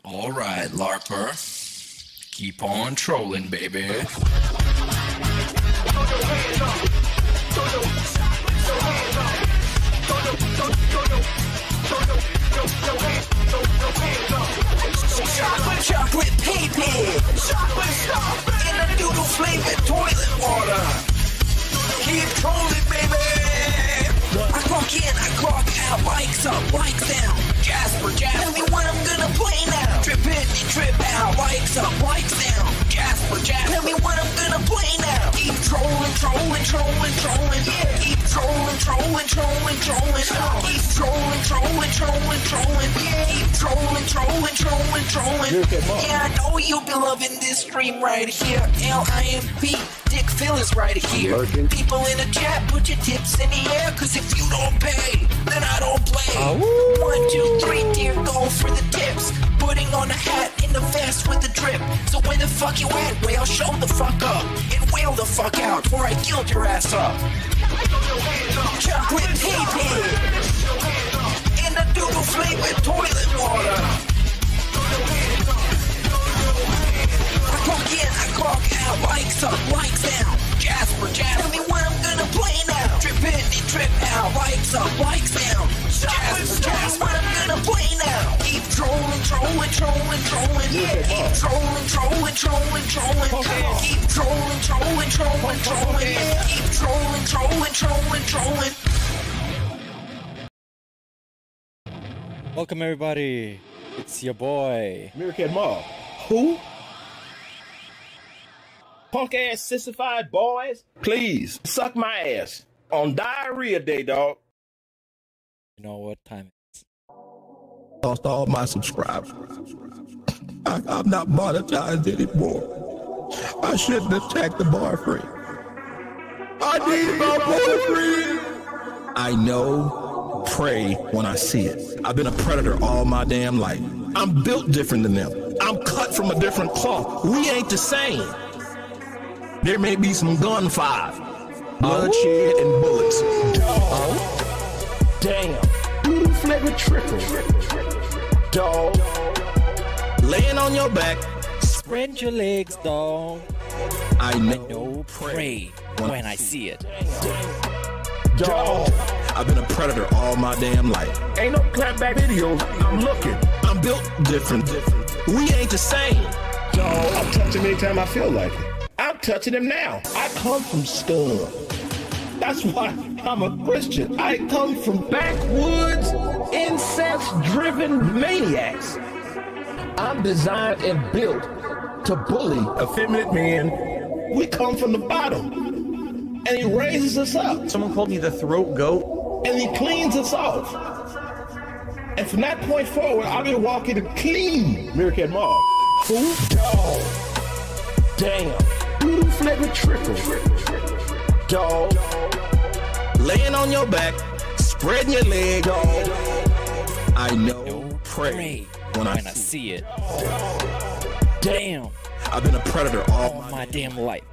All right, LARPer. Keep on trolling, baby. Chocolate pee-pee in a noodle flavored toilet water. Keep trolling, baby. I clock in, I clock out, likes up, likes down. Jasper, tell me what I'm gonna play now. Trip in, trip out, likes up, likes down. Jasper, tell me what I'm gonna play now. Keep trolling, trolling, trolling, trolling. Yeah, keep trolling, trolling, trolling, trolling. Keep trolling, trolling, trolling, trolling. Yeah, keep trolling, trolling, trolling, trolling. Yeah, I know you'll be loving this stream right here. LIMP, Dick Phil is right here. People in the chat, put your tips in the air, cause if you don't pay, then I don't play. 1, 2, 3, dear, go for the tips. Putting on a hat in the vest with the drip. So where the fuck you at, whale? Show the fuck up and whale the fuck out before I guilt your ass up. Chocolate pee-pee in the doodle flavored toilet water. I clock in, I clock out, likes up, likes down. Jasper, tell me what I'm gonna play now. Trip in, trip out, likes up, likes down. Jasper, what I'm gonna play now. Keep trolling, trolling, trolling, trolling. Yeah, keep trolling, trolling, trolling, trolling. Keep trolling, trolling, trolling, trolling. Yeah, keep trolling, trolling, trolling, trolling. Welcome everybody, it's your boy. Meerkat Mall. Who? Punk ass sissified boys. Please suck my ass on diarrhea day, dog. You know what time it is. Lost all my subscribers. I'm not monetized anymore. I shouldn't attack the bar free. I need my boyfriend. I know, pray when I see it. I've been a predator all my damn life. I'm built different than them. I'm cut from a different cloth. We ain't the same. There may be some gunfire, bloodshed, and bullets. Dog. Damn. Noodle flavored trickle. Dog. Laying on your back. Spread your legs, dog. I know, pray when I see it. Dog. I've been a predator all my damn life. Ain't no clapback videos. I'm looking. I'm built different. We ain't the same. Dog. I'll touch him anytime I feel like it. I'm touching him now. I come from scum. That's why I'm a Christian. I come from backwoods, incest-driven maniacs. I'm designed and built to bully effeminate men. We come from the bottom, and he raises us up. Someone called me the throat goat. And he cleans us off. And from that point forward, I'll be walking clean. Meerkat Mall. Who? Dog. Damn. Noodle flavored trickle. Dog. Laying on your back, spreading your leg. Dog. I know, pray when I see it. Damn. I've been a predator all my damn life.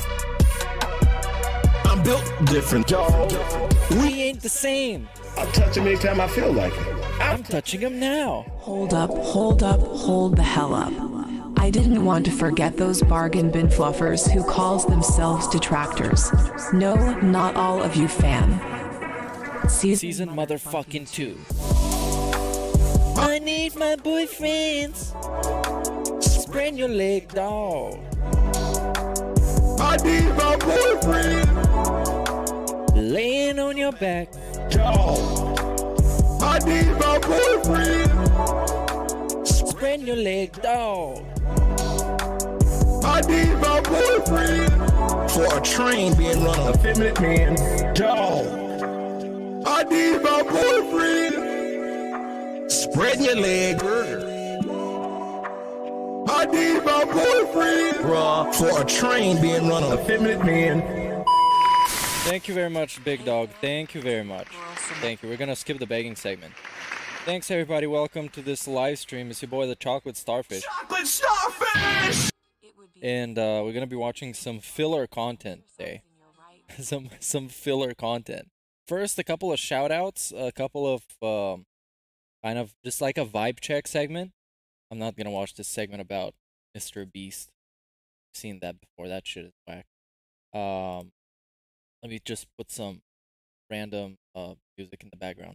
I'm built different. Dog. We ain't the same. I'll touch him anytime I feel like it. I'm touching him now. Hold up, hold up, hold the hell up. I didn't want to forget those bargain bin fluffers who calls themselves detractors. No, not all of you, fam. Season motherfucking 2. I need my boyfriends. Spread your leg, dog. I need my boyfriend. Laying on your back. Dog. I need my boyfriend. Spread your leg, dog. I need my boyfriend. For a train being run on effeminate men. Dog. I need my boyfriend. Spreading your leg. I need my boyfriend. Bruh. For a train being run on effeminate men. Thank you very much, Big Dog. Thank you very much. Thank you. We're gonna skip the begging segment. Thanks, everybody. Welcome to this live stream. It's your boy, the Chocolate Starfish. Chocolate Starfish! And we're gonna be watching some filler content today. some filler content. First, a couple of shout outs, a couple of kind of just like a vibe check segment. I'm not gonna watch this segment about Mr. Beast. I've seen that before. That shit is whack. Let me just put some random music in the background.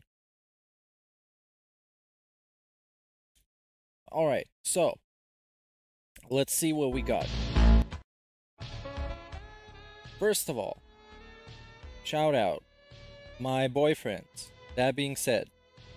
All right, so let's see what we got. First of all, shout out my boyfriends. That being said,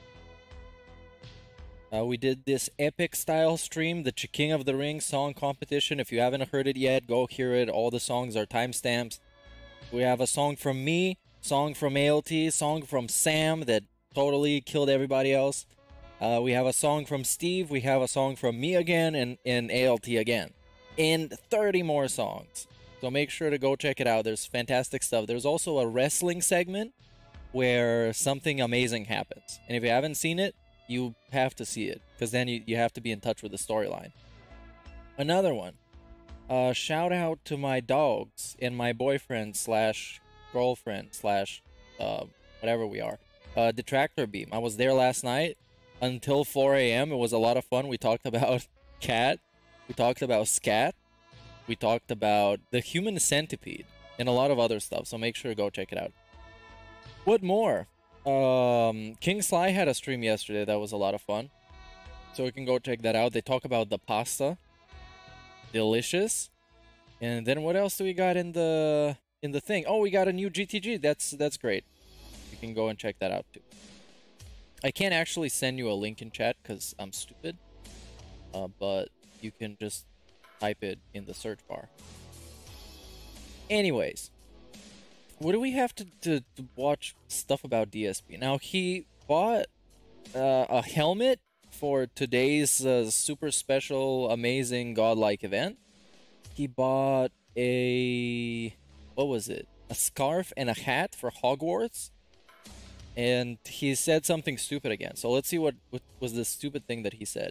we did this epic style stream, the King of the Ring song competition. If you haven't heard it yet, go hear it. All the songs are timestamps. We have a song from me, song from ALT, song from Sam that totally killed everybody else. We have a song from Steve, we have a song from me again, and ALT again. And 30 more songs. So make sure to go check it out. There's fantastic stuff. There's also a wrestling segment where something amazing happens. And if you haven't seen it, you have to see it, because then you have to be in touch with the storyline. Another one. Shout out to my dogs and my boyfriend slash girlfriend slash whatever we are. Detractor Beam. I was there last night until 4 a.m. It was a lot of fun. We talked about Cat. We talked about Scat. We talked about the Human Centipede and a lot of other stuff. So make sure to go check it out. What more? King Sly had a stream yesterday that was a lot of fun. So you can go check that out. They talk about the pasta. Delicious. And then what else do we got in the thing? Oh, we got a new GTG. That's great. You can go and check that out too. I can't actually send you a link in chat because I'm stupid. But you can just type it in the search bar. Anyways, what do we have to watch stuff about DSP? Now, he bought a helmet for today's super special, amazing, godlike event. He bought a... what was it? A scarf and a hat for Hogwarts. And he said something stupid again. So let's see what was the stupid thing that he said.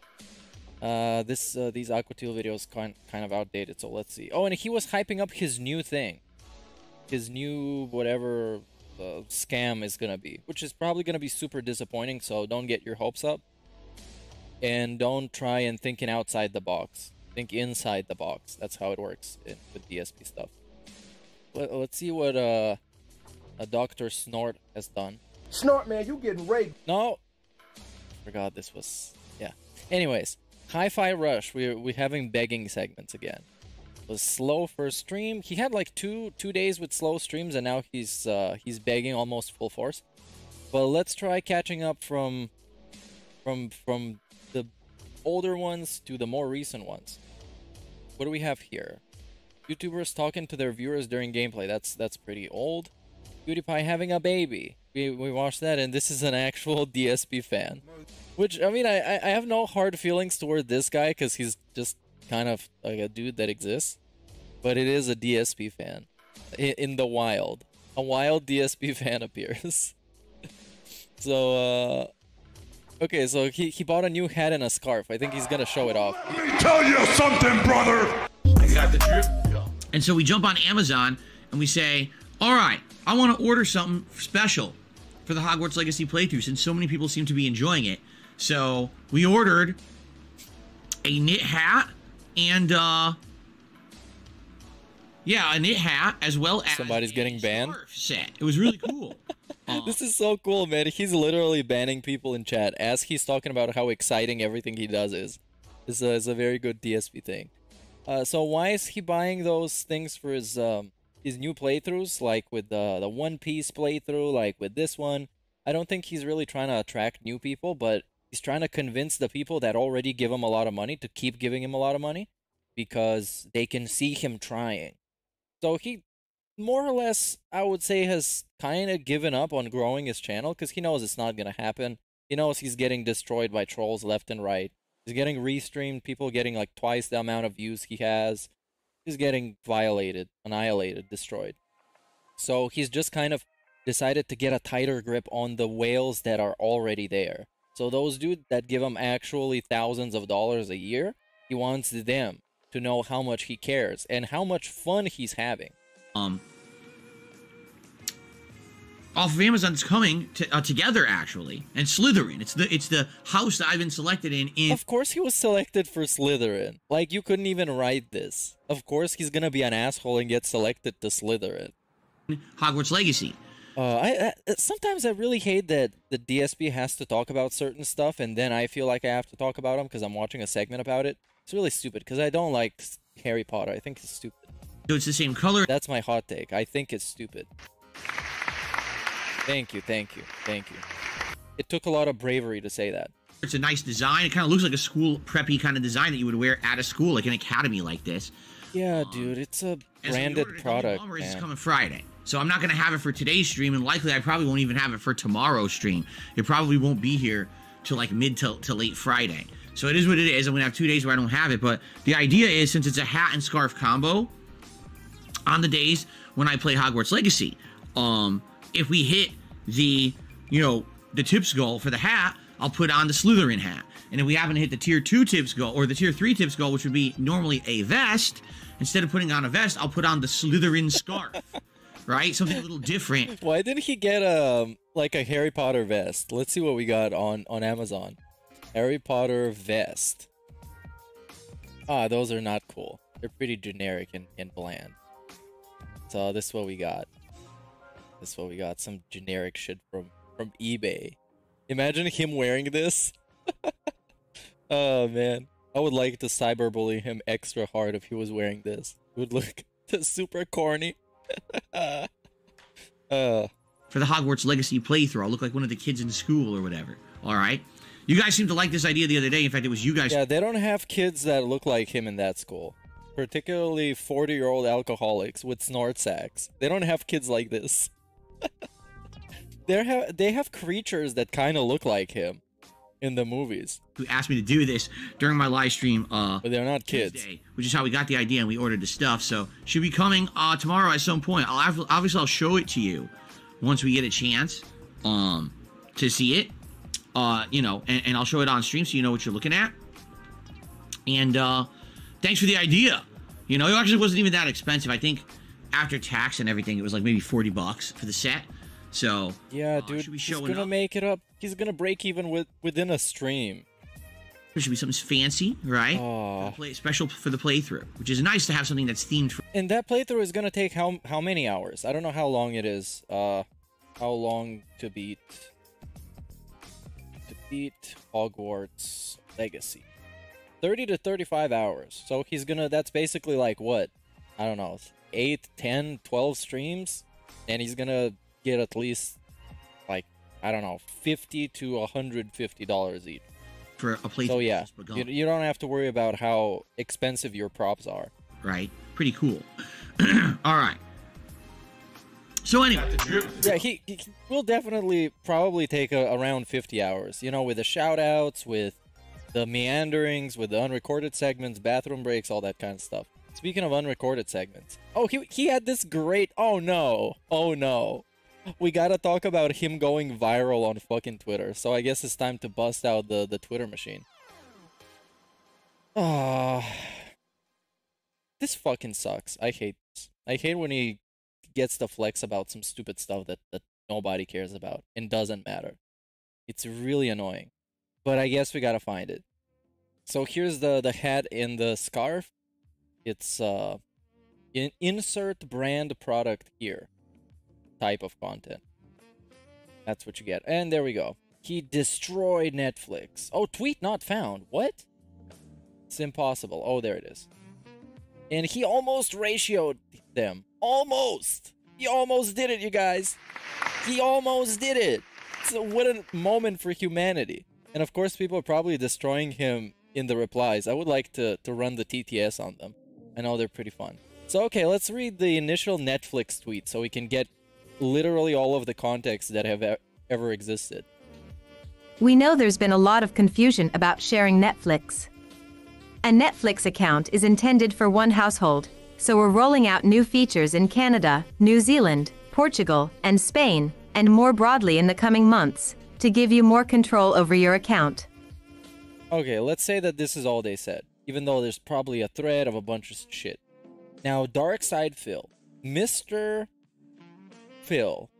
These Aquatil videos kind of outdated, so let's see. Oh, and he was hyping up his new thing. His new whatever scam is gonna be, which is probably gonna be super disappointing, so don't get your hopes up. And don't try and thinking outside the box. Think inside the box. That's how it works with DSP stuff. Let's see what a Dr. Snort has done. Snort, man, you getting raped. No! Forgot this was... yeah. Anyways. Hi-Fi Rush, we're having begging segments again. It was slow first stream. He had like two days with slow streams, and now he's begging almost full force. But let's try catching up from the older ones to the more recent ones. What do we have here? YouTubers talking to their viewers during gameplay. That's pretty old. PewDiePie having a baby. We watched that, and this is an actual DSP fan. Which, I mean, I have no hard feelings toward this guy, because he's just kind of like a dude that exists. But it is a DSP fan. In the wild. A wild DSP fan appears. So, okay, so he bought a new hat and a scarf. I think he's gonna show it off. Let me tell you something, brother! I got the drip. And so we jump on Amazon, and we say, all right, I want to order something special for the Hogwarts Legacy playthrough, since so many people seem to be enjoying it. So we ordered a knit hat and yeah, a knit hat as well as somebody's getting banned. Set. It was really cool. This is so cool, man. He's literally banning people in chat as he's talking about how exciting everything he does is. This is a very good DSP thing. So why is he buying those things for his new playthroughs, like with the One Piece playthrough, like with this one? I don't think he's really trying to attract new people, but he's trying to convince the people that already give him a lot of money to keep giving him a lot of money because they can see him trying. So he, more or less, I would say, has kind of given up on growing his channel because he knows it's not going to happen. He knows he's getting destroyed by trolls left and right. He's getting restreamed, people getting like twice the amount of views he has. He's getting violated, annihilated, destroyed. So he's just kind of decided to get a tighter grip on the whales that are already there. So those dudes that give him actually thousands of dollars a year, he wants them to know how much he cares and how much fun he's having. All off of Amazon that's coming together actually, and Slytherin. It's the house that I've been selected in. Of course he was selected for Slytherin. Like, you couldn't even write this. Of course he's gonna be an asshole and get selected to Slytherin. Hogwarts Legacy. I sometimes I really hate that the DSP has to talk about certain stuff, and then I feel like I have to talk about them because I'm watching a segment about it. It's really stupid because I don't like Harry Potter. I think it's stupid. So it's the same color. That's my hot take. I think it's stupid. Thank you, thank you, thank you. It took a lot of bravery to say that. It's a nice design. It kind of looks like a school preppy kind of design that you would wear at a school, like an academy like this. Yeah, dude, it's a branded product, man. It's coming Friday. So I'm not going to have it for today's stream, and likely I probably won't even have it for tomorrow's stream. It probably won't be here till like mid to late Friday. So it is what it is. I'm going to have 2 days where I don't have it, but the idea is, since it's a hat and scarf combo, on the days when I play Hogwarts Legacy, if we hit the, the tips goal for the hat, I'll put on the Slytherin hat. And if we happen to hit the tier 2 tips goal, or the tier 3 tips goal, which would be normally a vest, instead of putting on a vest, I'll put on the Slytherin scarf. Right? Something a little different. Why didn't he get like a Harry Potter vest? Let's see what we got on Amazon. Harry Potter vest. Ah, those are not cool. They're pretty generic and bland. So this is what we got. This is what we got. Some generic shit from eBay. Imagine him wearing this. Oh man. I would like to cyberbully him extra hard if he was wearing this. It would look super corny. For the Hogwarts Legacy playthrough, I'll look like one of the kids in school or whatever. Alright? You guys seem to like this idea the other day. In fact, it was you guys. Yeah, they don't have kids that look like him in that school. Particularly 40-year-old alcoholics with snort sacks. They don't have kids like this. They have creatures that kind of look like him in the movies. Who asked me to do this during my live stream but they're not kids. Tuesday, which is how we got the idea and we ordered the stuff. So should be coming tomorrow at some point. Obviously I'll show it to you once we get a chance to see it. And I'll show it on stream so you know what you're looking at. And thanks for the idea. It actually wasn't even that expensive. I think after tax and everything, it was like maybe $40 for the set. So yeah, dude, he's gonna make it up. He's gonna break even within a stream. There should be something fancy, right? Special for the playthrough, which is nice to have something that's themed for. And that playthrough is gonna take how many hours? I don't know how long it is. How long to beat Hogwarts Legacy? 30 to 35 hours. So he's gonna. That's basically like what? I don't know, 8, 10, 12 streams, and he's gonna get at least like, I don't know, $50 to $150 each for a playthrough. So yeah, you don't have to worry about how expensive your props are. Right, pretty cool. All right. So anyway, yeah, he will definitely probably take around 50 hours. With the shout outs, with the meanderings, with the unrecorded segments, bathroom breaks, all that kind of stuff. Speaking of unrecorded segments, oh, he had this great. Oh no. We gotta talk about him going viral on fucking Twitter. So I guess it's time to bust out the Twitter machine. This fucking sucks. I hate this. I hate when he gets to flex about some stupid stuff that nobody cares about and doesn't matter. It's really annoying. But I guess we gotta find it. So here's the hat and the scarf. It's insert brand product here type of content. That's what you get. And there we go. He destroyed Netflix. Oh, tweet not found. What? It's impossible. Oh, there it is. And he almost ratioed them. Almost. He almost did it, you guys. He almost did it. So what a moment for humanity. And of course, people are probably destroying him in the replies. I would like to run the TTS on them. I know they're pretty fun. So, okay, let's read the initial Netflix tweet so we can get literally all of the context that have ever existed. We know there's been a lot of confusion about sharing Netflix. A Netflix account is intended for one household, so we're rolling out new features in Canada, New Zealand, Portugal, and Spain, and more broadly in the coming months, to give you more control over your account. Okay, let's say that this is all they said, even though there's probably a thread of a bunch of shit. Now, Darkside Phil, Mr. Phil,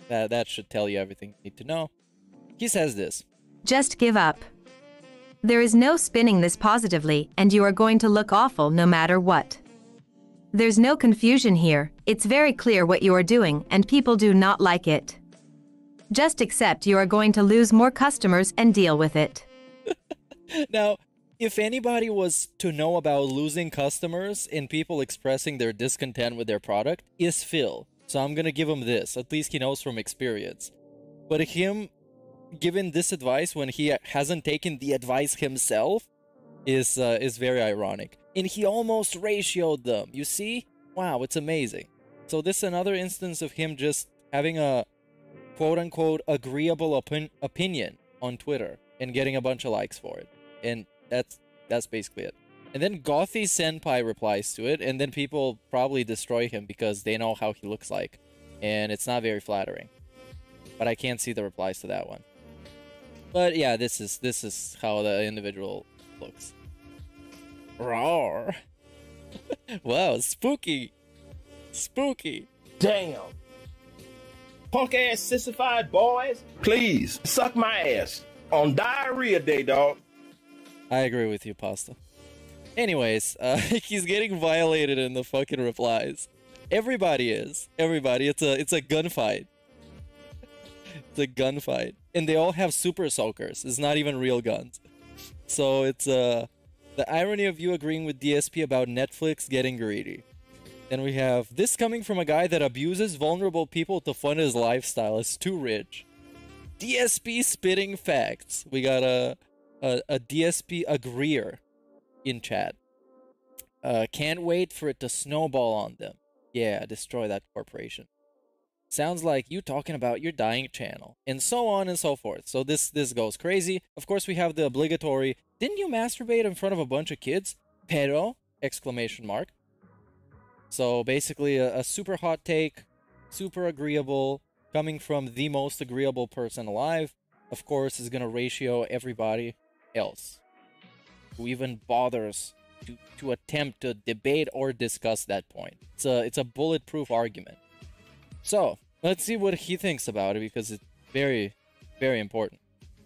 That should tell you everything you need to know. He says this. Just give up. There is no spinning this positively, and you are going to look awful no matter what. There's no confusion here, it's very clear what you are doing, and people do not like it. Just accept you are going to lose more customers and deal with it. Now, if anybody was to know about losing customers and people expressing their discontent with their product, is Phil. So I'm gonna give him this. At least he knows from experience. But him giving this advice when he hasn't taken the advice himself is very ironic. And he almost ratioed them. You see? Wow, it's amazing. So this is another instance of him just having a quote-unquote agreeable opinion on Twitter and getting a bunch of likes for it. And that's basically it. And then Gothy Senpai replies to it, and then people probably destroy him because they know how he looks like. And it's not very flattering. But I can't see the replies to that one. But yeah, this is how the individual looks. Roar. Wow, spooky. Spooky. Damn. Punk ass sissified boys, please suck my ass on diarrhea day, dog. I agree with you, Pasta. Anyways, he's getting violated in the fucking replies. Everybody is. Everybody. It's a gunfight. It's a gunfight. And they all have super soakers. It's not even real guns. So it's the irony of you agreeing with DSP about Netflix getting greedy. Then we have this coming from a guy that abuses vulnerable people to fund his lifestyle. It's too rich. DSP spitting facts. We got a DSP agreeer in chat. Can't wait for it to snowball on them. Yeah, destroy that corporation. Sounds like you talking about your dying channel. And so on and so forth. So this goes crazy. Of course, we have the obligatory, didn't you masturbate in front of a bunch of kids? Pero! Exclamation mark. So basically a super hot take, super agreeable, coming from the most agreeable person alive. Of course, is going to ratio everybody else who even bothers to attempt to debate or discuss that point. It's a bulletproof argument. So, let's see what he thinks about it, because it's very, very important.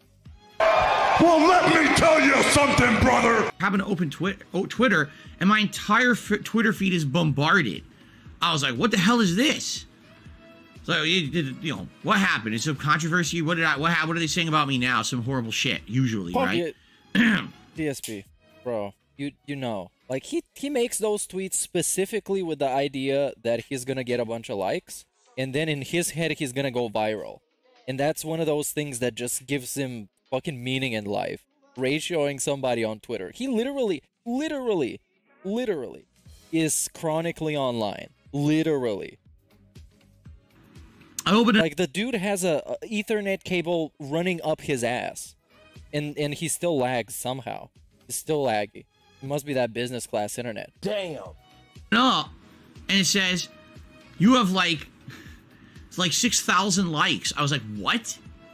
Well, let me tell you something, brother! I happen to open Twitter, and my entire Twitter feed is bombarded. I was like, what the hell is this? So, you know, what happened? It's some controversy? What are they saying about me now? Some horrible shit, usually, right? DSP, bro, you know. Like, he makes those tweets specifically with the idea that he's gonna get a bunch of likes, and then in his head, he's gonna go viral. And that's one of those things that just gives him fucking meaning in life. Ratioing somebody on Twitter. He literally is chronically online. Literally. Like, the dude has a Ethernet cable running up his ass. And he still lags somehow. He's still laggy. It must be that business class internet. Damn. No. And it says, you have like 6,000 likes. I was like, what?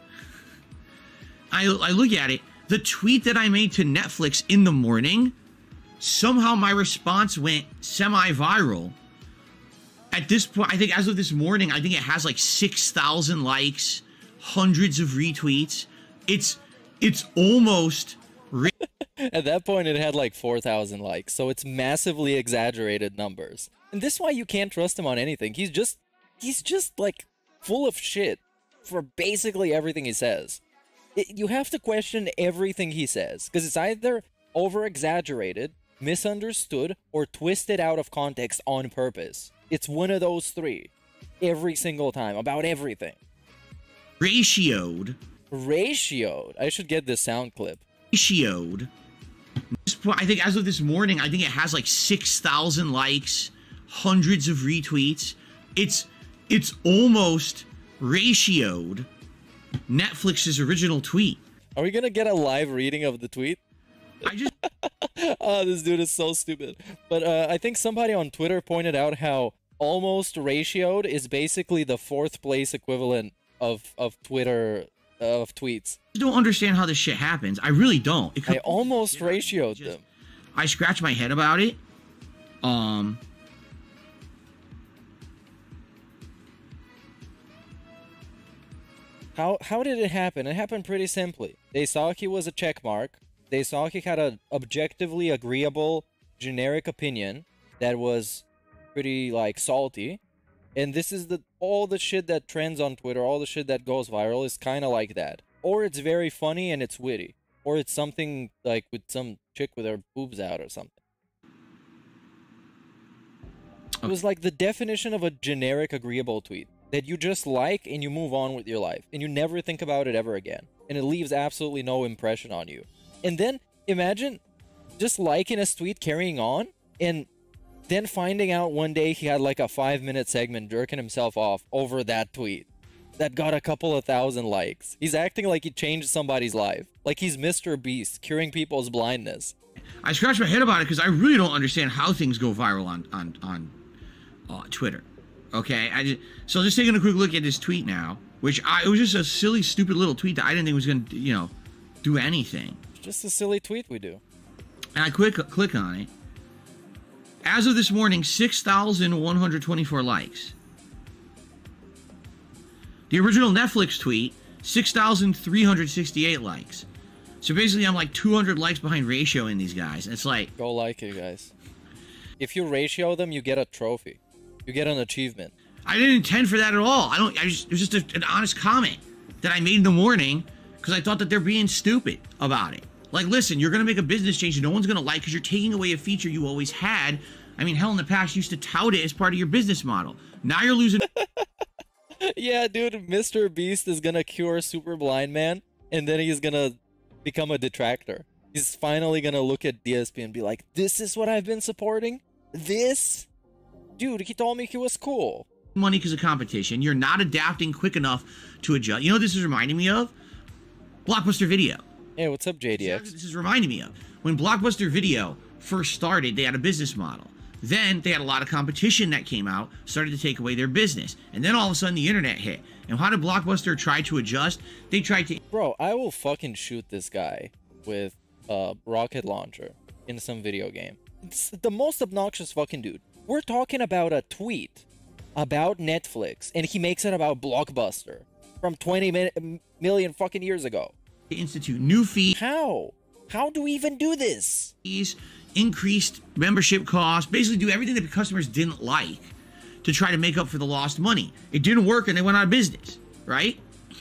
I look at it. The tweet that I made to Netflix in the morning, somehow my response went semi-viral. At this point, I think as of this morning, I think it has like 6,000 likes, hundreds of retweets. It's almost... At that point, it had like 4,000 likes, so it's massively exaggerated numbers. And this is why you can't trust him on anything. He's just like full of shit for basically everything he says. You have to question everything he says, because it's either over-exaggerated, misunderstood, or twisted out of context on purpose. It's one of those three. Every single time, about everything. Ratioed. I should get this sound clip. Ratioed. I think as of this morning, I think it has like 6,000 likes, hundreds of retweets. It's almost ratioed Netflix's original tweet. Are we gonna get a live reading of the tweet? Oh, this dude is so stupid. But I think somebody on Twitter pointed out how almost ratioed is basically the 4th place equivalent of Twitter of tweets. I don't understand how this shit happens. I really don't. I almost ratioed them. I scratch my head about it. How did it happen? It happened pretty simply. They saw he was a checkmark. They saw he had an objectively agreeable generic opinion that was pretty like salty. And this is all the shit that trends on Twitter, all the shit that goes viral is kind of like that. Or it's very funny and it's witty. Or it's something like with some chick with her boobs out or something. It was like the definition of a generic agreeable tweet that you just like and you move on with your life and you never think about it ever again. And it leaves absolutely no impression on you. And then imagine just liking a tweet, carrying on, and then finding out one day he had like a 5-minute segment jerking himself off over that tweet that got a couple of thousand likes. He's acting like he changed somebody's life. Like he's Mr. Beast, curing people's blindness. I scratch my head about it because I really don't understand how things go viral on Twitter. Okay, so just taking a quick look at this tweet now, which it was just a silly, stupid little tweet that I didn't think was going to, do anything. Just a silly tweet we do. And I click on it. As of this morning, 6,124 likes. The original Netflix tweet, 6,368 likes. So basically, I'm like 200 likes behind ratio in these guys. It's like... Go like it, guys. If you ratio them, you get a trophy. You get an achievement. I didn't intend for that at all. It was just an honest comment that I made in the morning because I thought that they're being stupid about it. Like, listen, you're going to make a business change that no one's going to like because you're taking away a feature you always had. I mean, hell, in the past, you used to tout it as part of your business model. Now you're losing... Yeah, dude, Mr. Beast is going to cure Super Blind Man, and then he's going to become a detractor. He's finally going to look at DSP and be like, this is what I've been supporting? This? Dude, he told me he was cool. Money because of competition. You're not adapting quick enough to adjust. You know what this is reminding me of? Blockbuster Video. Hey, what's up, JDX? This is reminding me of. When Blockbuster Video first started, they had a business model. Then they had a lot of competition that came out, started to take away their business. And then all of a sudden the internet hit. And how did Blockbuster try to adjust? They tried to... Bro, I will fucking shoot this guy with a rocket launcher in some video game. It's the most obnoxious fucking dude. We're talking about a tweet about Netflix, and he makes it about Blockbuster from 20 million fucking years ago. Institute new fees. How? How do we even do this? Increased membership costs, basically do everything that the customers didn't like to try to make up for the lost money. It didn't work and they went out of business, right?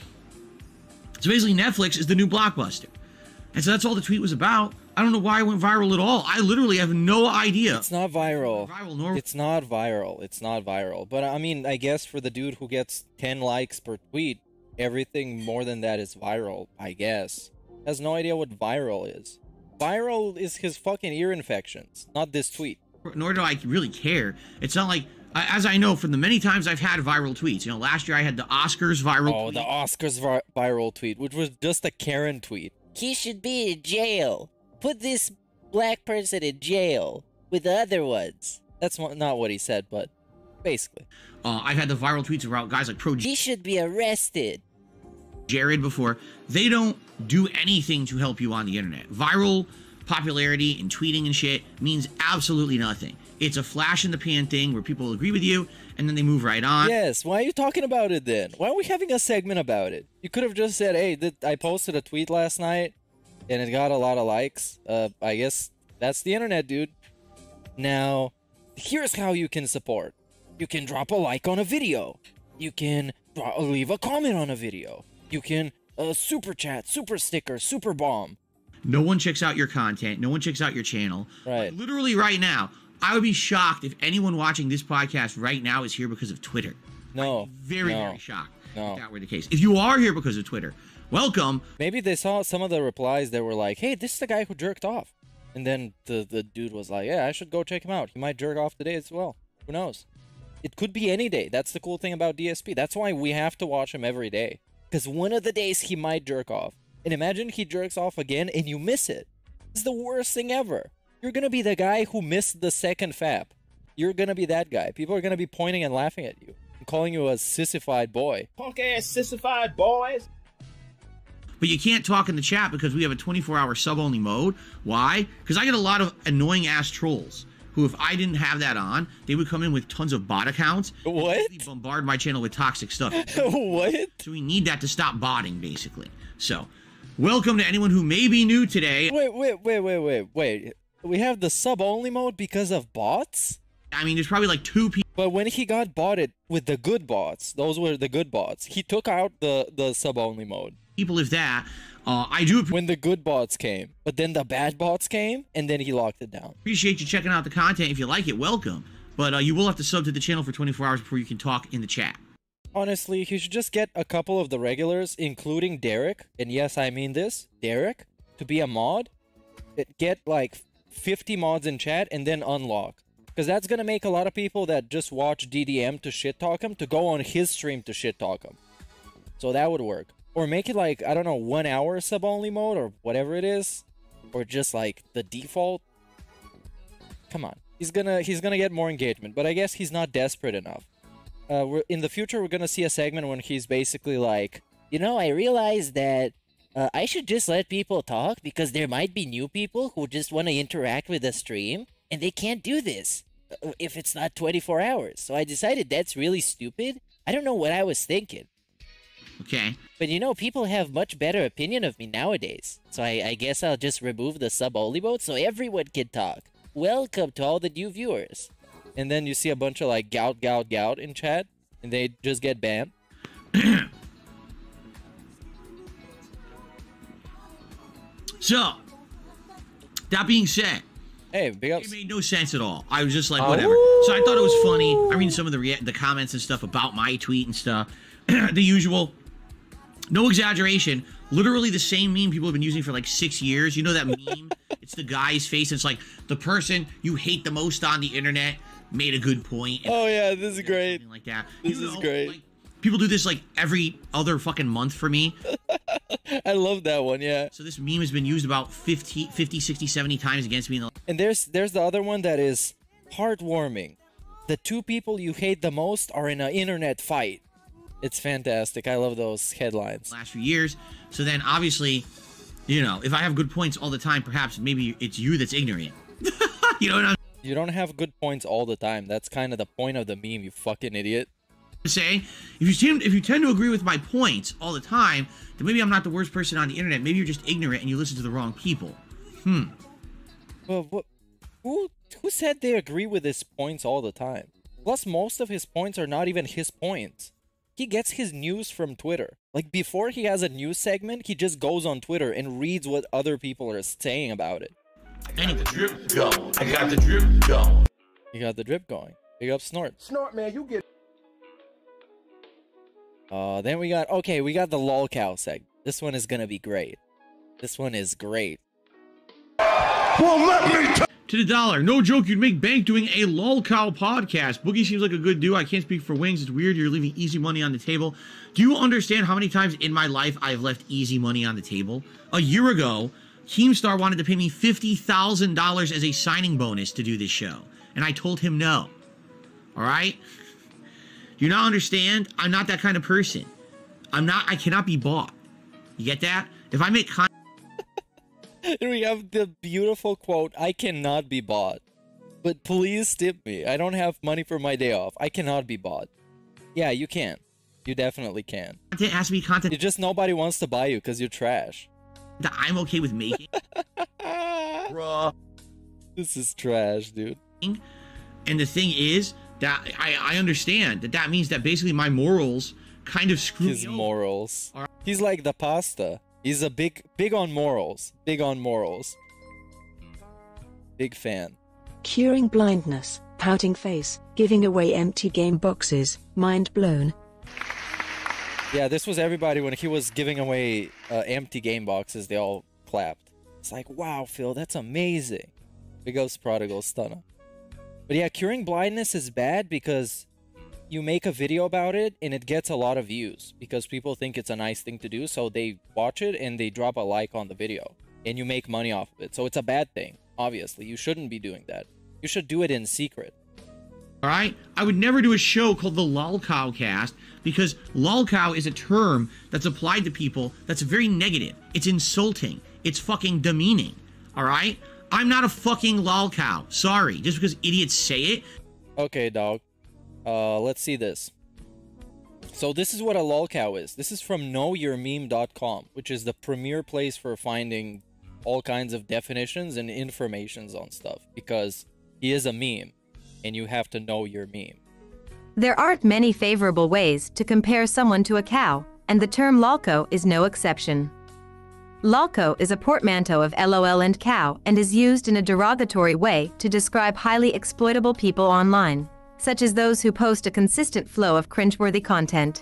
So basically Netflix is the new Blockbuster. And so that's all the tweet was about. I don't know why it went viral at all. I literally have no idea. It's not viral. It's not viral. It's not viral. But I mean, I guess for the dude who gets 10 likes per tweet, everything more than that is viral, I guess. Has no idea what viral is. Viral is his fucking ear infections, not this tweet. Nor do I really care. It's not like, as I know from the many times I've had viral tweets. You know, last year I had the Oscars viral tweet. Oh, the Oscars viral tweet, which was just a Karen tweet. He should be in jail. Put this black person in jail with the other ones. That's not what he said, but basically. I've had the viral tweets about guys like He should be arrested. Jared before. They don't do anything to help you on the internet. Viral popularity and tweeting and shit means absolutely nothing. It's a flash in the pan thing where people agree with you and then they move right on. Yes, why are you talking about it then? Why are we having a segment about it? You could have just said, hey, I posted a tweet last night and it got a lot of likes. I guess that's the internet, dude. Now, here's how you can support. You can drop a like on a video. You can leave a comment on a video. You can super chat, super sticker, super bomb. No one checks out your content. No one checks out your channel. Right. Like, literally right now, I would be shocked if anyone watching this podcast right now is here because of Twitter. No. Very shocked if that were the case. If you are here because of Twitter, welcome. Maybe they saw some of the replies that were like, hey, this is the guy who jerked off. And then the dude was like, yeah, I should go check him out. He might jerk off today as well. Who knows? It could be any day. That's the cool thing about DSP. That's why we have to watch him every day. Because one of the days he might jerk off. And imagine he jerks off again and you miss it. It's the worst thing ever. You're going to be the guy who missed the second fap. You're going to be that guy. People are going to be pointing and laughing at you. And calling you a sissified boy. Punk ass sissified boys. But you can't talk in the chat because we have a 24-hour sub-only mode. Why? Because I get a lot of annoying ass trolls who, if I didn't have that on, they would come in with tons of bot accounts. What? And bombard my channel with toxic stuff. What? So we need that to stop botting, basically. So, welcome to anyone who may be new today. Wait. We have the sub-only mode because of bots? I mean, there's probably like 2 people. But when he got botted with the good bots, those were the good bots. He took out the sub-only mode. People, if that, I do when the good bots came, but then the bad bots came, and then he locked it down. Appreciate you checking out the content. If you like it, welcome. But you will have to sub to the channel for 24 hours before you can talk in the chat. Honestly, he should just get a couple of the regulars, including Derek, and yes, I mean this, Derek, to be a mod. Get like 50 mods in chat and then unlock. Because that's going to make a lot of people that just watch DDM to shit talk him to go on his stream to shit talk him. So that would work. Or make it like, I don't know, 1 hour sub-only mode or whatever it is. Or just like the default. Come on. He's gonna get more engagement, but I guess he's not desperate enough. In the future, we're gonna see a segment when he's basically like, you know, I realized that I should just let people talk because there might be new people who just want to interact with the stream, and they can't do this if it's not 24 hours. So I decided that's really stupid. I don't know what I was thinking. Okay. But you know, people have much better opinion of me nowadays. So I guess I'll just remove the sub-only mode so everyone can talk. Welcome to all the new viewers. And then you see a bunch of like gout in chat, and they just get banned. So, that being said, hey, big ups. It made no sense at all. I was just like, whatever. So I thought it was funny. I read some of the comments and stuff about my tweet and stuff. The usual. No exaggeration. Literally the same meme people have been using for like 6 years. You know that meme? It's the guy's face. It's like the person you hate the most on the internet made a good point. Oh yeah, this is great. Something like that. This is great. Like, people do this like every other fucking month for me. I love that one, yeah. So this meme has been used about 50, 60, 70 times against me. And there's the other one that is heartwarming. The 2 people you hate the most are in an internet fight. It's fantastic. I love those headlines. Last few years. So then obviously, you know, if I have good points all the time, perhaps maybe it's you that's ignorant. You know what I'm You don't have good points all the time. That's kind of the point of the meme, you fucking idiot. Say, if you tend to agree with my points all the time, then maybe I'm not the worst person on the internet. Maybe you're just ignorant and you listen to the wrong people. Well, who said they agree with his points all the time? Plus, most of his points are not even his points. He gets his news from Twitter. Like, before he has a news segment, he just goes on Twitter and reads what other people are saying about it. I got the drip going. I got the drip going. You got the drip going. Big up Snort. Snort, man, you get... Then we got the lolcow segment. This one is gonna be great. This one is great. Well, let me to the dollar. No joke, you'd make bank doing a lolcow podcast. Boogie seems like a good dude. I can't speak for Wings. It's weird you're leaving easy money on the table. Do you understand how many times in my life I've left easy money on the table? A year ago, Keemstar wanted to pay me $50,000 as a signing bonus to do this show. And I told him no. Alright? Do you not understand? I'm not that kind of person. I cannot be bought. You get that? If I make content... And we have the beautiful quote, I cannot be bought. But please tip me. I don't have money for my day off. I cannot be bought. Yeah, you can. You definitely can. Content has to be content. It's just nobody wants to buy you because you're trash. That I'm okay with making. Bruh. This is trash, dude. And the thing is that I understand that means that basically my morals kind of screw his morals. He's like the pasta. He's a big on morals. Big on morals. Big fan. Curing blindness, pouting face, giving away empty game boxes, mind blown. Yeah, this was everybody when he was giving away empty game boxes. They all clapped. It's like, wow, Phil, that's amazing. Big ups Prodigal Stunner. But yeah, curing blindness is bad because you make a video about it and it gets a lot of views because people think it's a nice thing to do, so they watch it and they drop a like on the video and you make money off of it. So it's a bad thing, obviously. You shouldn't be doing that. You should do it in secret. Alright? I would never do a show called the Lolcow Cast because lolcow is a term that's applied to people that's very negative. It's insulting. It's fucking demeaning. Alright? I'm not a fucking lolcow. Sorry. Just because idiots say it. Okay, dog. Let's see this. So this is what a lolcow is. This is from knowyourmeme.com, which is the premier place for finding all kinds of definitions and informations on stuff, because he is a meme and you have to know your meme. There aren't many favorable ways to compare someone to a cow, and the term lolco is no exception. Lolco is a portmanteau of LOL and cow and is used in a derogatory way to describe highly exploitable people online, such as those who post a consistent flow of cringeworthy content.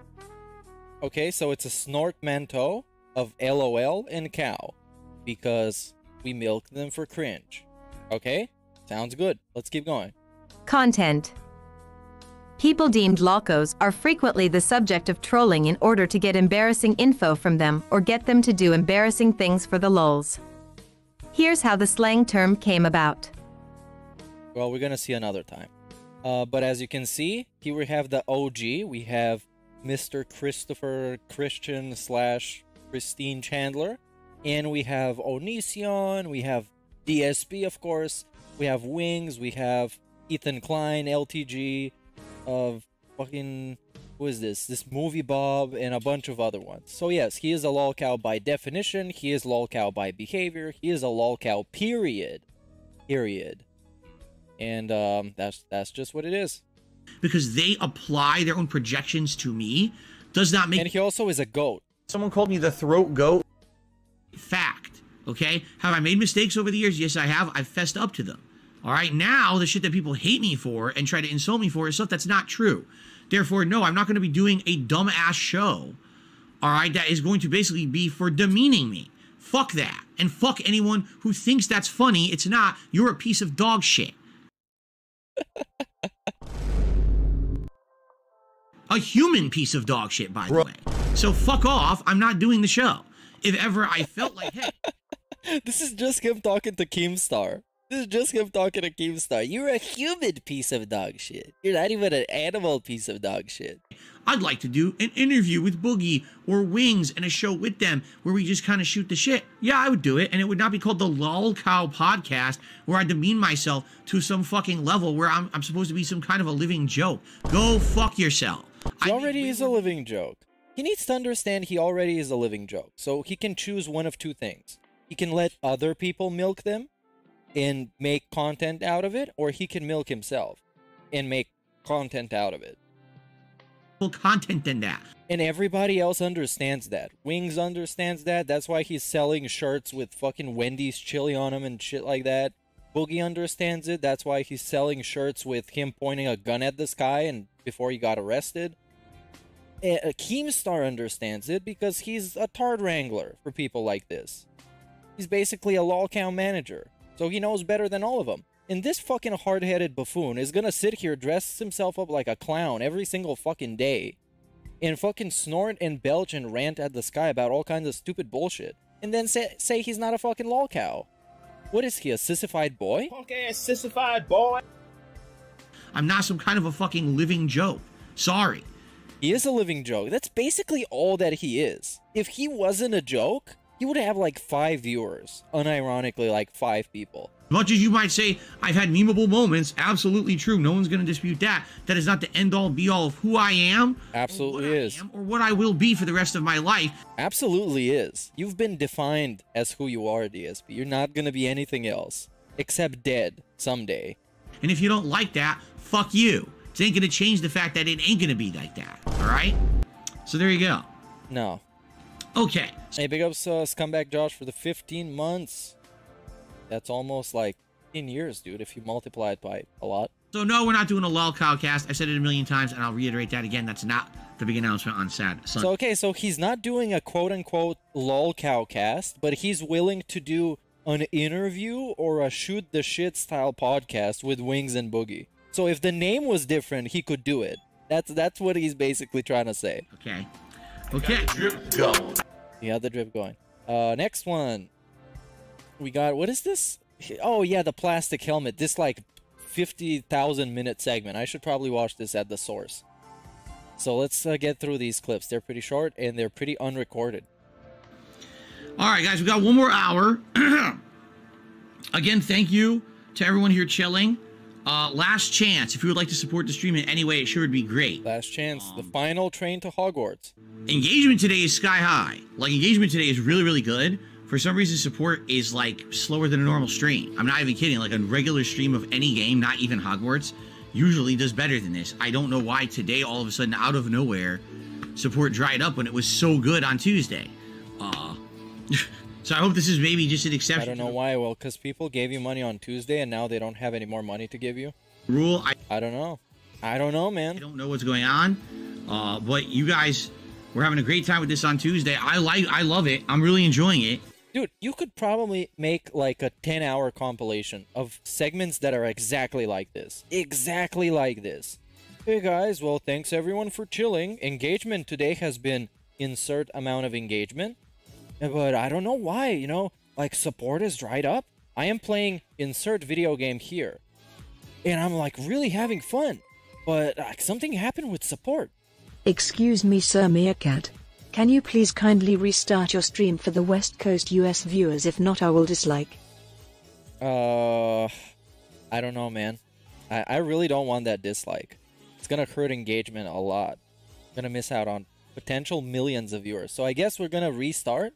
Okay, so it's a snortmanteau of LOL and cow, because we milk them for cringe. Okay? Sounds good. Let's keep going. Content. People deemed lolcos are frequently the subject of trolling in order to get embarrassing info from them or get them to do embarrassing things for the lols. Here's how the slang term came about. Well, we're gonna see another time. But as you can see, here we have the OG. We have Mr. Christopher Christian / Christine Chandler. And we have Onision, we have DSP, of course. We have Wings, we have Ethan Klein, LTG, of fucking, who is this? This Movie Bob, and a bunch of other ones. So yes, he is a lolcow by definition, he is lolcow by behavior, he is a lolcow, period. Period. And that's just what it is. Because they apply their own projections to me does not make... And he also is a goat. Someone called me the throat goat. Fact. Okay? Have I made mistakes over the years? Yes, I have. I've fessed up to them. All right? Now, the shit that people hate me for and try to insult me for is stuff that's not true. Therefore, no, I'm not going to be doing a dumbass show, all right, that is going to basically be for demeaning me. Fuck that. And fuck anyone who thinks that's funny. It's not. You're a piece of dog shit. A human piece of dog shit, by the way. So fuck off. I'm not doing the show. If ever I felt like, hey. This is just him talking to Keemstar. This is just him talking to Keemstar. You're a human piece of dog shit. You're not even an animal piece of dog shit. I'd like to do an interview with Boogie or Wings and a show with them where we just kind of shoot the shit. Yeah, I would do it. And it would not be called the Lolcow Podcast where I demean myself to some fucking level where I'm supposed to be some kind of a living joke. Go fuck yourself. He already is a living joke. He needs to understand he already is a living joke. So he can choose one of two things. He can let other people milk them and make content out of it, or he can milk himself and make content out of it. Content than that. And everybody else understands that. Wings understands that. That's why he's selling shirts with fucking Wendy's chili on them and shit like that. Boogie understands it. That's why he's selling shirts with him pointing a gun at the sky and before he got arrested. Keemstar understands it because he's a tard wrangler for people like this. He's basically a lolcow manager. So he knows better than all of them. And this fucking hard-headed buffoon is gonna sit here, dress himself up like a clown every single fucking day, and fucking snort and belch and rant at the sky about all kinds of stupid bullshit, and then say he's not a fucking lolcow. What is he, a sissified boy? Punk-ass sissified boy. I'm not some kind of a fucking living joke. Sorry. He is a living joke. That's basically all that he is. If he wasn't a joke, he would have like 5 viewers. Unironically, like 5 people. As much as you might say, I've had memeable moments, absolutely true. No one's going to dispute that. That is not the end-all, be-all of who I am. Absolutely is. Or what I will be for the rest of my life. Absolutely is. You've been defined as who you are, DSP. You're not going to be anything else. Except dead someday. And if you don't like that, fuck you. It ain't going to change the fact that it ain't going to be like that. Alright? So there you go. No. Okay. Hey, big ups Scumbag Josh for the 15 months. That's almost like 10 years, dude, if you multiply it by a lot. So no, we're not doing a lolcow cast. I said it a million times, and I'll reiterate that again. That's not the big announcement on Sunday. So, okay, so he's not doing a quote-unquote lolcow cast, but he's willing to do an interview or a shoot the shit style podcast with Wings and Boogie. So if the name was different, he could do it. That's what he's basically trying to say. Okay. Okay. Drip going. He had the drip going. Next one. We got, what is this? Oh yeah, the plastic helmet. This like 50,000 minute segment. I should probably watch this at the source. So let's get through these clips. They're pretty short and they're pretty unrecorded. All right, guys, we got one more hour. Again, thank you to everyone here chilling. Last chance. If you would like to support the stream in any way, it sure would be great. Last chance. The final train to Hogwarts. Engagement today is sky high. Like, engagement today is really, really good. For some reason, support is, like, slower than a normal stream. I'm not even kidding. Like, a regular stream of any game, not even Hogwarts, usually does better than this. I don't know why today, all of a sudden, out of nowhere, support dried up when it was so good on Tuesday. So I hope this is maybe just an exception. I don't know why. Well, because people gave you money on Tuesday and now they don't have any more money to give you. Rule. I don't know. I don't know, man. I don't know what's going on. But you guys, we're having a great time with this on Tuesday. I love it. I'm really enjoying it. Dude, you could probably make like a 10-hour compilation of segments that are exactly like this. Exactly like this. Hey guys, well, thanks everyone for chilling. Engagement today has been insert amount of engagement. But I don't know why, you know, like support is dried up. I am playing insert video game here. And I'm like really having fun. But something happened with support. Excuse me, Sir Meerkat. Can you please kindly restart your stream for the West Coast US viewers? If not, I will dislike. I don't know, man. I really don't want that dislike. It's gonna hurt engagement a lot. Gonna miss out on potential millions of viewers. So I guess we're gonna restart.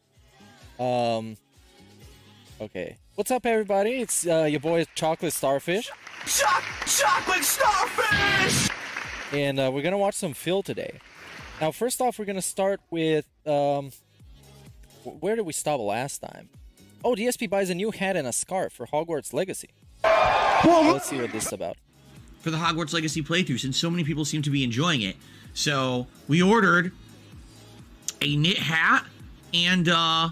Okay. What's up, everybody? It's your boy Chocolate Starfish. Chocolate Starfish! And we're gonna watch some Phil today. Now, first off, we're gonna start with where did we stop last time? Oh, DSP buys a new hat and a scarf for Hogwarts Legacy. Let's see what this is about. For the Hogwarts Legacy playthrough, since so many people seem to be enjoying it, so we ordered a knit hat and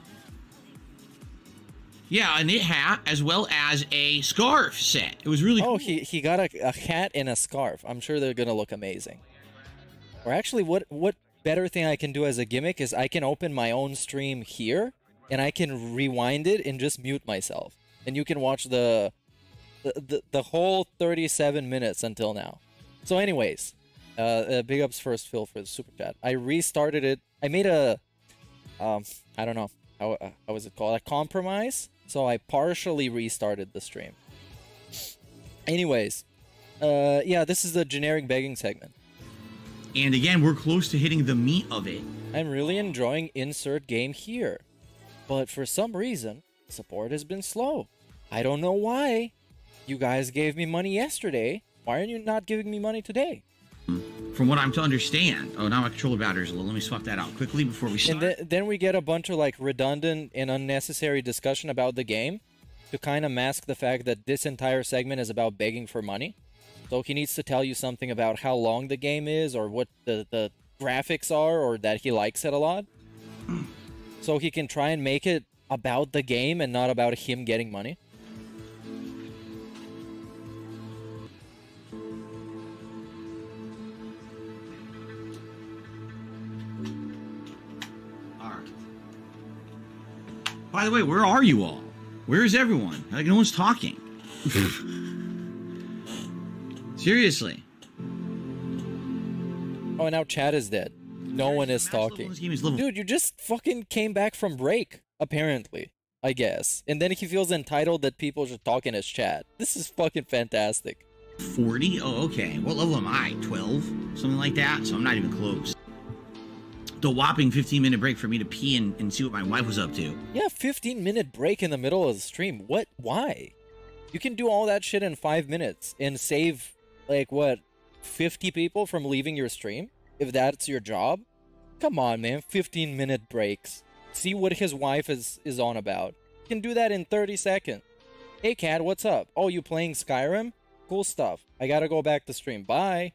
yeah, a knit hat as well as a scarf set. It was really cool. Oh, he got a hat and a scarf. I'm sure they're gonna look amazing. Or actually, what better thing I can do as a gimmick is I can open my own stream here and I can rewind it and just mute myself, and you can watch the whole 37 minutes until now. So, anyways, big ups first, Phil, for the super chat. I restarted it. I made a I don't know how is it called, a compromise. So I partially restarted the stream. Anyways, yeah, this is the generic begging segment. And again, we're close to hitting the meat of it. I'm really enjoying insert game here. But for some reason, support has been slow. I don't know why. You guys gave me money yesterday. Why are you not giving me money today? From what I'm to understand. Oh, now my controller battery's low. Let me swap that out quickly before we start. And then we get a bunch of like redundant and unnecessary discussion about the game to kind of mask the fact that this entire segment is about begging for money. So he needs to tell you something about how long the game is or what the graphics are or that he likes it a lot. So he can try and make it about the game and not about him getting money. By the way, where are you all? Where is everyone? Like, no one's talking. Seriously. Oh, and now chat is dead. No one is talking. Dude, you just fucking came back from break, apparently, I guess. And then he feels entitled that people should talk in his chat. This is fucking fantastic. 40? Oh, okay. What level am I? 12? Something like that? So I'm not even close. The whopping 15-minute break for me to pee and see what my wife was up to. Yeah, 15-minute break in the middle of the stream. What? Why? You can do all that shit in 5 minutes and save, like, what, 50 people from leaving your stream? If that's your job? Come on, man. 15-minute breaks. See what his wife is on about. You can do that in 30 seconds. Hey, Cat, what's up? Oh, you playing Skyrim? Cool stuff. I gotta go back to stream. Bye.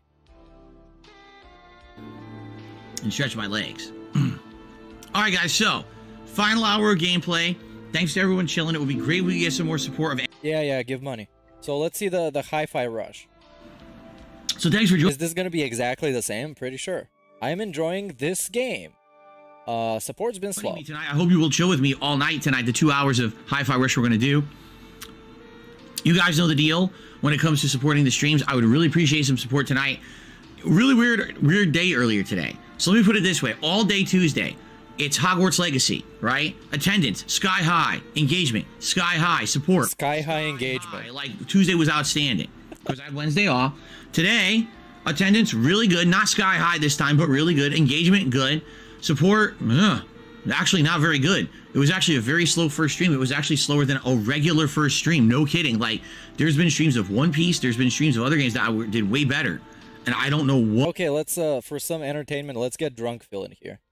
And stretch my legs. Alright, guys, so final hour of gameplay. Thanks to everyone chilling. It would be great if we could get some more support of. Yeah, give money. So let's see the hi-fi rush. So thanks for joining. Is this gonna be exactly the same? Pretty sure. I'm enjoying this game. Support's been slow. Tonight, I hope you will chill with me all night tonight. The 2 hours of hi-fi rush we're gonna do. You guys know the deal when it comes to supporting the streams. I would really appreciate some support tonight. Really weird day earlier today. So let me put it this way. All day Tuesday, It's Hogwarts Legacy, right? Attendance, sky high. Engagement, sky high. Support, sky high engagement. high. Like, Tuesday was outstanding because I had Wednesday off. Today, attendance, really good. Not sky high this time, but really good. Engagement, good. Support, actually not very good. It was actually a very slow first stream. It was actually slower than a regular first stream. No kidding. Like, there's been streams of One Piece. There's been streams of other games that I did way better. And I don't know what... Okay, let's, for some entertainment, let's get Drunk Phil in here.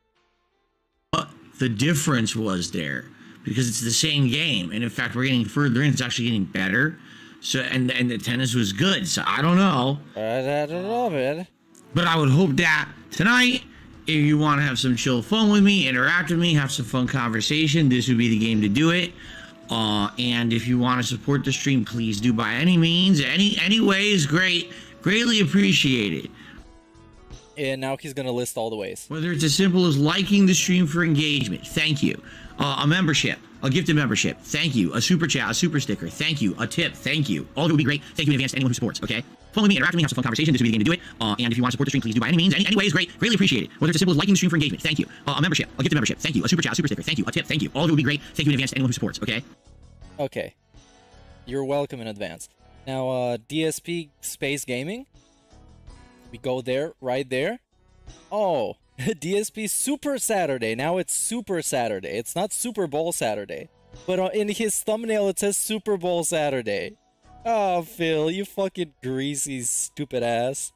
The difference was there. Because it's the same game. And in fact, we're getting further in. It's actually getting better. So, and the tennis was good. So, I don't know. I don't know, man. But I would hope that tonight... If you want to have some chill fun with me, interact with me, have some fun conversation, this would be the game to do it. And if you want to support the stream, please do by any means. Any way is great. Greatly appreciated. And now he's going to list all the ways. Whether it's as simple as liking the stream for engagement. Thank you. A membership. A gifted membership. Thank you. A super chat. A super sticker. Thank you. A tip. Thank you. All of it would be great. Thank you in advance to anyone who supports, okay? Follow with me, interact with me, have some fun conversation. This would be the game to do it. And if you want to support the stream, please do by any means. Any way is great. Greatly appreciated. Whether it's as simple as liking the stream for engagement. Thank you. A membership. A gifted membership. Thank you. A super chat. A super sticker. Thank you. A tip. Thank you. All of it would be great. Thank you in advance to anyone who supports, okay? Okay. You're welcome in advance. Now, DSP Space Gaming. We go there, right there. Oh, DSP Super Saturday. Now it's Super Saturday. It's not Super Bowl Saturday. But in his thumbnail, it says Super Bowl Saturday. Oh, Phil, you fucking greasy, stupid ass.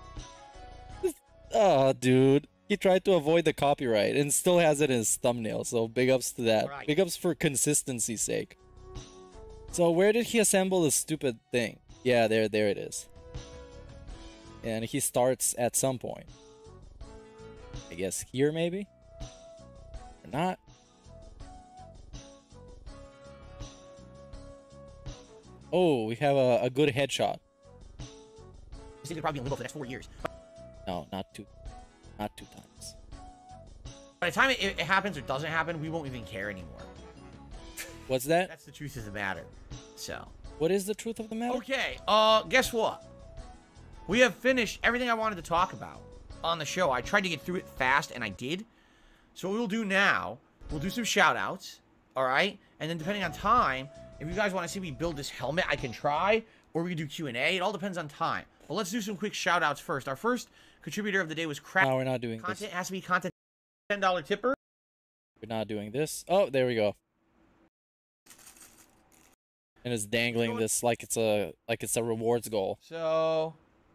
Oh, dude. He tried to avoid the copyright and still has it in his thumbnail, so big ups to that. Right. Big ups for consistency's sake. So where did he assemble this stupid thing? Yeah, there it is. And he starts at some point. I guess here, maybe? Or not? Oh, we have a good headshot. This thing could probably be illegal for the next 4 years. No, not two times. By the time it happens or doesn't happen, we won't even care anymore. What's that? That's the truth of the matter. So. What is the truth of the matter? Okay, guess what? We have finished everything I wanted to talk about on the show. I tried to get through it fast, and I did. So what we'll do now, we'll do some shout-outs, alright? And then depending on time, if you guys want to see me build this helmet, I can try, or we can do Q&A. It all depends on time. But let's do some quick shout-outs first. Our first contributor of the day was Crap. No, we're not doing Content this. has to be content. $10 tipper. We're not doing this. Oh, there we go. And it's dangling this like it's a rewards goal. So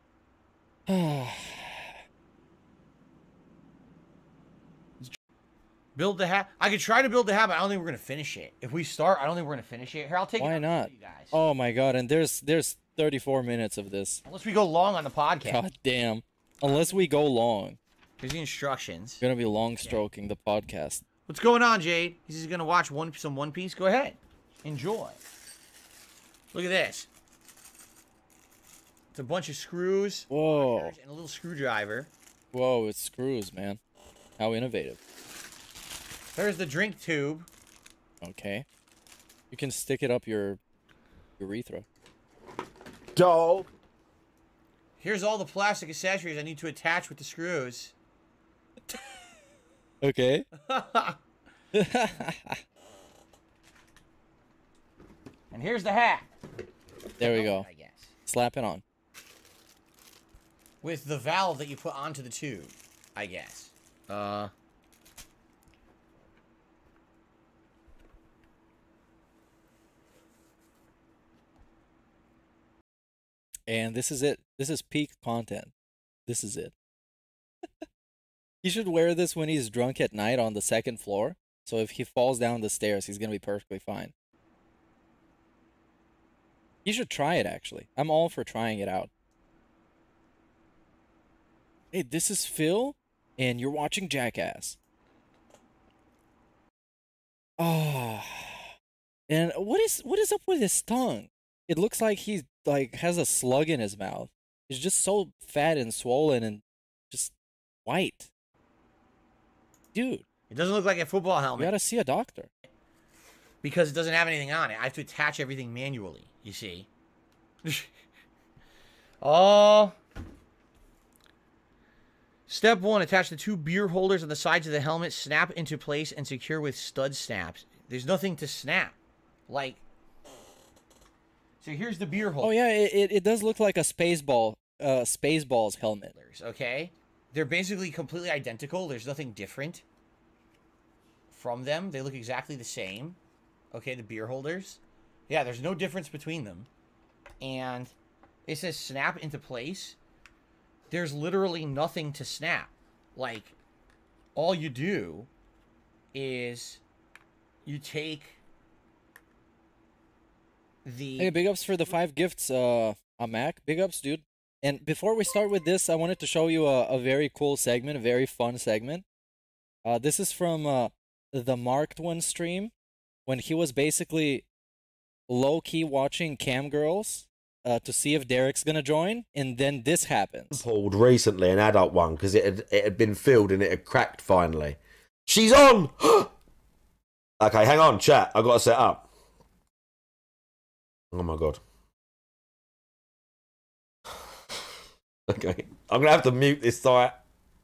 build the hat. I could try to build the hat, but I don't think we're gonna finish it. If we start, I don't think we're gonna finish it. Here, I'll take it. Why not? You guys. Oh my god! And there's 34 minutes of this. Unless we go long on the podcast. God damn! Unless we go long. Here's the instructions. We're gonna be long stroking the podcast. What's going on, Jade? He's just gonna watch some One Piece. Go ahead, enjoy. Look at this. It's a bunch of screws. Whoa! And a little screwdriver. Whoa! It's screws, man. How innovative. There's the drink tube. Okay. You can stick it up your urethra. Dog. Here's all the plastic accessories I need to attach with the screws. Okay. And here's the hat. There we go. I guess. Slap it on. With the valve that you put onto the tube, I guess. And this is it. This is peak content. This is it. He should wear this when he's drunk at night on the second floor. So if he falls down the stairs, he's going to be perfectly fine. You should try it, actually. I'm all for trying it out. Hey, this is Phil, and you're watching Jackass. Oh. And what is up with his tongue? It looks like he has a slug in his mouth. He's just so fat and swollen and just white. Dude. It doesn't look like a football helmet. You gotta see a doctor. Because it doesn't have anything on it. I have to attach everything manually, you see. Oh. Step 1, attach the 2 beer holders on the sides of the helmet, snap into place, and secure with stud snaps. There's nothing to snap. Like, so here's the beer holder. Oh yeah, it does look like a Spaceballs helmet. Okay? They're basically completely identical. There's nothing different from them. They look exactly the same. Okay, the beer holders. Yeah, there's no difference between them. And it says snap into place. There's literally nothing to snap. Like, all you do is you take the... Hey, big ups for the 5 gifts, Mac. Big ups, dude. And before we start with this, I wanted to show you a very cool segment, a very fun segment. This is from the Marked One stream, when he was basically low-key watching cam girls to see if Derek's gonna join, and then this happens. Pulled recently, an adult one, because it had been filled and it had cracked finally. She's on! Okay, hang on, chat. I've got to set up. Oh my god. Okay, I'm going to have to mute this site.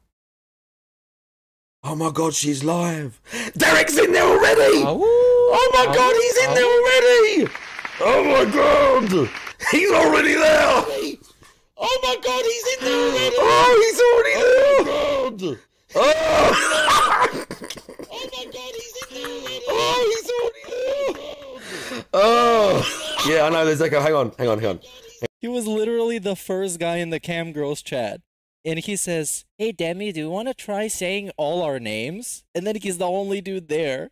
Oh my god, she's live. Derek's in there already! Oh my god, he's in there already! Oh my god! He's already there! Oh my god, he's in there already! Oh, he's already there! Oh! Oh my god, he's in there already! Oh, he's already there! Oh! Yeah, I know, there's echo. Hang on. He was literally the first guy in the cam girls chat. And he says, "Hey Demi, do you want to try saying all our names?" And then he's the only dude there.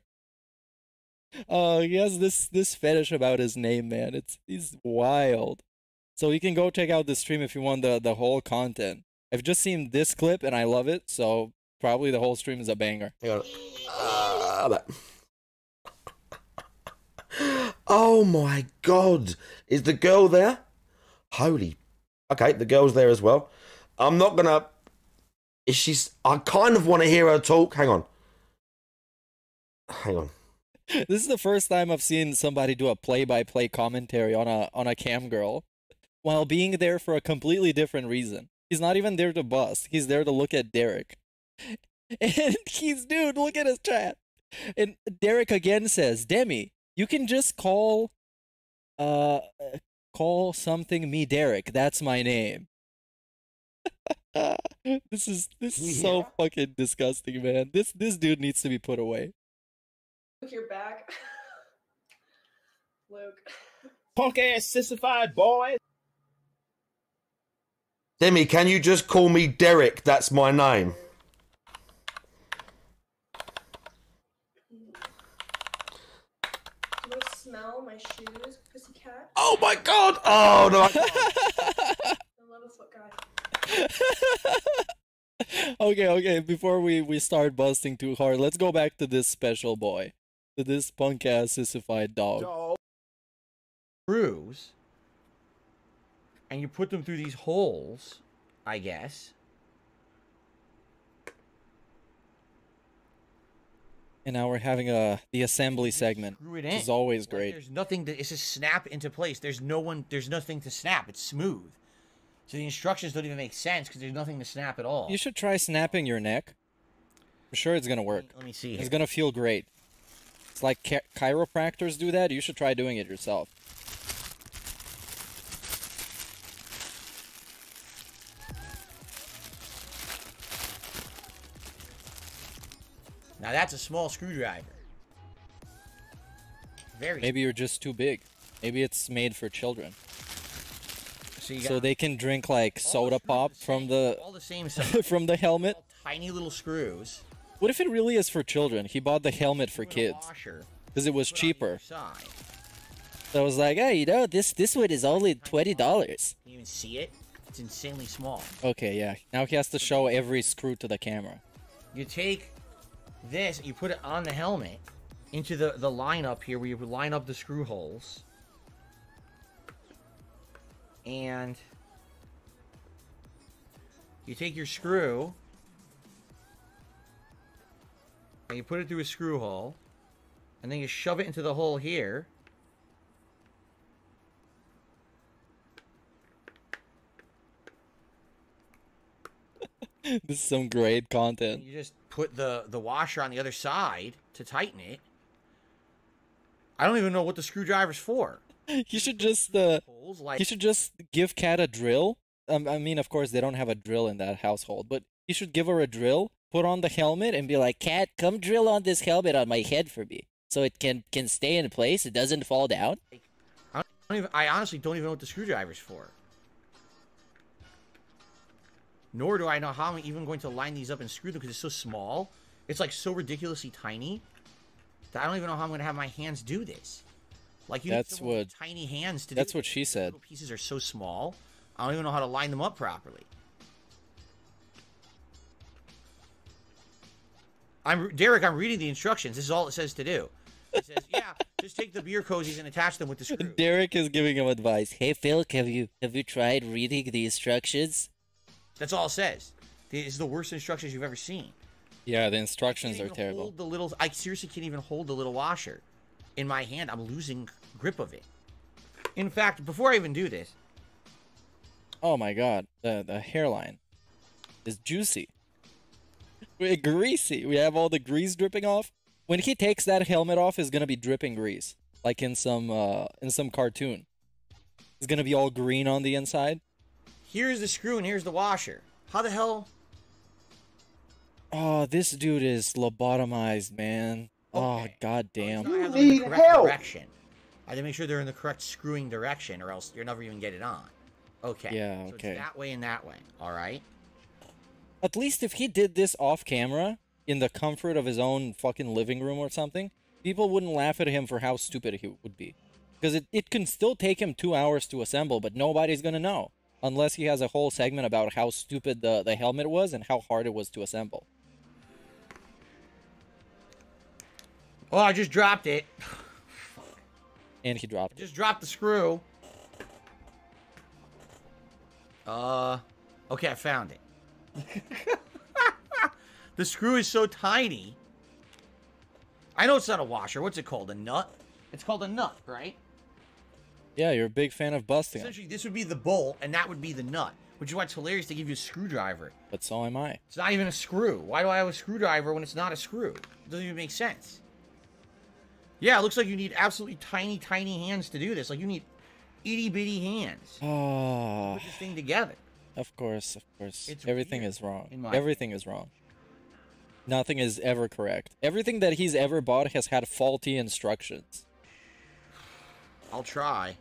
He has this fetish about his name, man. He's wild. So you can go check out the stream if you want the whole content. I've just seen this clip and I love it, so probably the whole stream is a banger. Hang on. Oh my god. Is the girl there? Holy. Okay, the girl's there as well. I'm not gonna... I kind of want to hear her talk. Hang on. This is the first time I've seen somebody do a play-by-play commentary on a cam girl while being there for a completely different reason. He's not even there to bust. He's there to look at Derek. And dude, look at his chat. And Derek again says, "Demi, you can just call something me Derek. That's my name." This is so fucking disgusting, man. This dude needs to be put away. Look, you're back. Luke. Punk ass sissified boy. Demi, can you just call me Derek? That's my name. Do you want to smell my shoes, pussycat? Oh my god! Oh no! I love this foot guy. Okay. Before we start busting too hard, let's go back to this special boy. To this punk ass sissified dog. Screws. And you put them through these holes, I guess. And now we're having the assembly segment, Screw it in. which is always great. There's nothing to... It's just snap into place. There's nothing to snap. It's smooth. So the instructions don't even make sense because there's nothing to snap at all. You should try snapping your neck. For sure it's gonna work. Let me see here. It's gonna feel great. It's like chiropractors do that. You should try doing it yourself. Now that's a small screwdriver. Maybe you're just too big. Maybe it's made for children. So they can drink like soda pop from the same size. from the helmet. Tiny little screws. What if it really is for children? He bought the helmet for kids because it was cheaper. So I was like, hey, you know, this one is only $20. Can you even see it? It's insanely small. Okay, yeah. Now he has to show every screw to the camera. You take this, you put it on the helmet into the lineup here where you would line up the screw holes. And you take your screw and you put it through a screw hole, and then you shove it into the hole here. This is some great content. You just put the washer on the other side to tighten it. I don't even know what the screwdriver's for. You should just you should just give Kat a drill. I mean, of course, they don't have a drill in that household, but you should give her a drill, put on the helmet, and be like, "Kat, come drill on this helmet on my head for me, so it can stay in place. It doesn't fall down." I honestly don't even know what the screwdriver's for. Nor do I know how I'm even going to line these up and screw them because it's so small. It's like so ridiculously tiny that I don't even know how I'm going to have my hands do this. Like, you need someone with tiny hands to do. That's what she said. Little pieces are so small. I don't even know how to line them up properly. Derek, I'm reading the instructions. This is all it says to do. It says, yeah, just take the beer cozies and attach them with the screw. Derek is giving him advice. Hey, Phil, have you tried reading the instructions? That's all it says. This is the worst instructions you've ever seen. Yeah, the instructions are terrible. Hold the little, I seriously can't even hold the little washer in my hand. I'm losing grip of it. In fact, before I even do this. Oh my god, the hairline is juicy. We're greasy. We have all the grease dripping off. When he takes that helmet off, it's gonna be dripping grease, like in some cartoon. It's gonna be all green on the inside. Here's the screw and here's the washer. How the hell? Oh, this dude is lobotomized, man. Okay. Oh, goddamn. You need help. Direction. I have to make sure they're in the correct screwing direction, or else you'll never even get it on. Okay. Yeah. So okay. It's that way and that way. All right. At least if he did this off camera, in the comfort of his own fucking living room or something, people wouldn't laugh at him for how stupid he would be. Because it can still take him 2 hours to assemble, but nobody's gonna know. Unless he has a whole segment about how stupid the helmet was and how hard it was to assemble. Oh, I just dropped it. And he dropped it. Just dropped the screw. Okay, I found it. The screw is so tiny. I know it's not a washer. What's it called? A nut? It's called a nut, right? Yeah, you're a big fan of busting. Essentially, this would be the bolt, and that would be the nut. Which is why it's hilarious to give you a screwdriver. But so am I. It's not even a screw. Why do I have a screwdriver when it's not a screw? It doesn't even make sense. Yeah, it looks like you need absolutely tiny, tiny hands to do this. Like, you need itty-bitty hands. Oh. Put this thing together. Of course, of course. It's Everything weird, is wrong. in my Everything is wrong. Nothing is ever correct. Everything that he's ever bought has had faulty instructions. I'll try.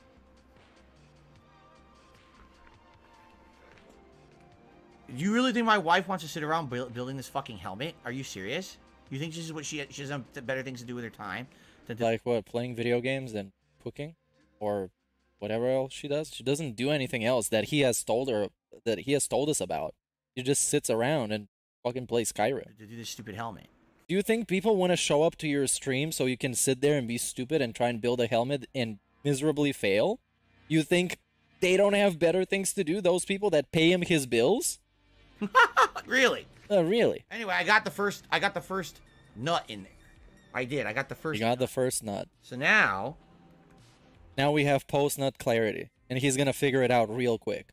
Do you really think my wife wants to sit around building this fucking helmet? Are you serious? You think this is what she has better things to do with her time? Like what? Playing video games and cooking? Or whatever else she does? She doesn't do anything else that he has told her, that he has told us about. She just sits around and fucking plays Skyrim. To do this stupid helmet. Do you think people want to show up to your stream so you can sit there and be stupid and try and build a helmet and miserably fail? You think they don't have better things to do, those people that pay him his bills? Really? Really? Anyway, I got the first nut in there. I did. I got the first. You got the first nut. So now we have post-nut clarity, and he's gonna figure it out real quick.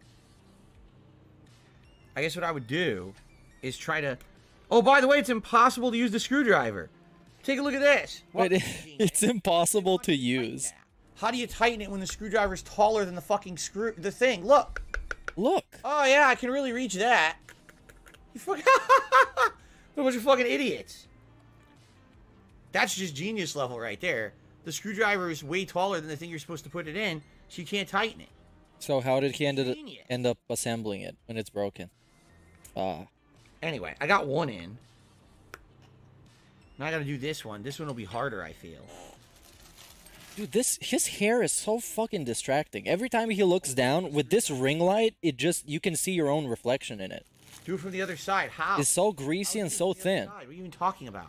I guess what I would do is try to. Oh, by the way, it's impossible to use the screwdriver. Take a look at this. Wait, it's impossible to use. How do you tighten it when the screwdriver's taller than the fucking the thing? Look. Look. Oh yeah, I can really reach that. You fucking a bunch of fucking idiots. That's just genius level right there. The screwdriver is way taller than the thing you're supposed to put it in, so you can't tighten it. So how did he end up assembling it when it's broken? Anyway, I got one in. Now I gotta do this one. This one will be harder, I feel. Dude, his hair is so fucking distracting. Every time he looks down with this ring light, you can see your own reflection in it. Do it from the other side. How? It's so greasy and so thin. What are you even talking about?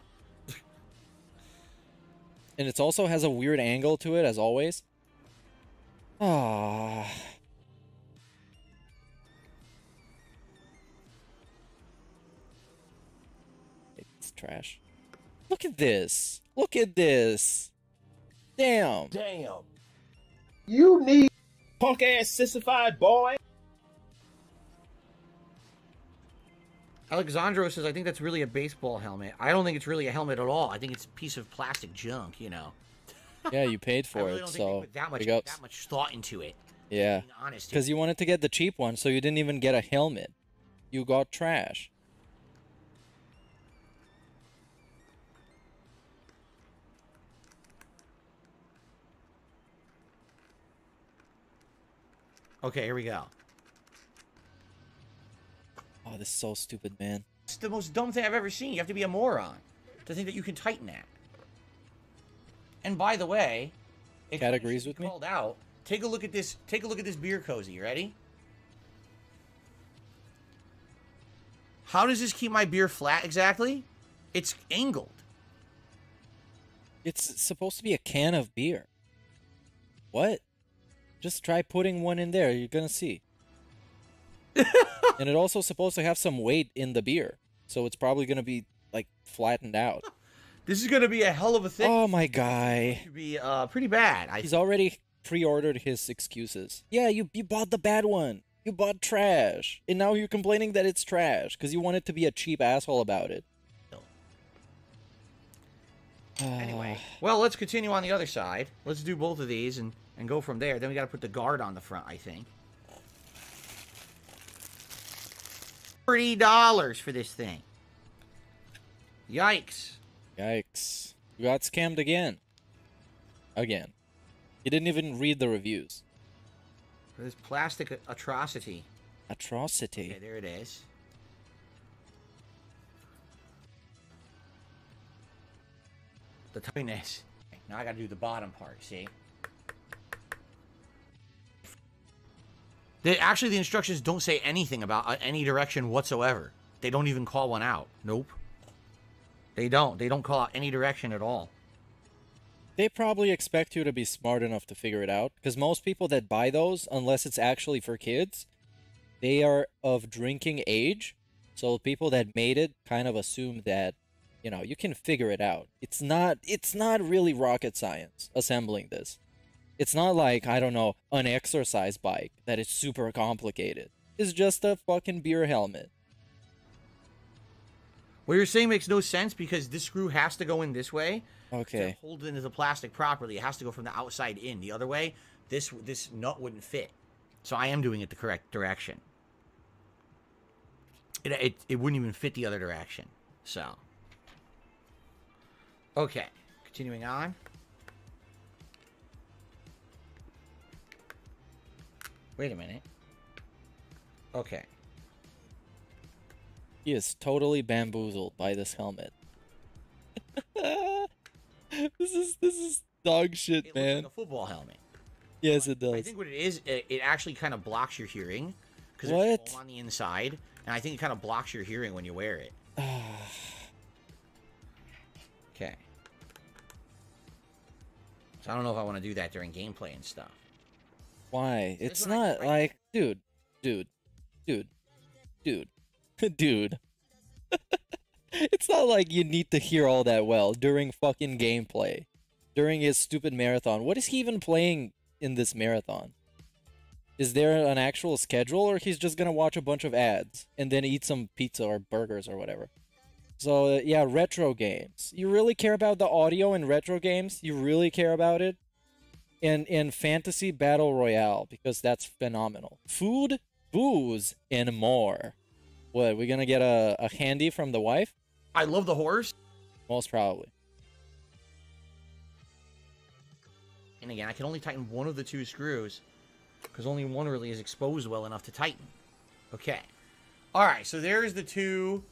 And it also has a weird angle to it, as always. Ah. It's trash. Look at this. Look at this. Damn. Damn. You need punk ass sissified boy. Alexandro says, I think that's really a baseball helmet. I don't think it's really a helmet at all. I think it's a piece of plastic junk, you know. Yeah, you paid for really it, don't think so... they put big ups. that much thought into it. Yeah. Being honest here. Because you wanted to get the cheap one, so you didn't even get a helmet. You got trash. Okay, here we go. Oh, this is so stupid, man. It's the most dumb thing I've ever seen. You have to be a moron to think that you can tighten that. And by the way, if Cat agrees with me. Called out. Take a look at this. Take a look at this beer cozy. You ready? How does this keep my beer flat exactly? It's angled. It's supposed to be a can of beer. What? Just try putting one in there. You're gonna see. And it's also supposed to have some weight in the beer, so it's probably gonna be like flattened out. This is gonna be a hell of a thing. Oh my guy. It be pretty bad. He's already pre-ordered his excuses. Yeah, you bought the bad one. You bought trash, and now you're complaining that it's trash because you wanted to be a cheap asshole about it. Anyway, well, let's continue on the other side. Let's do both of these and go from there. Then we got to put the guard on the front, I think. $30 for this thing. Yikes. Yikes. You got scammed again. Again. You didn't even read the reviews. For this plastic atrocity. Atrocity? Okay, there it is. The tightness. Now I gotta do the bottom part, see? Actually, the instructions don't say anything about any direction whatsoever. They don't even call one out. Nope. They don't. They don't call out any direction at all. They probably expect you to be smart enough to figure it out, because most people that buy those, unless it's actually for kids, they are of drinking age. So people that made it kind of assume that, you know, you can figure it out. It's not really rocket science assembling this. It's not like, I don't know, an exercise bike that is super complicated. It's just a fucking beer helmet. What you're saying makes no sense because this screw has to go in this way. Okay. To hold it into the plastic properly, it has to go from the outside in. The other way, this nut wouldn't fit. So I am doing it the correct direction. It wouldn't even fit the other direction. So. Okay. Continuing on. Wait a minute. Okay. He is totally bamboozled by this helmet. This is dog shit, man. Looks like a football helmet. Yes, it does. I think what it is, it actually kind of blocks your hearing. Because it's on the inside. And I think it kind of blocks your hearing when you wear it. Okay. So I don't know if I want to do that during gameplay and stuff. Why? It's not like... Dude. It's not like you need to hear all that well during fucking gameplay. During his stupid marathon. What is he even playing in this marathon? Is there an actual schedule, or he's just gonna watch a bunch of ads and then eat some pizza or burgers or whatever? So, yeah, retro games. You really care about the audio in retro games? You really care about it? In Fantasy Battle Royale, because that's phenomenal. Food, booze, and more. What, we gonna get a handy from the wife? I love the horse. Most probably. And again, I can only tighten one of the two screws, because only one really is exposed well enough to tighten. Okay. Alright, so there's the two...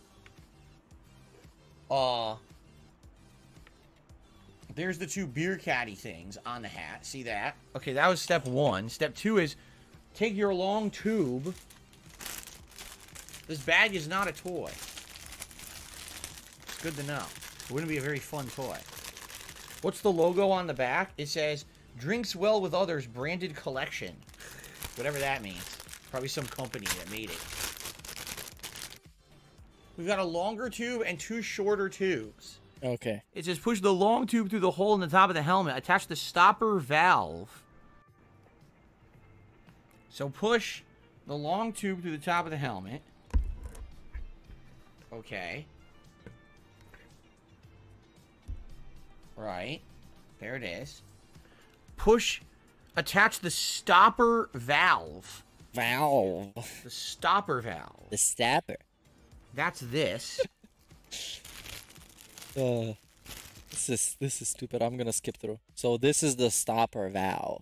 There's the two beer caddy things on the hat. See that? Okay, that was step one. Step two is take your long tube. This bag is not a toy. It's good to know. It wouldn't be a very fun toy. What's the logo on the back? It says, Drinks Well With Others Branded Collection. Whatever that means. Probably some company that made it. We've got a longer tube and two shorter tubes. Okay. It says push the long tube through the hole in the top of the helmet. Attach the stopper valve. So push the long tube through the top of the helmet. Okay. Right. There it is. Push. Attach the stopper valve. Valve. The stopper valve. The stopper. That's this. This is stupid. I'm gonna skip through. So this is the stopper valve.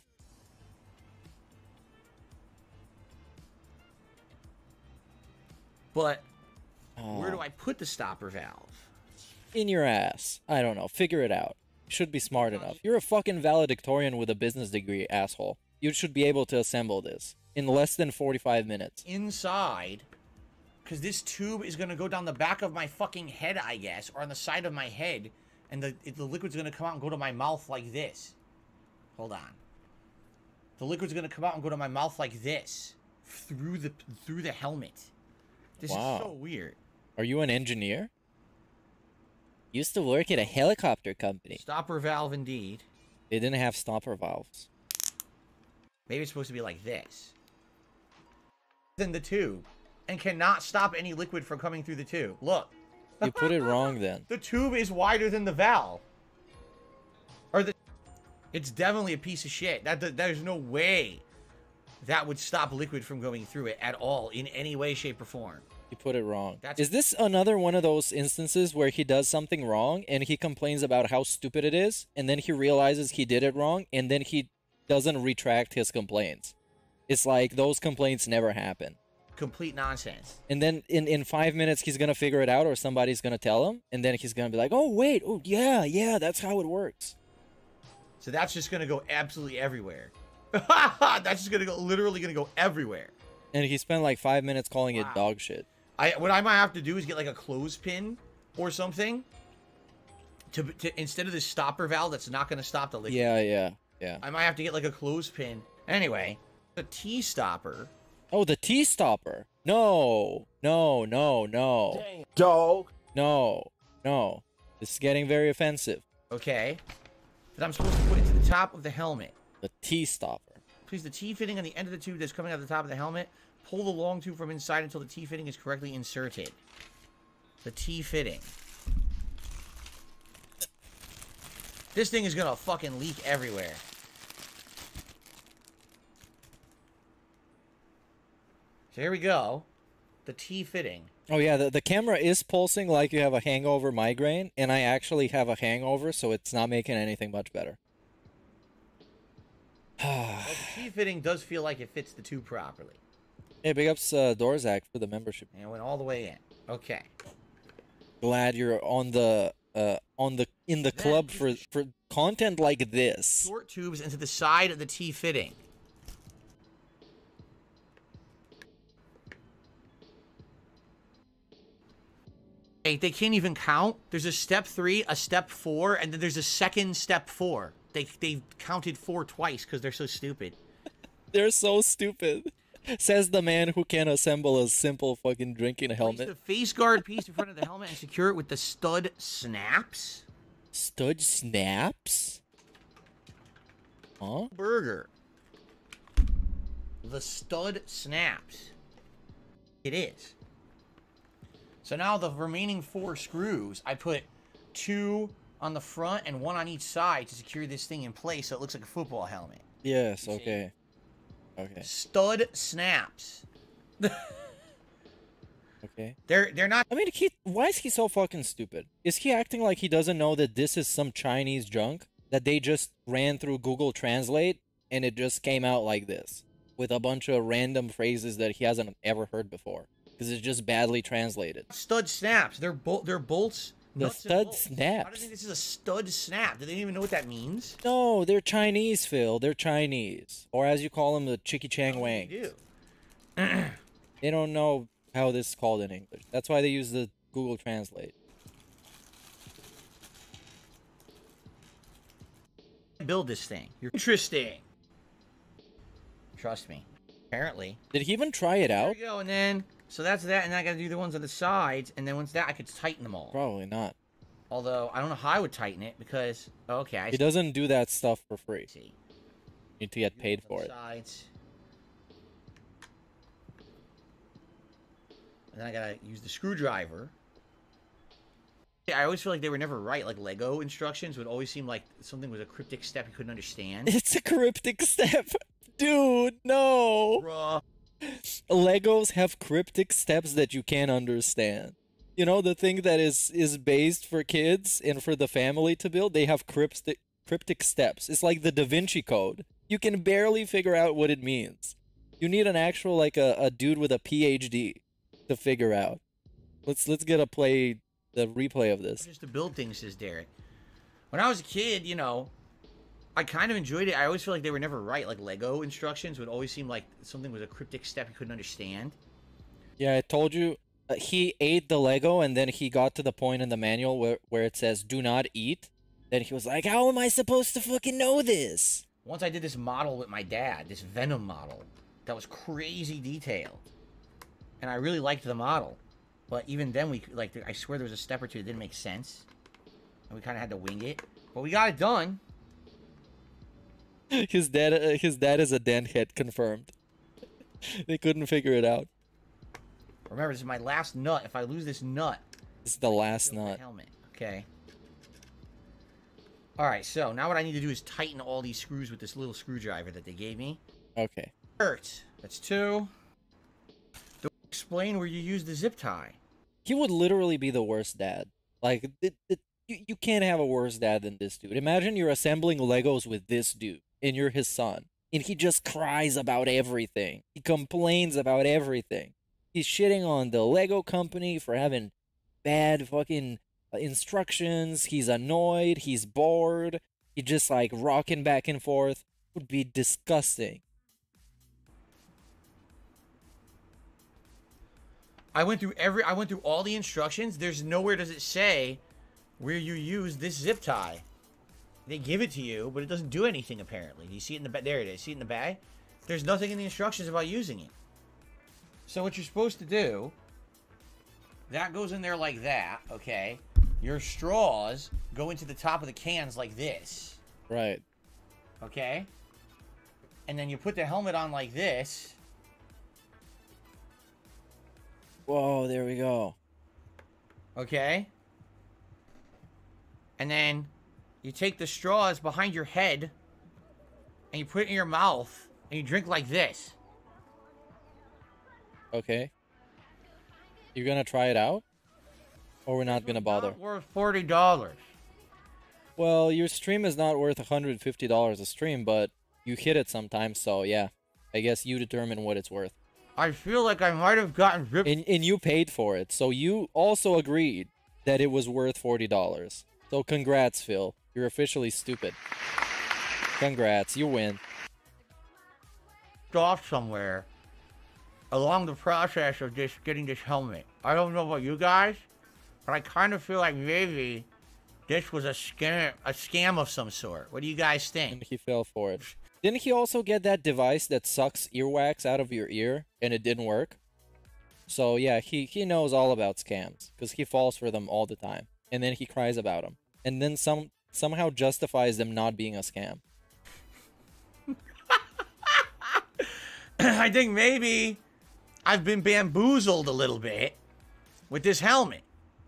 But where do I put the stopper valve? In your ass. I don't know. Figure it out. You should be smart enough. You're a fucking valedictorian with a business degree, asshole. You should be able to assemble this in less than 45 minutes. Inside, because this tube is going to go down the back of my fucking head, I guess, or on the side of my head, and the liquid's going to come out and go to my mouth like this. Hold on. The liquid's going to come out and go to my mouth like this through the helmet. This is so weird. Are you an engineer? Used to work at a helicopter company. Stopper valve indeed. They didn't have stopper valves. Maybe it's supposed to be like this. Then the tube. And cannot stop any liquid from coming through the tube. Look. You put it wrong then. The tube is wider than the valve. It's definitely a piece of shit. There's no way that would stop liquid from going through it at all in any way, shape, or form. You put it wrong. Is this another one of those instances where he does something wrong and he complains about how stupid it is, and then he realizes he did it wrong, and then he doesn't retract his complaints? It's like those complaints never happen. Complete nonsense. And then in 5 minutes he's gonna figure it out, or somebody's gonna tell him, and then he's gonna be like, oh wait, oh yeah, that's how it works. So that's just gonna go absolutely everywhere. That's just literally gonna go everywhere. And he spent like 5 minutes calling it dog shit. What I might have to do is get like a clothespin or something to instead of this stopper valve that's not gonna stop the liquid. Yeah. I might have to get like a clothespin. Anyway, the T-stopper. Oh, the T-stopper. No. Dang. Dog. No. This is getting very offensive. Okay. That I'm supposed to put into the top of the helmet. The T-stopper. Place the T-fitting on the end of the tube that's coming out the top of the helmet. Pull the long tube from inside until the T-fitting is correctly inserted. The T-fitting. This thing is gonna fucking leak everywhere. So here we go. The T-fitting. Oh yeah, the camera is pulsing like you have a hangover migraine, and I actually have a hangover, so it's not making anything much better. Well, the T-fitting does feel like it fits the tube properly. Hey, big ups Dorzak for the membership. And it went all the way in. Okay. Glad you're in the club for content like this. Short tubes into the side of the T-fitting. They can't even count. There's a step 3, a step 4, and then there's a second step 4. They counted 4 twice because they're so stupid. They're so stupid. Says the man who can assemble a simple fucking drinking helmet. Place the face guard piece in front of the helmet and secure it with the stud snaps. Stud snaps? Huh? Burger. The stud snaps. It is. So now the remaining 4 screws, I put 2 on the front and 1 on each side to secure this thing in place so it looks like a football helmet. Yes, okay. Okay. Stud snaps. Okay. They're not. I mean, why is he so fucking stupid? Is he acting like he doesn't know that this is some Chinese junk that they just ran through Google Translate and it just came out like this with a bunch of random phrases that he hasn't ever heard before because it's just badly translated? Stud snaps. They're bolts. The stud bolts. snaps. I don't think this is a stud snap. Do they even know what that means? No, they're Chinese, Phil. They're Chinese. Or as you call them, the Chicky Chang Wang. They do. They don't know how this is called in English. That's why they use the Google Translate. Build this thing. You're interesting. Trust me. Apparently. Did he even try it out? There we go, and then... So that's that, and then I gotta do the ones on the sides, and then once that, I could tighten them all. Probably not. Although, I don't know how I would tighten it, because... Okay, He doesn't do that stuff for free. See. You need to get paid for it. Sides. And then I gotta use the screwdriver I always feel like they were never right. Like Lego instructions would always seem like something was a cryptic step you couldn't understand. It's a cryptic step. Dude, no. Bruh. Legos have cryptic steps that you can't understand. You know, the thing that is based for kids and for the family to build, they have cryptic steps. It's like the Da Vinci Code. You can barely figure out what it means. You need an actual, like, a dude with a PhD to figure out. Let's get the replay of this. Just to build things, says Derek. When I was a kid, you know, I kind of enjoyed it. I always feel like they were never right. Like Lego instructions would always seem like something was a cryptic step you couldn't understand. Yeah, I told you. He ate the Lego and then he got to the point in the manual where it says do not eat. Then he was like, how am I supposed to fucking know this? Once I did this model with my dad, this Venom model, that was crazy detailed. And I really liked the model. But even then, I swear there was a step or two that didn't make sense. And we kind of had to wing it. But we got it done. His dad is a denthead, confirmed. They couldn't figure it out. Remember, this is my last nut. If I lose this nut, this is the last nut. Helmet. Okay. All right. So now what I need to do is tighten all these screws with this little screwdriver that they gave me. Okay. Hurt. That's 2. Explain where you use the zip tie. He would literally be the worst dad. Like, you can't have a worse dad than this dude. Imagine you're assembling Legos with this dude, and you're his son. And he just cries about everything. He complains about everything. He's shitting on the Lego company for having bad fucking instructions. He's annoyed. He's bored. He's just like rocking back and forth. It would be disgusting. I went through all the instructions. There's nowhere does it say where you use this zip tie. They give it to you, but it doesn't do anything apparently. Do you see it in the bag? There it is. See it in the bag? There's nothing in the instructions about using it. So what you're supposed to do, that goes in there like that, okay? Your straws go into the top of the cans like this. Right. Okay? And then you put the helmet on like this. Whoa, there we go. Okay? And then you take the straws behind your head and you put it in your mouth and you drink like this. Okay. You're gonna try it out? Or we're not gonna bother? Not worth $40. Well, your stream is not worth $150 a stream, but you hit it sometimes, so yeah. I guess you determine what it's worth. I feel like I might have gotten ripped. And you paid for it, so you also agreed that it was worth $40. So congrats, Phil. You're officially stupid. Congrats, you win. Off somewhere along the process of just getting this helmet. I don't know about you guys, but I kind of feel like maybe this was a scam of some sort. What do you guys think? And he fell for it. Didn't he also get that device that sucks earwax out of your ear and it didn't work? So yeah, he knows all about scams because he falls for them all the time. And then he cries about them. And then somehow justifies them not being a scam. I think maybe I've been bamboozled a little bit with this helmet.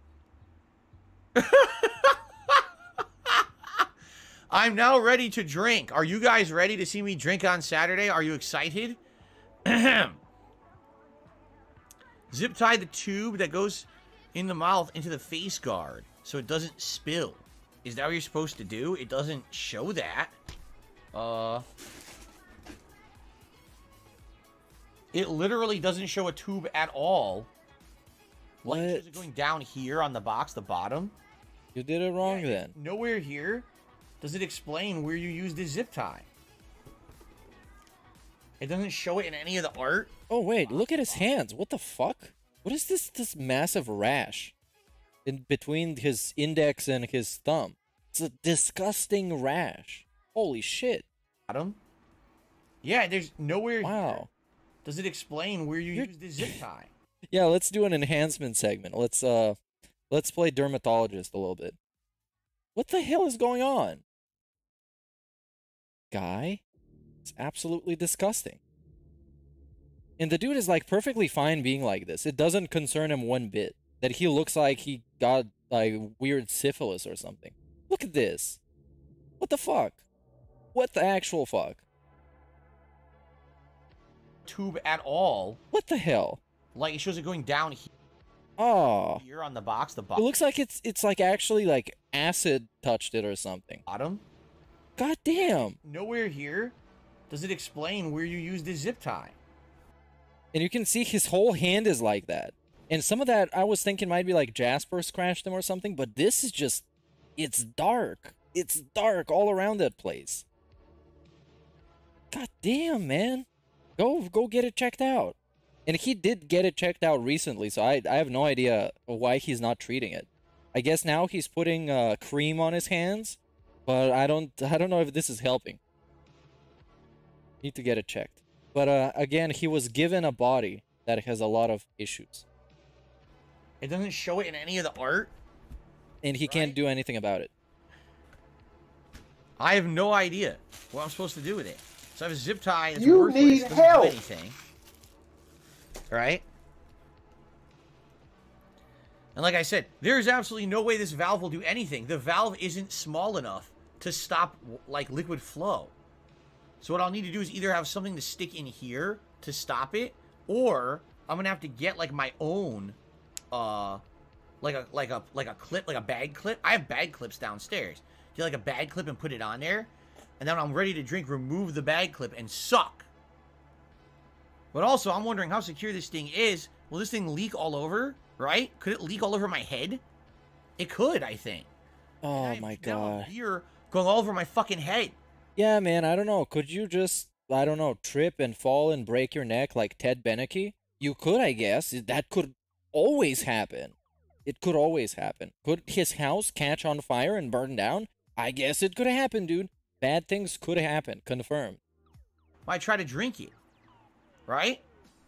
I'm now ready to drink. Are you guys ready to see me drink on Saturday? Are you excited? Zip tie the tube that goes in the mouth into the face guard so it doesn't spill. Is that what you're supposed to do? It doesn't show that. It literally doesn't show a tube at all. What? Like, is it going down here on the box, the bottom? You did it wrong then. Nowhere here does it explain where you use this zip tie. It doesn't show it in any of the art. Oh wait, look at his hands. What the fuck? What is this massive rash in between his index and his thumb? It's a disgusting rash. Holy shit. Bottom? Yeah, there's nowhere Wow. here does it explain where you use this zip tie. Yeah, let's do an enhancement segment. Let's play dermatologist a little bit. What the hell is going on? Guy? It's absolutely disgusting. And the dude is like perfectly fine being like this. It doesn't concern him one bit. that he looks like he got like weird syphilis or something. Look at this. What the fuck? What the actual fuck? Tube at all. What the hell? Like it shows it going down here. Oh. Here on the box, It looks like it's like actually like acid touched it or something. Bottom. God damn. Nowhere here does it explain where you use this zip tie. And you can see his whole hand is like that. And some of that I was thinking might be like Jasper scratched him or something, but this is just, it's dark. It's dark all around that place. God damn, man. Go get it checked out. And he did get it checked out recently, so I have no idea why he's not treating it. I guess now he's putting cream on his hands, but I don't know if this is helping. Need to get it checked. But again, he was given a body that has a lot of issues. It doesn't show it in any of the art. And he can't do anything about it. I have no idea what I'm supposed to do with it. So I have a zip tie. It's You worthless, need doesn't help. do anything. Right? And like I said, there is absolutely no way this valve will do anything. The valve isn't small enough to stop like liquid flow. So what I'll need to do is either have something to stick in here to stop it, or I'm gonna have to get like my own like a clip, like a bag clip. I have bag clips downstairs. Get like a bag clip and put it on there, and then when I'm ready to drink, remove the bag clip and suck. But also, I'm wondering how secure this thing is. Will this thing leak all over, right? Could it leak all over my head? It could, I think. Oh my god. Beer going all over my fucking head. Yeah, man, I don't know. Could you just, I don't know, trip and fall and break your neck like Ted Beneke? You could, I guess. That could always happen. It could always happen. Could his house catch on fire and burn down? I guess it could happen, dude. Bad things could happen. Confirmed. Might try to drink it. Right?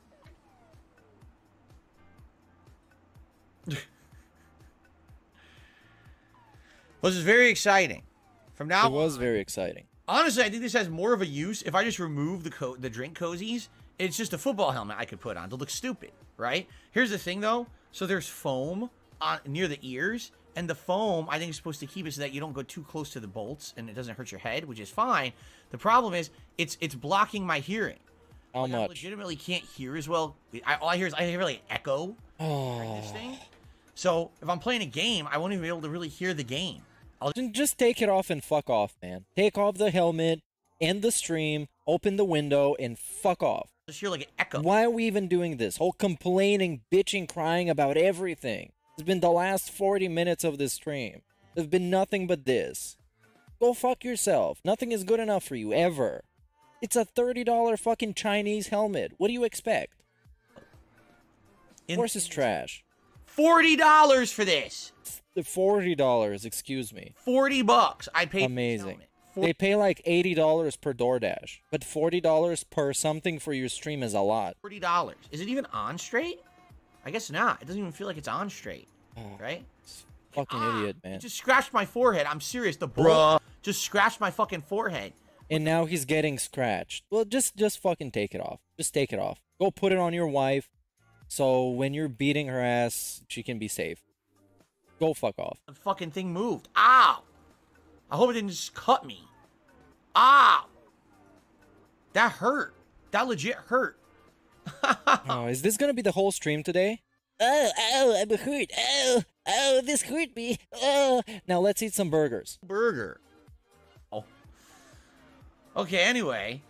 This is very exciting. From now It was very exciting. Honestly, I think this has more of a use. If I just remove the drink cozies, it's just a football helmet I could put on to look stupid, right? Here's the thing, though. So there's foam near the ears, and the foam, I think, is supposed to keep it so that you don't go too close to the bolts, and it doesn't hurt your head, which is fine. The problem is, it's blocking my hearing. How like, much? I legitimately can't hear as well. All I hear is like echo. This thing. So if I'm playing a game, I won't even be able to really hear the game. Just take it off and fuck off, man. Take off the helmet, end the stream, open the window, and fuck off. Just hear like an echo. Why are we even doing this? Whole complaining, bitching, crying about everything. It's been the last 40 minutes of this stream. There's been nothing but this. Go fuck yourself. Nothing is good enough for you, ever. It's a $30 fucking Chinese helmet. What do you expect? Of course it's trash. $40 for this. $40, excuse me. $40. I paid. Amazing. They pay like $80 per DoorDash, but $40 per something for your stream is a lot. $40. Is it even on straight? I guess not. It doesn't even feel like it's on straight. Right? Fucking idiot, man. It just scratched my forehead. I'm serious. The bullet just scratched my fucking forehead. And now he's getting scratched. Well, just fucking take it off. Just take it off. Go put it on your wife, so when you're beating her ass, she can be safe. Go fuck off. The fucking thing moved. Ow! I hope it didn't just cut me. Ow! That hurt. That legit hurt. Oh, is this gonna be the whole stream today? Oh, I'm hurt. Oh, this hurt me. Oh. Now let's eat some burgers. Burger. Oh. Okay, anyway.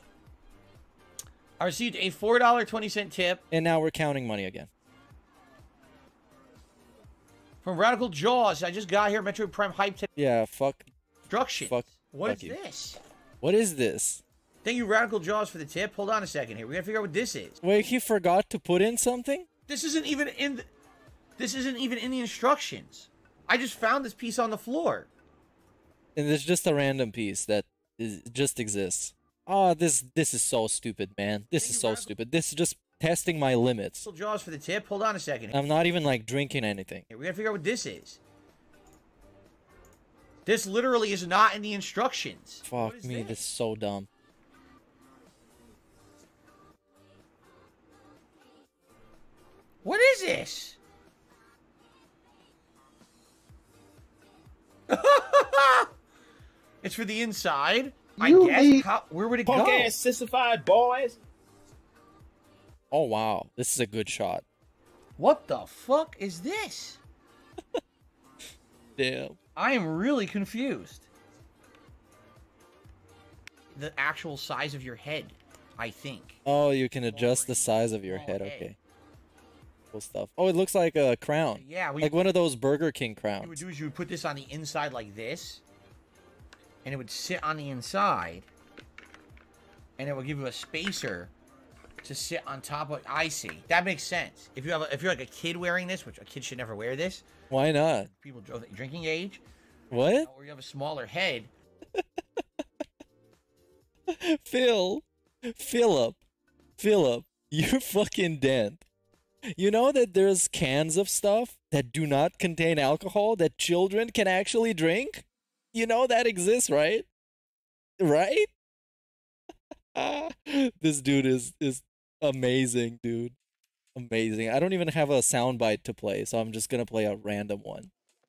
I received a $4.20 tip. And now we're counting money again. From Radical Jaws. I just got here. Metro Prime Hype tip. Yeah, fuck. Instructions. What fuck is you. this? What is this? Thank you, Radical Jaws, for the tip. Hold on a second here. We gotta figure out what this is. Wait, he forgot to put in something? This isn't even in the... This isn't even in the instructions. I just found this piece on the floor. And there's just a random piece that just exists. Oh, this is so stupid, man. This is so stupid. This is just testing my limits. Radical Jaws for the tip. Hold on a second here. I'm not even like drinking anything. We gotta figure out what this is. This literally is not in the instructions. Fuck me, this is so dumb. What is this? It's for the inside. You I guess. need Where would it punk go? ass sissified boys. Oh wow, this is a good shot. What the fuck is this? Damn. I am really confused. The actual size of your head, I think. Oh, you can adjust the size of your head. Okay. Cool stuff. Oh, it looks like a crown. Yeah, like one of those Burger King crowns. What you would do is you would put this on the inside like this, and it would sit on the inside, and it would give you a spacer to sit on top of. I see. That makes sense. If you're like a kid wearing this, which a kid should never wear this. Why not? People drinking age. What? Or you have a smaller head. Philip, you're fucking dead. You know that there's cans of stuff that do not contain alcohol that children can actually drink? You know that exists, right? Right? This dude is amazing, dude. Amazing. I don't even have a soundbite to play, so I'm just gonna play a random one.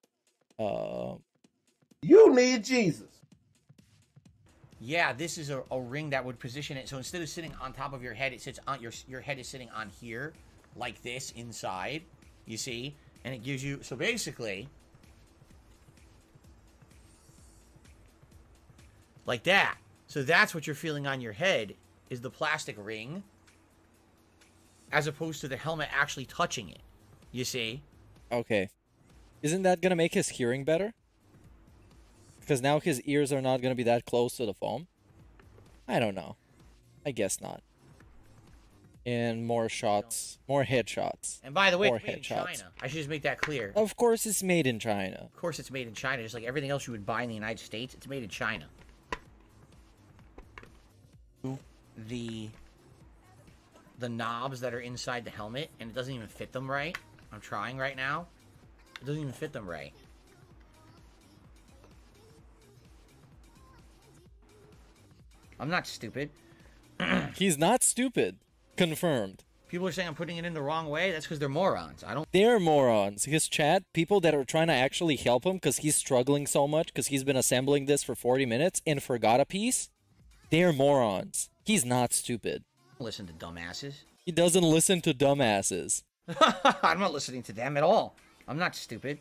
You need Jesus. Yeah, this is a ring that would position it. So instead of sitting on top of your head, it sits on your head is sitting on here, like this inside. You see, and it gives you. So basically, like that. So that's what you're feeling on your head is the plastic ring, as opposed to the helmet actually touching it. You see? Okay. Isn't that gonna make his hearing better? Because now his ears are not gonna be that close to the foam? I don't know. I guess not. And more shots. More headshots. And by the way, more it's made in China. I should just make that clear. Of course it's made in China. Of course it's made in China. Just like everything else you would buy in the United States, it's made in China. The knobs that are inside the helmet, and it doesn't even fit them right. I'm trying right now. It doesn't even fit them right. I'm not stupid. He's not stupid. Confirmed. People are saying I'm putting it in the wrong way. That's because they're morons. I don't. They're morons. His chat, people that are trying to actually help him because he's struggling so much because he's been assembling this for 40 minutes and forgot a piece. They're morons. He's not stupid. Listen to dumbasses. He doesn't listen to dumbasses. I'm not listening to them at all. I'm not stupid.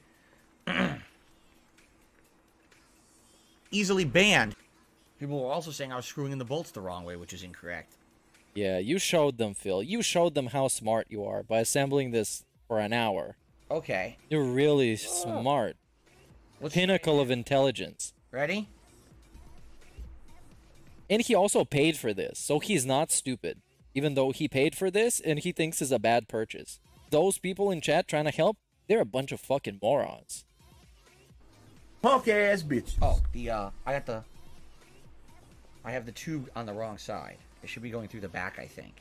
Easily banned. People were also saying I was screwing in the bolts the wrong way, which is incorrect. Yeah, you showed them, Phil. You showed them how smart you are by assembling this for an hour. Okay. You're really smart. Pinnacle of intelligence. Ready? And he also paid for this, so he's not stupid. Even though he paid for this and he thinks it's a bad purchase. Those people in chat trying to help, they're a bunch of fucking morons. Punk ass bitch. Oh, I have the tube on the wrong side. It should be going through the back, I think.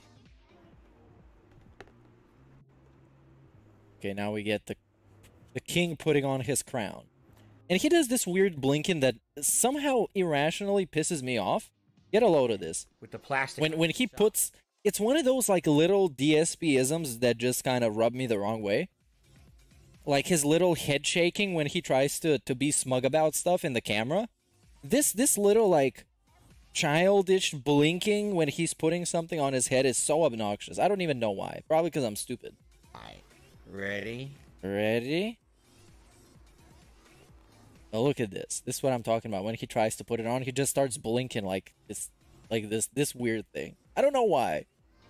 Okay, now we get the king putting on his crown. And he does this weird blinking that somehow irrationally pisses me off. Get a load of this. With the plastic. When he puts... It's one of those like little DSP-isms that just kind of rub me the wrong way. Like his little head shaking when he tries to be smug about stuff in the camera. This little like childish blinking when he's putting something on his head is so obnoxious. I don't even know why. Probably because I'm stupid. Alright. Ready? Ready? Oh, look at this. This is what I'm talking about. When he tries to put it on, he just starts blinking like this weird thing. I don't know why.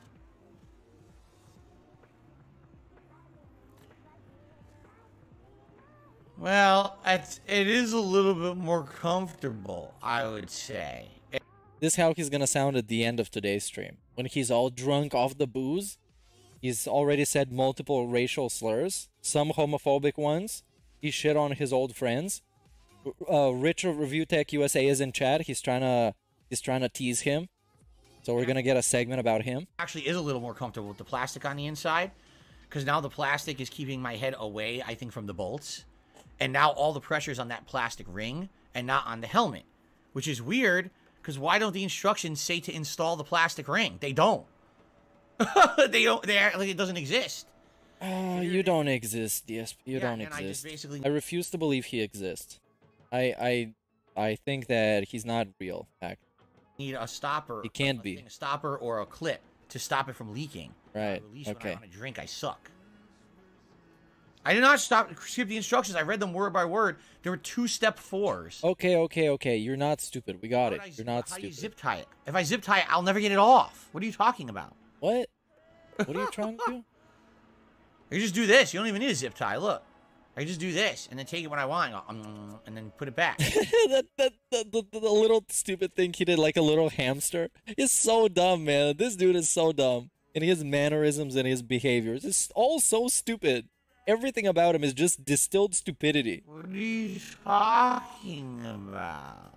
Well, it is a little bit more comfortable, I would say. This is how he's gonna sound at the end of today's stream. When he's all drunk off the booze, he's already said multiple racial slurs, some homophobic ones. He shit on his old friends. Rich of Review Tech USA is in chat. He's trying to tease him. So we're gonna get a segment about him. Actually is a little more comfortable with the plastic on the inside. Because now the plastic is keeping my head away, I think, from the bolts. And now all the pressure's on that plastic ring and not on the helmet. Which is weird, because why don't the instructions say to install the plastic ring? They don't. They act like it doesn't exist. Oh, you don't exist, yes. You don't exist. I refuse to believe he exists. I I think that he's not real. Actually. Need a stopper. He can't be. A stopper or a clip to stop it from leaking. Right. Release Okay. When I want to drink, I suck. I did not skip the instructions. I read them word by word. There were 2 step 4s. Okay. You're not stupid. We got it. You're not How do stupid. you zip tie it? If I zip tie it, I'll never get it off. What are you talking about? What? What are you trying to do? You just do this. You don't even need a zip tie. Look. I just do this and then take it when I want and then put it back. the little stupid thing he did, like a little hamster, is so dumb, man. This dude is so dumb. And his mannerisms and his behaviors is all so stupid. Everything about him is just distilled stupidity. What are you talking about?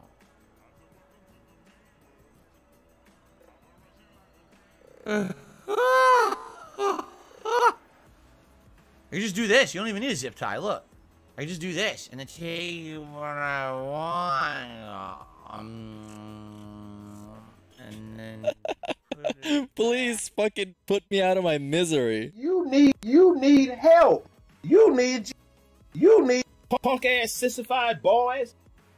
You just do this. You don't even need a zip tie. Look. I just do this and then take it when I want. And then Please fucking put me out of my misery. You need help. You need punk ass sissified boys.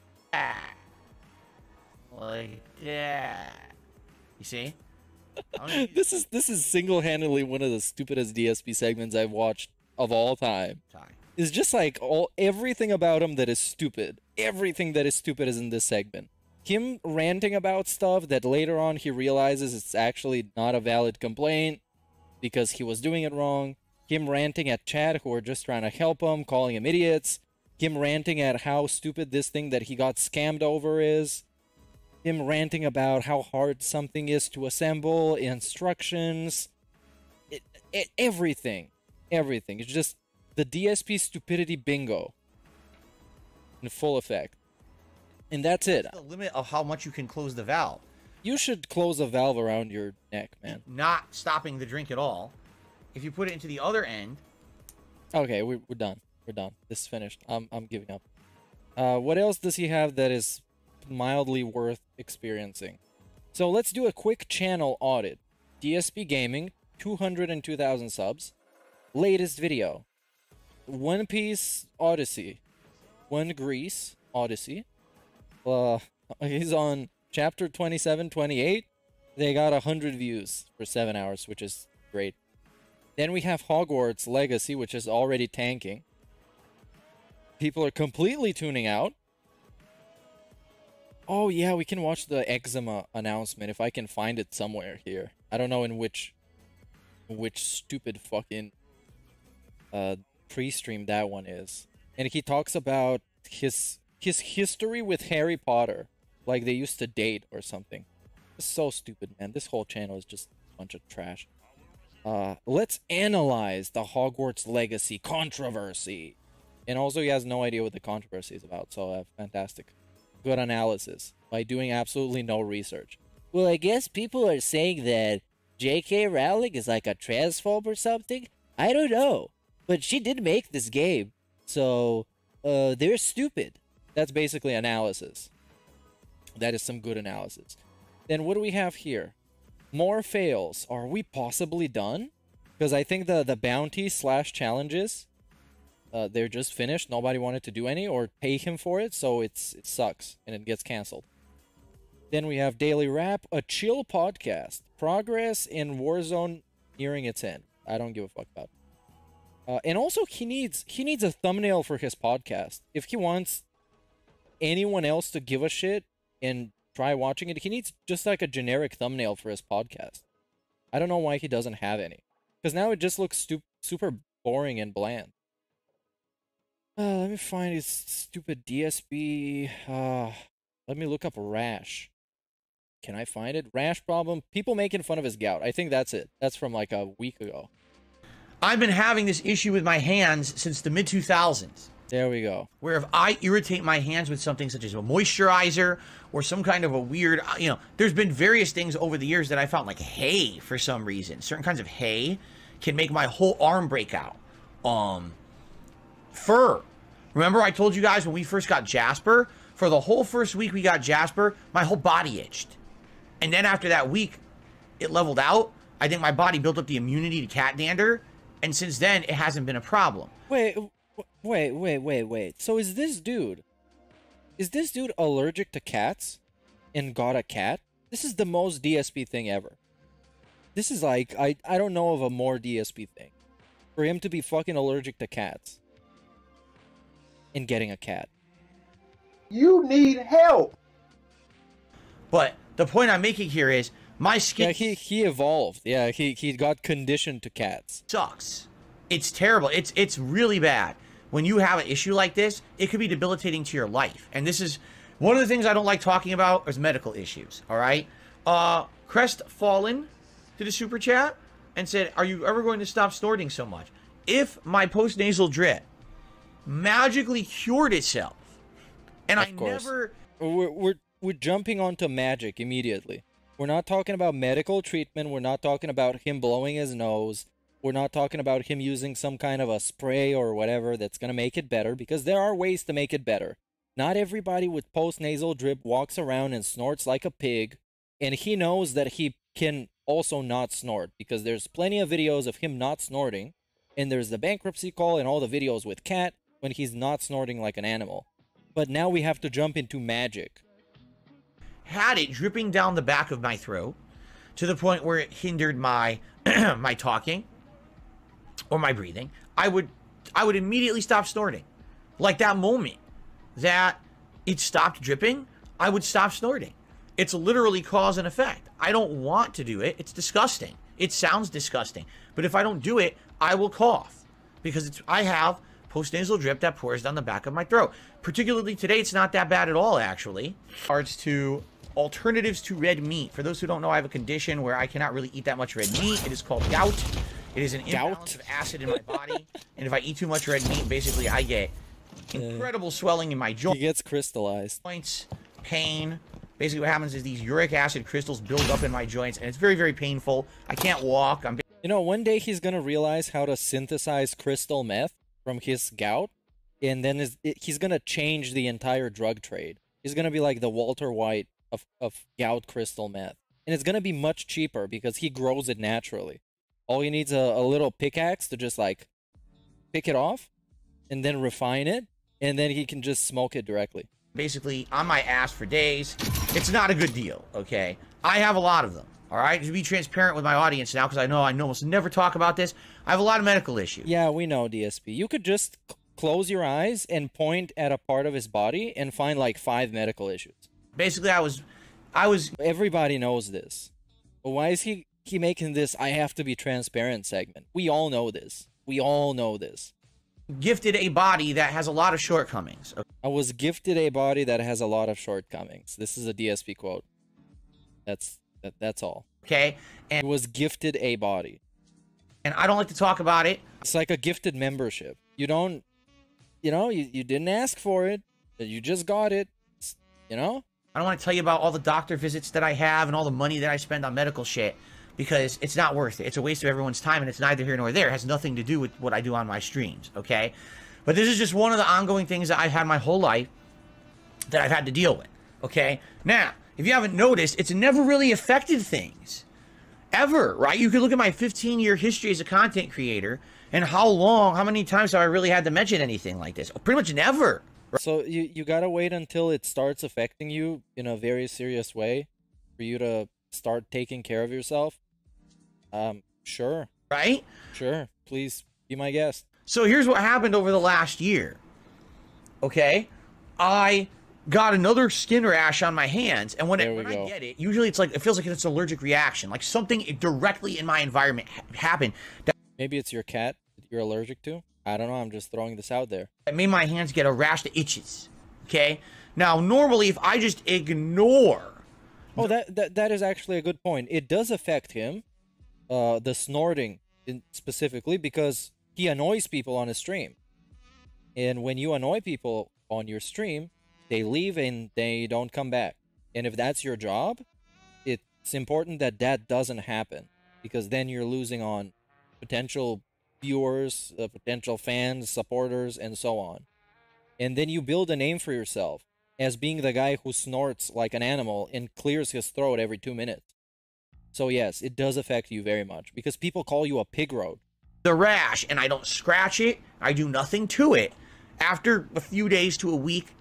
Like that. You see? This is single-handedly one of the stupidest DSP segments I've watched of all time. It's just like everything about him that is stupid. Everything that is stupid is in this segment. Him ranting about stuff that later on he realizes it's actually not a valid complaint because he was doing it wrong. Him ranting at chat who are just trying to help him, calling him idiots. Him ranting at how stupid this thing that he got scammed over is. Him ranting about how hard something is to assemble, instructions. Everything. Everything. It's just the DSP stupidity bingo in full effect. And that's it. The limit of how much you can close the valve. You should close a valve around your neck, man. Not stopping the drink at all. If you put it into the other end. Okay, we're done. We're done. This is finished. I'm giving up. What else does he have that is mildly worth experiencing? So let's do a quick channel audit. DSP Gaming, 202,000 subs. Latest video. One Piece Odyssey. One Grease Odyssey. He's on chapter 27, 28. They got 100 views for 7 hours, which is great. Then we have Hogwarts Legacy, which is already tanking. People are completely tuning out. Oh yeah, we can watch the eczema announcement if I can find it somewhere here. I don't know in which stupid fucking pre-stream that one is. And he talks about his history with Harry Potter, like they used to date or something. It's so stupid, man. This whole channel is just a bunch of trash. Let's analyze the Hogwarts Legacy controversy. And also he has no idea what the controversy is about, so fantastic. Good analysis by doing absolutely no research. Well, I guess people are saying that J.K. Rowling is like a transphobe or something. I don't know. But she did make this game. So, they're stupid. That's basically analysis. That is some good analysis. Then what do we have here? More fails. Are we possibly done? Because I think the bounty / challenges, they're just finished. Nobody wanted to do any or pay him for it, so it sucks and it gets canceled. Then we have Daily Wrap, a chill podcast. Progress in Warzone nearing its end. I don't give a fuck about it. And also he needs a thumbnail for his podcast. If he wants anyone else to give a shit and try watching it, he needs just like a generic thumbnail for his podcast. I don't know why he doesn't have any. Because now it just looks super boring and bland. Let me find his stupid DSP. Let me look up Rash. Can I find it? Rash problem. People making fun of his gout. I think that's it. That's from like a week ago. I've been having this issue with my hands since the mid-2000s. There we go. Where if I irritate my hands with something such as a moisturizer or some kind of a weird, there's been various things over the years that I found, like hay for some reason. Certain kinds of hay can make my whole arm break out. Fur. Remember I told you guys when we first got Jasper? For the whole first week we got Jasper, my whole body itched. And then after that week, it leveled out. I think my body built up the immunity to cat dander. And since then, it hasn't been a problem. Wait. So is this dude Is this dude allergic to cats and got a cat? This is the most DSP thing ever. This is like, I don't know of a more DSP thing. For him to be fucking allergic to cats and getting a cat. You need help. But the point I'm making here is my skin. Yeah, he evolved. Yeah, he got conditioned to cats. Sucks. It's terrible. It's really bad. When you have an issue like this, it could be debilitating to your life. And this is one of the things I don't like talking about is medical issues. All right. Crestfallen did a super chat and said, "Are you ever going to stop snorting so much? If my postnasal drip magically cured itself, and I never." We're jumping onto magic immediately. We're not talking about medical treatment. We're not talking about him blowing his nose. We're not talking about him using some kind of a spray or whatever that's going to make it better, because there are ways to make it better. Not everybody with post-nasal drip walks around and snorts like a pig, and he knows that he can also not snort, because there's plenty of videos of him not snorting, and there's the bankruptcy call and all the videos with Cat when he's not snorting like an animal. But now we have to jump into magic. Had it dripping down the back of my throat to the point where it hindered my my talking or my breathing, I would immediately stop snorting. Like that moment that it stopped dripping, I would stop snorting. It's literally cause and effect. I don't want to do it. It's disgusting. It sounds disgusting. But if I don't do it, I will cough because I have postnasal drip that pours down the back of my throat. Particularly today, it's not that bad at all, actually. In regards to alternatives to red meat. For those who don't know, I have a condition where I cannot really eat that much red meat. It is called gout. It is an imbalance of acid in my body. And if I eat too much red meat, basically I get incredible swelling in my joints. He gets crystallized. Joints, pain. Basically what happens is these uric acid crystals build up in my joints, and it's very, very painful. I can't walk. You know, one day he's going to realize how to synthesize crystal meth from his gout, and then he's going to change the entire drug trade. He's going to be like the Walter White of gout crystal meth. And it's going to be much cheaper because he grows it naturally. All he needs a little pickaxe to just like pick it off and then refine it, and then he can just smoke it directly. Basically on my ass for days. It's not a good deal, okay? I have a lot of them, all right? To be transparent with my audience now, because I know almost never talk about this, I have a lot of medical issues. Yeah, we know, DSP. You could just close your eyes and point at a part of his body and find like 5 medical issues. Basically, I was... Everybody knows this. But why is he making this I have to be transparent segment? We all know this. We all know this. Gifted a body that has a lot of shortcomings. I was gifted a body that has a lot of shortcomings. This is a DSP quote. That's all. Okay? And I was gifted a body. And I don't like to talk about it. It's like a gifted membership. You don't... You know, you didn't ask for it. You just got it. You know? I don't want to tell you about all the doctor visits that I have and all the money that I spend on medical shit, because it's not worth it. It's a waste of everyone's time, and it's neither here nor there. It has nothing to do with what I do on my streams, okay? But this is just one of the ongoing things that I've had my whole life that I've had to deal with, okay? Now, if you haven't noticed, it's never really affected things. Ever, right? You can look at my 15-year history as a content creator, and how many times have I really had to mention anything like this? Pretty much never. So you gotta wait until it starts affecting you in a very serious way for you to start taking care of yourself? Sure. Right? Sure. Please be my guest. So here's what happened over the last year. Okay? I got another skin rash on my hands, and when I get it, usually it's like, it feels like it's an allergic reaction. Like something directly in my environment happened. Maybe it's your cat that you're allergic to? I don't know, I'm just throwing this out there. It made my hands get a rash that itches. Okay? Now, normally, if I just ignore... Oh, that is actually a good point. It does affect him, the snorting specifically, because he annoys people on his stream. And when you annoy people on your stream, they leave and they don't come back. And if that's your job, it's important that that doesn't happen, because then you're losing on potential viewers, potential fans, supporters, and so on. And then you build a name for yourself as being the guy who snorts like an animal and clears his throat every 2 minutes. So yes, it does affect you very much, because people call you a pig road. The rash, and I don't scratch it, I do nothing to it. After a few days to a week,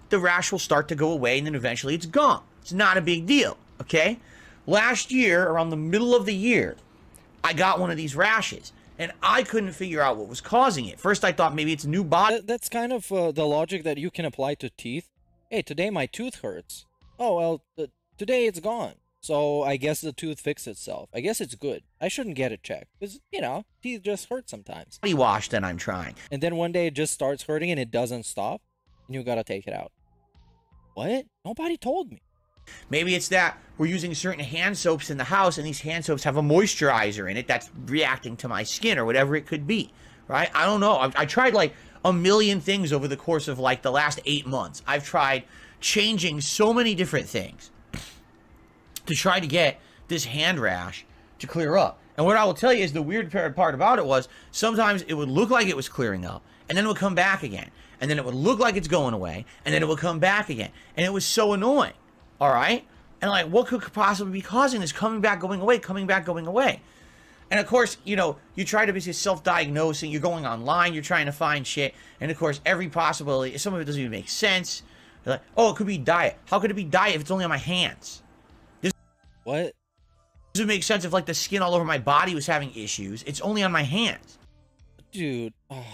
the rash will start to go away, and then eventually it's gone. It's not a big deal, okay? Last year, around the middle of the year, I got one of these rashes, and I couldn't figure out what was causing it. First, I thought maybe it's new body. That's kind of the logic that you can apply to teeth. Hey, today my tooth hurts. Oh, well, today it's gone. So I guess the tooth fixed itself. I guess it's good. I shouldn't get it checked. Because, you know, teeth just hurt sometimes. Body wash that I'm trying. And then one day it just starts hurting and it doesn't stop. And you gotta take it out. What? Nobody told me. Maybe it's that we're using certain hand soaps in the house, and these hand soaps have a moisturizer in it that's reacting to my skin or whatever it could be, right? I don't know. I tried like a million things over the course of like the last 8 months. I've tried changing so many different things to try to get this hand rash to clear up. And what I will tell you is the weird part about it was sometimes it would look like it was clearing up, and then it would come back again. And then it would look like it's going away, and then it would come back again. And it was so annoying. All right? And like, what could possibly be causing this? Coming back, going away, coming back, going away. And of course, you know, you try to be self-diagnosing. You're going online. You're trying to find shit. And of course, every possibility, some of it doesn't even make sense. You're like, oh, it could be diet. How could it be diet if it's only on my hands? What? Does it make sense if like the skin all over my body was having issues? It's only on my hands. Dude.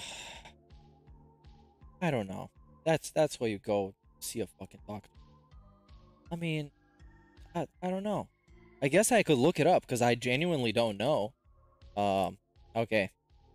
I don't know. That's why you go see a fucking doctor. I mean, I don't know. I guess I could look it up because I genuinely don't know. Okay.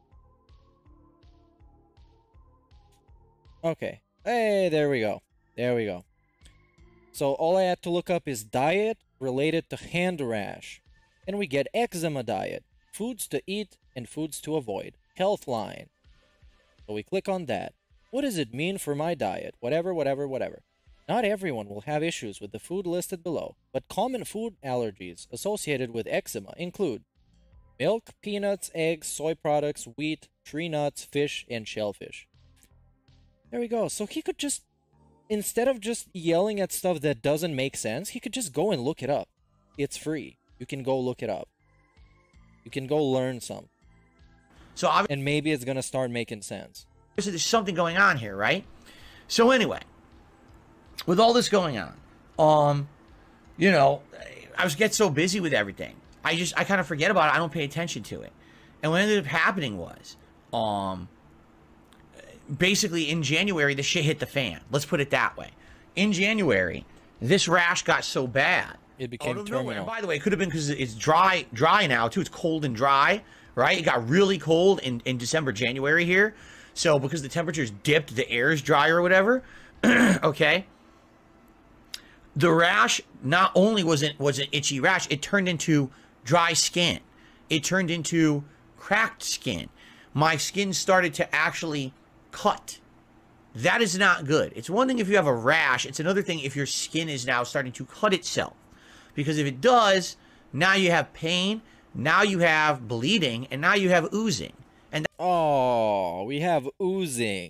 Okay. Hey, there we go. There we go. So all I had to look up is diet related to hand rash. And we get eczema diet, foods to eat and foods to avoid, Healthline. So we click on that. What does it mean for my diet? Whatever, whatever, whatever. Not everyone will have issues with the food listed below, but common food allergies associated with eczema include milk, peanuts, eggs, soy products, wheat, tree nuts, fish, and shellfish. There we go. So he could just, instead of just yelling at stuff that doesn't make sense, he could just go and look it up. It's free. You can go look it up. You can go learn some. So and maybe it's going to start making sense. So there's something going on here, right? So anyway, with all this going on, you know, I get so busy with everything. I kind of forget about it. I don't pay attention to it. And what ended up happening was, basically in January, the shit hit the fan. Let's put it that way. In January, this rash got so bad. It became terminal. And by the way, it could have been because it's dry now too. It's cold and dry, right? It got really cold in December, January here. So because the temperatures dipped, the air is dry or whatever. Okay. The rash not only was an itchy rash, it turned into dry skin. It turned into cracked skin. My skin started to actually cut. That is not good. It's one thing if you have a rash. It's another thing if your skin is now starting to cut itself. Because if it does, now you have pain, now you have bleeding, and now you have oozing. And oh, we have oozing.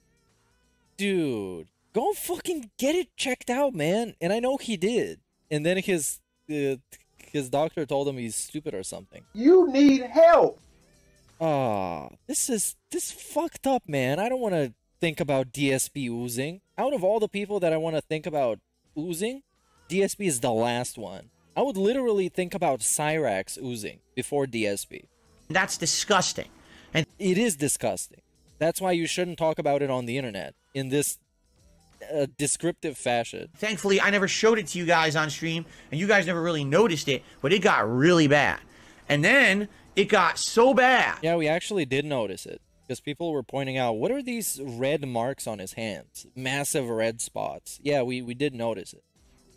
Dude, go fucking get it checked out, man. And I know he did. And then his doctor told him he's stupid or something. You need help. Ah, this fucked up, man. I don't want to think about DSP oozing. Out of all the people that I want to think about oozing, DSP is the last one. I would literally think about Cyrax oozing before DSP. That's disgusting. And it is disgusting. That's why you shouldn't talk about it on the internet in this descriptive fashion. Thankfully, I never showed it to you guys on stream, and you guys never really noticed it, but it got really bad. And then it got so bad. Yeah, we actually did notice it. Because people were pointing out, what are these red marks on his hands? Massive red spots. Yeah, we did notice it.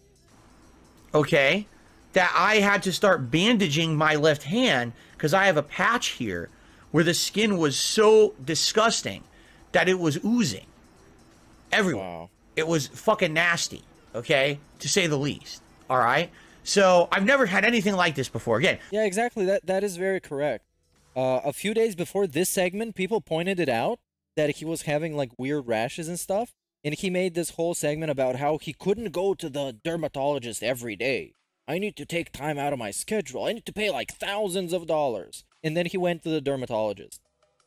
Okay. That I had to start bandaging my left hand because I have a patch here where the skin was so disgusting that it was oozing everywhere. Wow. It was fucking nasty, okay? To say the least, all right? So I've never had anything like this before. Again. Yeah, exactly. That is very correct. A few days before this segment, people pointed it out that he was having like weird rashes and stuff. And he made this whole segment about how he couldn't go to the dermatologist every day. I need to take time out of my schedule. I need to pay like thousands of dollars. And then he went to the dermatologist.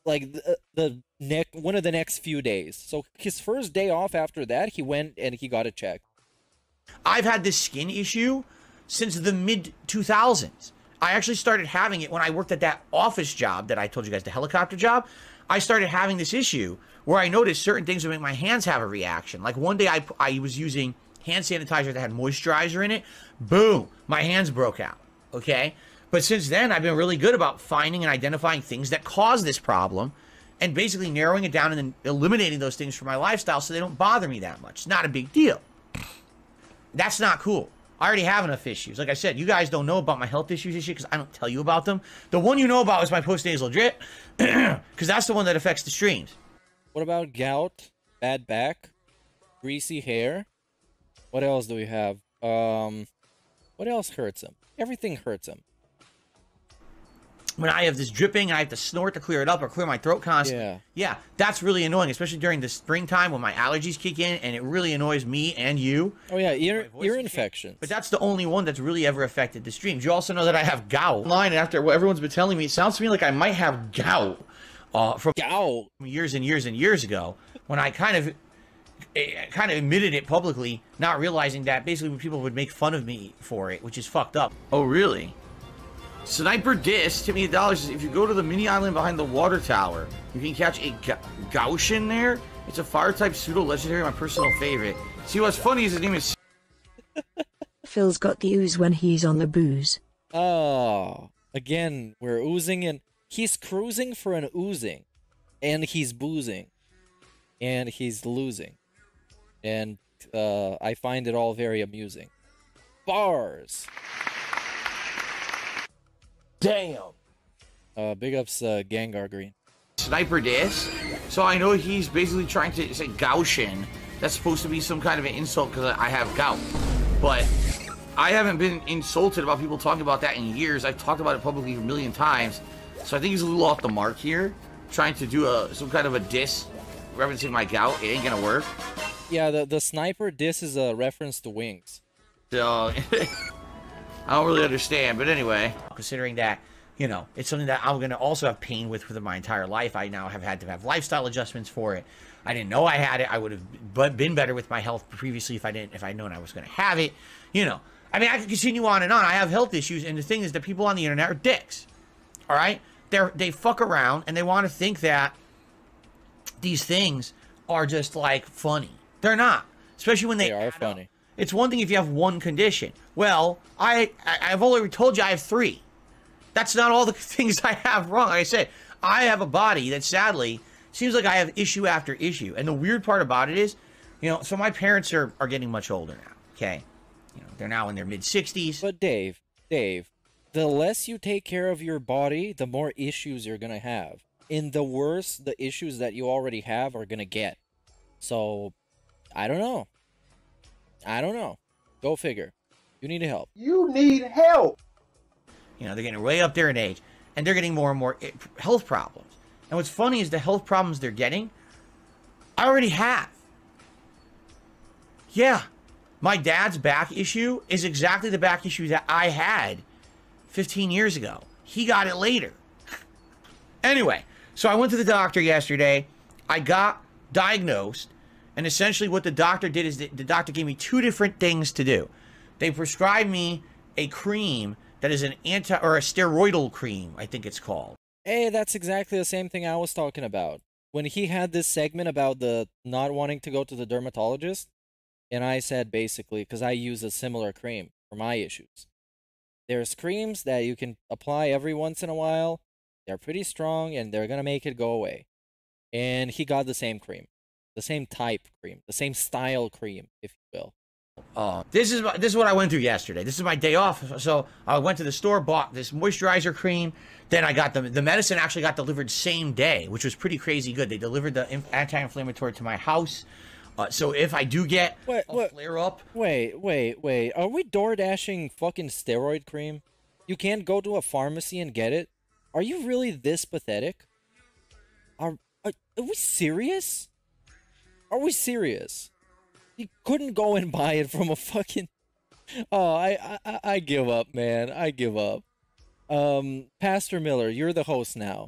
like one of the next few days. So his first day off after that, he went and he got it checked. I've had this skin issue since the mid 2000s. I actually started having it when I worked at that office job that I told you guys, the helicopter job. I started having this issue where I noticed certain things would make my hands have a reaction. Like one day I was using hand sanitizer that had moisturizer in it. Boom, my hands broke out. Okay. But since then, I've been really good about finding and identifying things that cause this problem and basically narrowing it down and then eliminating those things from my lifestyle so they don't bother me that much. It's not a big deal. That's not cool. I already have enough issues. Like I said, you guys don't know about my health issues and shit because I don't tell you about them. The one you know about is my postnasal drip because that's the one that affects the streams. What about gout, bad back, greasy hair? What else do we have? What else hurts him? Everything hurts him. When I have this dripping and I have to snort to clear it up or clear my throat constantly. Yeah, that's really annoying, especially during the springtime when my allergies kick in and it really annoys me and you. Oh yeah, ear infections. But that's the only one that's really ever affected the streams. You also know that I have gout. Online after what everyone's been telling me, it sounds to me like I might have gout from years and years and years ago when I kind of admitted it publicly, not realizing that basically people would make fun of me for it, which is fucked up. Oh, really? Sniper Disc, tip me $1. If you go to the mini island behind the water tower, you can catch a Gaussian there. It's a fire type pseudo legendary, my personal favorite. See, what's funny is his name is. Phil's got the ooze when he's on the booze. Oh, again, we're oozing and he's cruising for an oozing, and he's boozing, and he's losing, and I find it all very amusing. Bars. Damn. Big ups, Gengar Green. Sniper Disc. So I know he's basically trying to say Gaussian. That's supposed to be some kind of an insult because I have gout. But I haven't been insulted about people talking about that in years. I've talked about it publicly a million times. So I think he's a little off the mark here. Trying to do some kind of a diss referencing my gout. It ain't gonna work. Yeah, the Sniper Disc is a reference to wings. So I don't really understand, but anyway. Considering that, you know, it's something that I'm going to also have pain with for my entire life. I now have had to have lifestyle adjustments for it. I didn't know I had it. I would have been better with my health previously if I'd known I was going to have it. You know, I mean, I could continue on and on. I have health issues, and the thing is that people on the internet are dicks. All right? They fuck around, and they want to think that these things are just, like, funny. They're not. Especially when they are funny. It's one thing if you have one condition. Well, I've already told you I have 3. That's not all the things I have wrong. Like I said, I have a body that sadly seems like I have issue after issue. And the weird part about it is, you know, so my parents are getting much older now, okay? You know, they're now in their mid-60s. But Dave, the less you take care of your body, the more issues you're going to have. And the worse the issues that you already have are going to get. So, I don't know. Go figure. You need help. You need help. You know, they're getting way up there in age, and they're getting more and more health problems. And what's funny is the health problems they're getting, I already have. Yeah, my dad's back issue is exactly the back issue that I had 15 years ago. He got it later. Anyway, so I went to the doctor yesterday. I got diagnosed. And essentially what the doctor did is the doctor gave me 2 different things to do. They prescribed me a cream that is an a steroidal cream, I think it's called. Hey, that's exactly the same thing I was talking about. When he had this segment about the not wanting to go to the dermatologist, and I said basically, because I use a similar cream for my issues. There's creams that you can apply every once in a while. They're pretty strong, and they're going to make it go away. And he got the same cream. The same type cream, the same style cream, if you will. This is what I went through yesterday. This is my day off, so I went to the store, bought this moisturizer cream. Then I got the medicine actually got delivered same day, which was pretty crazy good. They delivered the anti-inflammatory to my house. So if I do get a flare up, wait, are we door dashing fucking steroid cream? You can't go to a pharmacy and get it? Are you really this pathetic? Are we serious? Are we serious? You couldn't go and buy it from a fucking... Oh, I give up, man. I give up. Pastor Miller, you're the host now.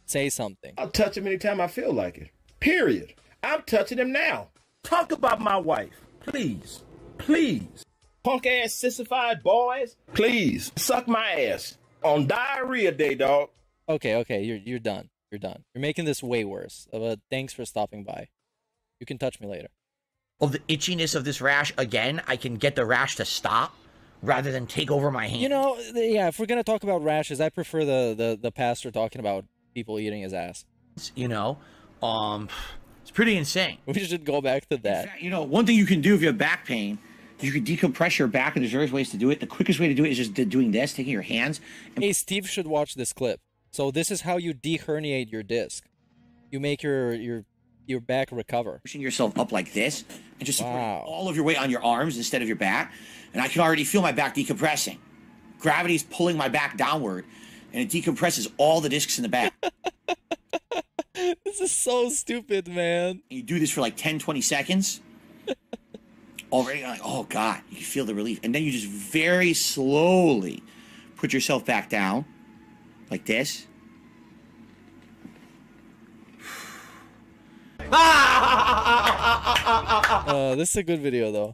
Say something. I'll touch him anytime I feel like it. Period. I'm touching him now. Talk about my wife. Please. Please. Punk ass sissified boys. Please. Suck my ass. On diarrhea day, dog. Okay, you're done. You're done. You're making this way worse. But thanks for stopping by. You can touch me later. Of the itchiness of this rash again, I can get the rash to stop rather than take over my hand. You know, yeah, if we're gonna talk about rashes, I prefer the pastor talking about people eating his ass. You know, it's pretty insane. We should go back to that. Fact, you know, one thing you can do if you have back pain, you can decompress your back, and there's various ways to do it. The quickest way to do it is just doing this, taking your hands. And hey, Steve should watch this clip. So this is how you deherniate your disc. You make your back recover. Pushing yourself up like this, and just supporting all of your weight on your arms instead of your back. And I can already feel my back decompressing. Gravity's pulling my back downward, and it decompresses all the discs in the back. This is so stupid, man. You do this for like 10, 20 seconds. Already, like, oh God, you can feel the relief. And then you just very slowly put yourself back down, like this. This is a good video, though.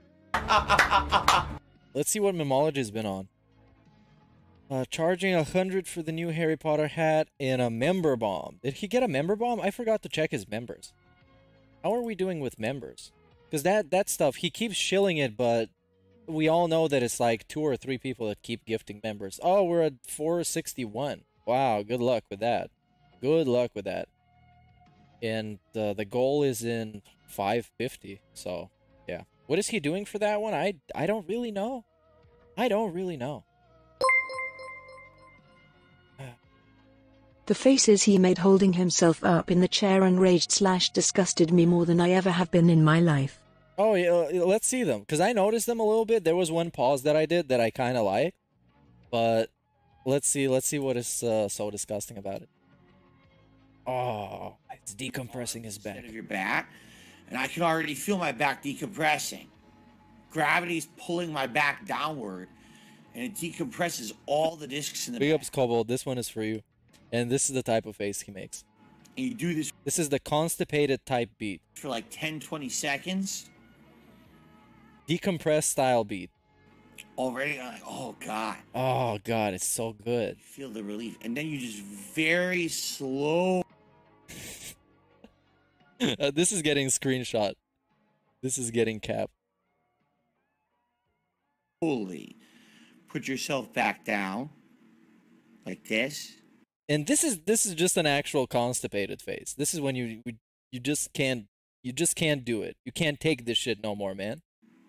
Let's see what Memology's been on. Charging 100 for the new Harry Potter hat and a member bomb. Did he get a member bomb? I forgot to check his members. How are we doing with members? Because that stuff, he keeps shilling it, but we all know that it's like 2 or 3 people that keep gifting members. Oh, we're at 461. Wow, good luck with that. Good luck with that. And the goal is in 550, so yeah. What is he doing for that one? I don't really know. I don't really know. The faces he made holding himself up in the chair enraged/disgusted me more than I ever have been in my life. Oh, yeah, let's see them, because I noticed them a little bit. There was one pause that I did that I kind of like, but let's see what is so disgusting about it. Oh, it's decompressing his back. Instead of your back, and I can already feel my back decompressing. Gravity's pulling my back downward, and it decompresses all the discs in the Big back. ups, Kobold. This one is for you. And this is the type of face he makes. And you do this. This is the constipated type beat. For like 10, 20 seconds. Decompressed style beat. Already, like, oh God. Oh God, it's so good. You feel the relief. And then you just very slow. This is getting screenshot. This is getting capped. Slowly put yourself back down. Like this. And this is just an actual constipated face. This is when you just can't do it. You can't take this shit no more, man.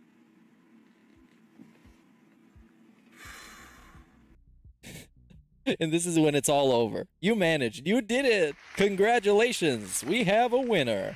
And this is when it's all over. You managed. You did it. Congratulations. We have a winner.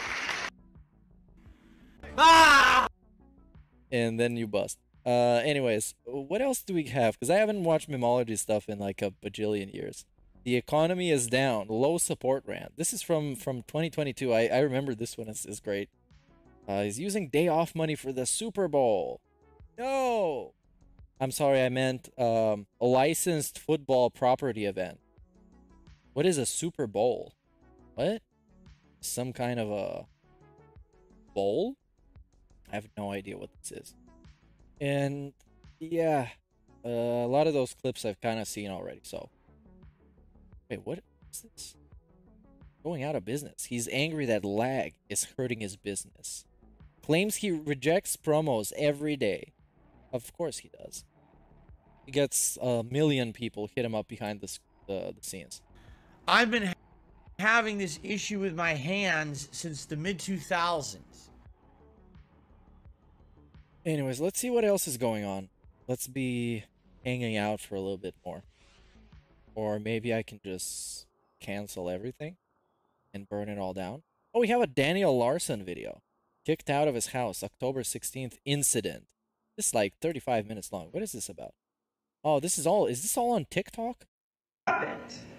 Ah! And then you bust. Anyways, what else do we have? Because I haven't watched Memology stuff in like a bajillion years. The economy is down. Low support rant. This is from 2022. I remember this one is great. He's using day off money for the Super Bowl. No! I'm sorry, I meant a licensed football property event. What is a Super Bowl? What? Some kind of a bowl? I have no idea what this is. And yeah, a lot of those clips I've kind of seen already, so. Wait, what is this? Going out of business. He's angry that lag is hurting his business. Claims he rejects promos every day. Of course he does. He gets a million people hit him up behind the scenes. I've been having this issue with my hands since the mid-2000s. Anyways, let's see what else is going on. Let's be hanging out for a little bit more. Or maybe I can just cancel everything and burn it all down. Oh, we have a Daniel Larson video. Kicked out of his house, October 16th incident. This is like 35 minutes long. What is this about? Oh, is this all on TikTok? Oh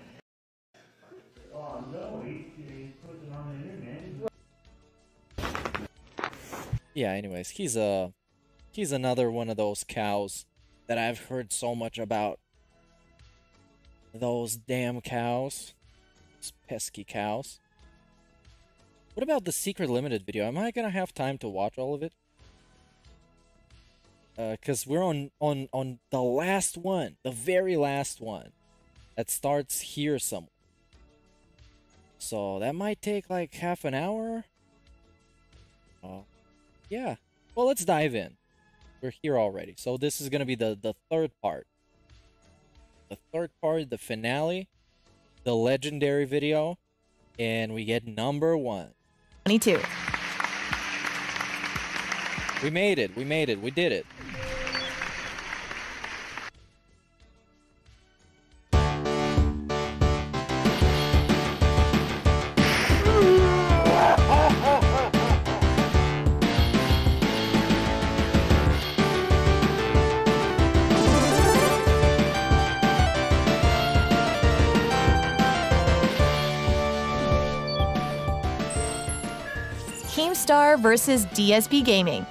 no, he put it on the internet. Yeah, anyways, he's another one of those cows that I've heard so much about. Those damn cows. These pesky cows. What about the secret limited video? Am I gonna have time to watch all of it? Cause we're on the last one, the very last one, that starts here somewhere. So that might take like half an hour. Yeah. Well, let's dive in. We're here already. So this is gonna be the third part. The third part, the finale, the legendary video, and we get number 1. 22. We made it. We made it. We did it. Keemstar versus DSP Gaming.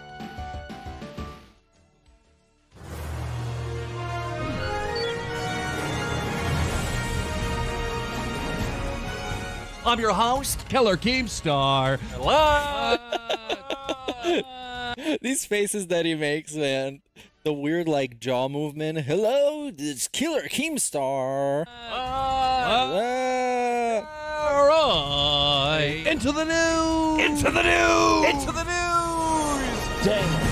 I'm your host, Killer Keemstar. Hello. These faces that he makes, man. The weird, like, jaw movement. Hello, it's Killer Keemstar. All right. Into the news. Into the news. Into the news. Damn.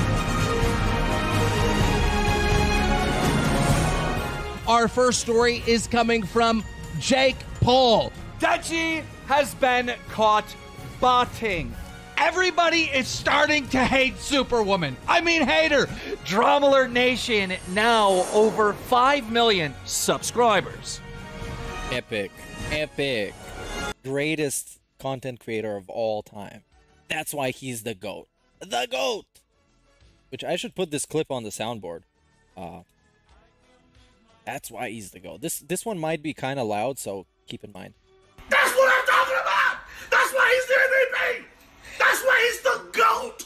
Our first story is coming from Jake Paul. Deji has been caught botting. Everybody is starting to hate Superwoman. I mean, hate her. Drama Alert Nation now over 5 million subscribers. Epic. Epic. Greatest content creator of all time. That's why he's the GOAT. The GOAT! Which I should put this clip on the soundboard. That's why he's the GOAT. This one might be kind of loud, so keep in mind. That's what I'm talking about! That's why he's the MVP! That's why he's the GOAT!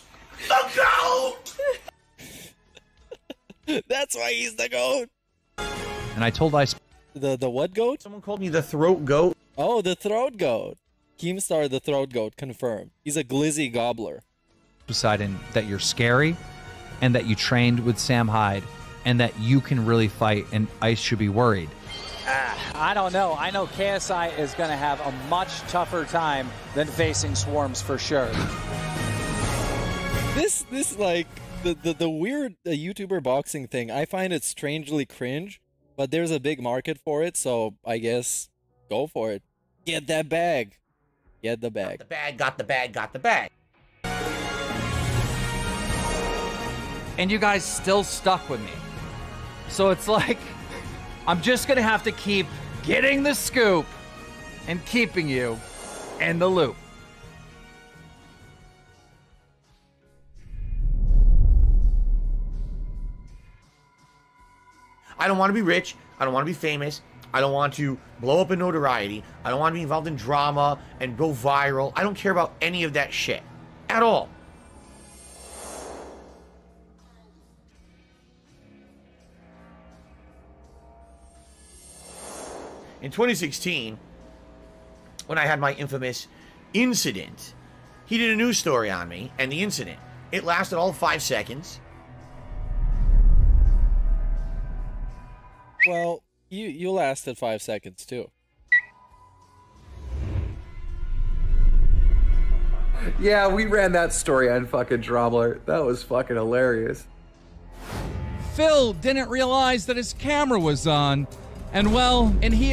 The GOAT! That's why he's the GOAT! And I told The what goat? Someone called me the throat goat. Oh, the throat goat. Keemstar the throat goat, confirmed. He's a glizzy gobbler. Poseidon that you're scary and that you trained with Sam Hyde and that you can really fight and Ice should be worried. I don't know. I know KSI is going to have a much tougher time than facing Swarms for sure. This like the weird YouTuber boxing thing, I find it strangely cringe, but there's a big market for it, so I guess go for it. Get that bag. Get the bag. Got the bag, got the bag, got the bag. And you guys still stuck with me. So it's like, I'm just going to have to keep getting the scoop and keeping you in the loop. I don't want to be rich. I don't want to be famous. I don't want to blow up in notoriety. I don't want to be involved in drama and go viral. I don't care about any of that shit at all. In 2016, when I had my infamous incident, he did a news story on me and the incident. It lasted all 5 seconds. Well, you lasted 5 seconds too. Yeah, we ran that story on fucking Drama Alert. That was fucking hilarious. Phil didn't realize that his camera was on, and he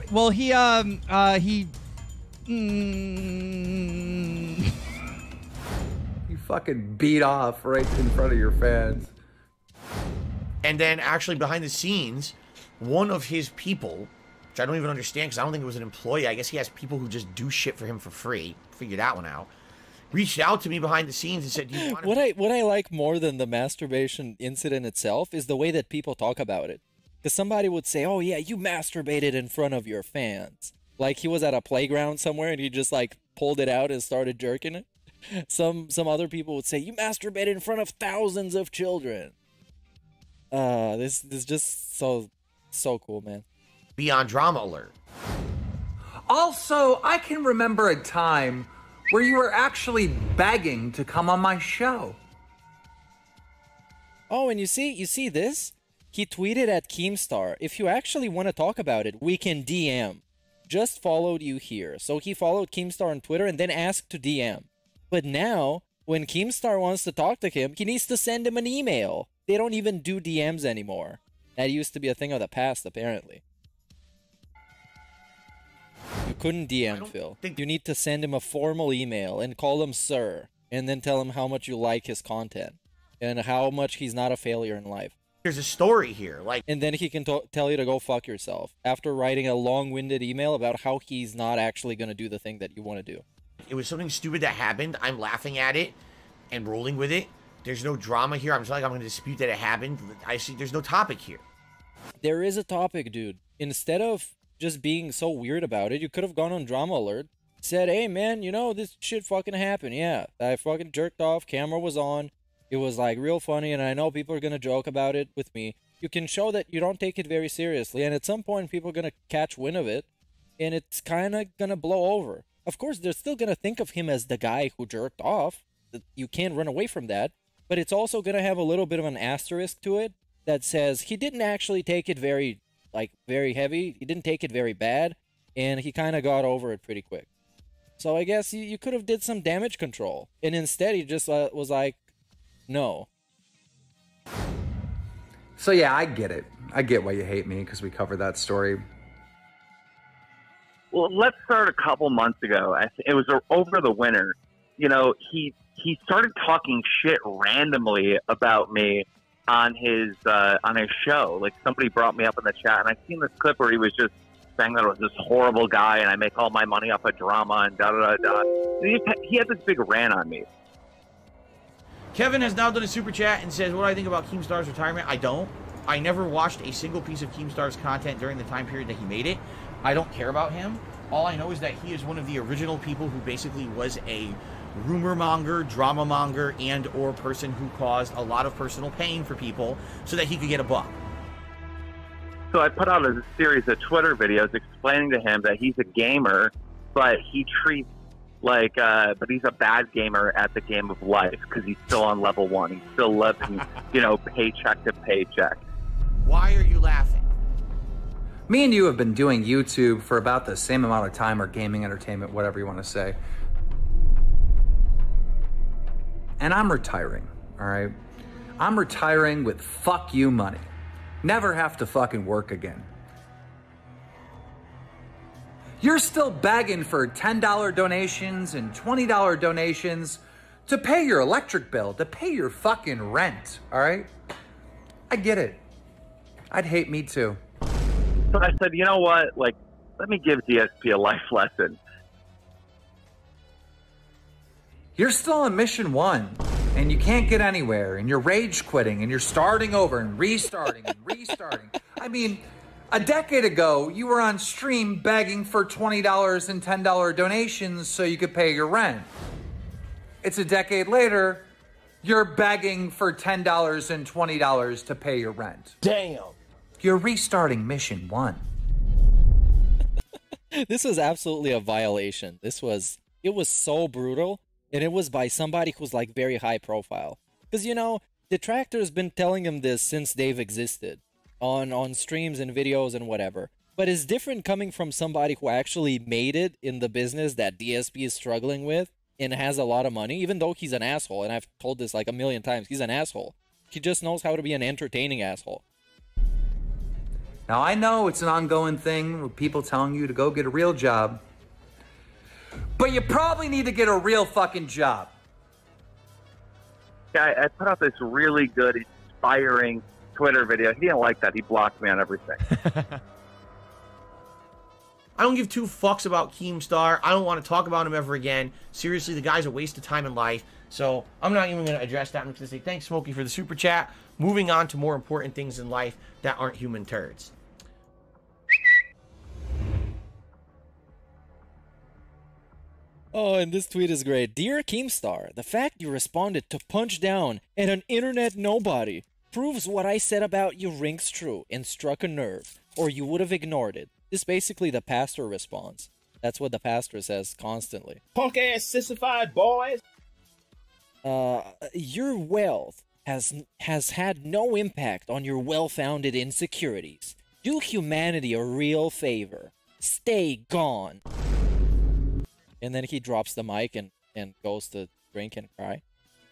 You fucking beat off right in front of your fans. And then actually behind the scenes, one of his people, which I don't even understand because I don't think it was an employee. I guess he has people who just do shit for him for free. Figure that one out. Reached out to me behind the scenes and said, "Do you want to..." What I like more than the masturbation incident itself is the way that people talk about it. Because somebody would say, "Oh yeah, you masturbated in front of your fans." Like he was at a playground somewhere and he just like pulled it out and started jerking it. Some other people would say, "You masturbated in front of thousands of children." This is just so cool, man. Be on Drama Alert. Also, I can remember a time where you were actually begging to come on my show. Oh, and you see this? He tweeted at Keemstar, if you actually want to talk about it, we can DM. Just followed you here. So he followed Keemstar on Twitter and then asked to DM. But now, when Keemstar wants to talk to him, he needs to send him an email. They don't even do DMs anymore. That used to be a thing of the past, apparently. You couldn't DM Phil. You need to send him a formal email and call him sir. And then tell him how much you like his content. And how much he's not a failure in life. There's a story here, like... And then he can tell you to go fuck yourself. After writing a long-winded email about how he's not actually going to do the thing that you want to do. It was something stupid that happened. I'm laughing at it and rolling with it. There's no drama here. I'm just like, I'm going to dispute that it happened. I see there's no topic here. There is a topic, dude. Instead of just being so weird about it, you could have gone on Drama Alert, said, hey, man, you know, this shit fucking happened. Yeah, I fucking jerked off. Camera was on. It was, like, real funny, and I know people are going to joke about it with me. You can show that you don't take it very seriously, and at some point, people are going to catch wind of it, and it's kind of going to blow over. Of course, they're still going to think of him as the guy who jerked off. You can't run away from that. But it's also going to have a little bit of an asterisk to it that says he didn't actually take it very heavy. He didn't take it very bad, and he kind of got over it pretty quick. So I guess you could have did some damage control, and instead he just was like, no. So yeah, I get it. I get why you hate me, because we covered that story. Well, let's start a couple months ago. It was over the winter. You know, he started talking shit randomly about me on his show. Like, somebody brought me up in the chat, and I seen this clip where he was just saying that I was this horrible guy, and I make all my money off of drama, and da-da-da-da. He had this big rant on me. Kevin has now done a super chat and says, what do I think about Keemstar's retirement? I don't. I never watched a single piece of Keemstar's content during the time period that he made it. I don't care about him. All I know is that he is one of the original people who basically was a rumor monger, drama monger, and or person who caused a lot of personal pain for people so that he could get a buck. So I put out a series of Twitter videos explaining to him that he's a gamer, but he treats but he's a bad gamer at the game of life because he's still on level 1. He's still living, paycheck to paycheck. Why are you laughing? Me and you have been doing YouTube for about the same amount of time, or gaming entertainment, whatever you want to say. And I'm retiring, all right? I'm retiring with fuck you money. Never have to fucking work again. You're still begging for $10 donations and $20 donations to pay your electric bill, to pay your fucking rent, all right? I get it. I'd hate me too. So I said, you know what? Let me give DSP a life lesson. You're still on mission 1, and you can't get anywhere, and you're rage quitting, and you're starting over and restarting and restarting. I mean, a decade ago, you were on stream begging for $20 and $10 donations so you could pay your rent. It's a decade later, you're begging for $10 and $20 to pay your rent. Damn. You're restarting mission 1. This was absolutely a violation. It was so brutal, and it was by somebody who's like very high profile. Because, Detractor's been telling him this since they've existed. On streams and videos and whatever. But it's different coming from somebody who actually made it in the business that DSP is struggling with and has a lot of money, even though he's an asshole, and I've told this like a million times, he's an asshole. He just knows how to be an entertaining asshole. Now, I know it's an ongoing thing with people telling you to go get a real job, but you probably need to get a real fucking job. Yeah, I put out this really good, inspiring Twitter video. He didn't like that. He blocked me on everything. I don't give two fucks about Keemstar. I don't want to talk about him ever again. Seriously, the guy's a waste of time in life. So I'm not even going to address that. I'm just going to say thanks, Smokey, for the super chat. Moving on to more important things in life that aren't human turds. Oh, and this tweet is great. Dear Keemstar, the fact you responded to punch down at an internet nobody proves what I said about you rings true and struck a nerve, or you would have ignored it. This is basically the pastor response. That's what the pastor says constantly. Punk ass sissified boys. Your wealth has had no impact on your well-founded insecurities. Do humanity a real favor. Stay gone. And then he drops the mic and goes to drink and cry.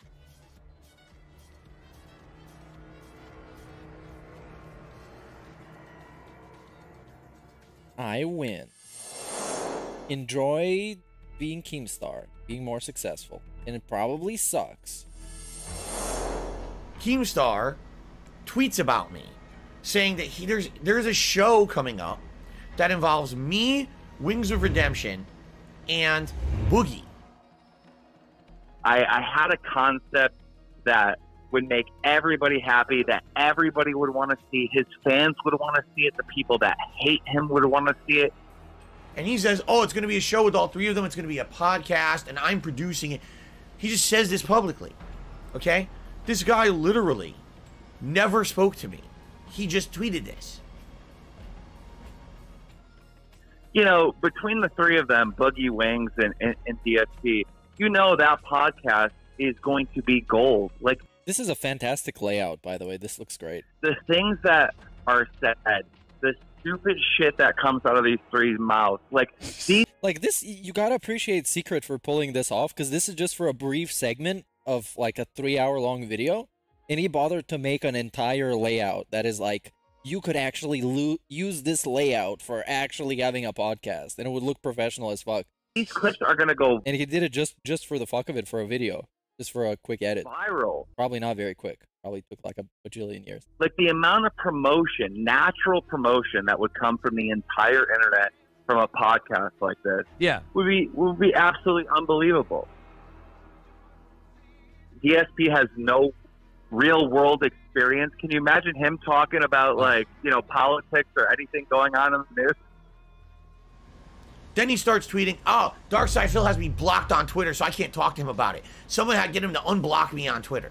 I win. Enjoy being Keemstar, being more successful. And it probably sucks. Keemstar tweets about me, saying that there's a show coming up that involves me, Wings of Redemption, and Boogie. I had a concept that would make everybody happy, that everybody would want to see. His fans would want to see it. The people that hate him would want to see it. And he says, oh, it's going to be a show with all three of them. It's going to be a podcast, and I'm producing it. He just says this publicly, okay? This guy literally never spoke to me. He just tweeted this. You know, between the three of them, Boogie, Wings, and DSP, you know that podcast is going to be gold. Like, this is a fantastic layout, by the way. This looks great. The things that are said, the stupid shit that comes out of these three mouths, like this, you gotta appreciate Secret for pulling this off, because this is just for a brief segment of like a 3-hour-long video, and he bothered to make an entire layout that is like, you could actually use this layout for actually having a podcast, and it would look professional as fuck. These clips are gonna go, and he did it just for the fuck of it, for a video, just for a quick edit. Viral. Probably not very quick. Probably took like a bajillion years. Like the amount of promotion, natural promotion that would come from the entire internet from a podcast like this, would be absolutely unbelievable. DSP has no real world experience. Can you imagine him talking about politics or anything going on in the news? Then he starts tweeting, oh, Darkside Phil has me blocked on Twitter, so I can't talk to him about it. Someone had to get him to unblock me on Twitter.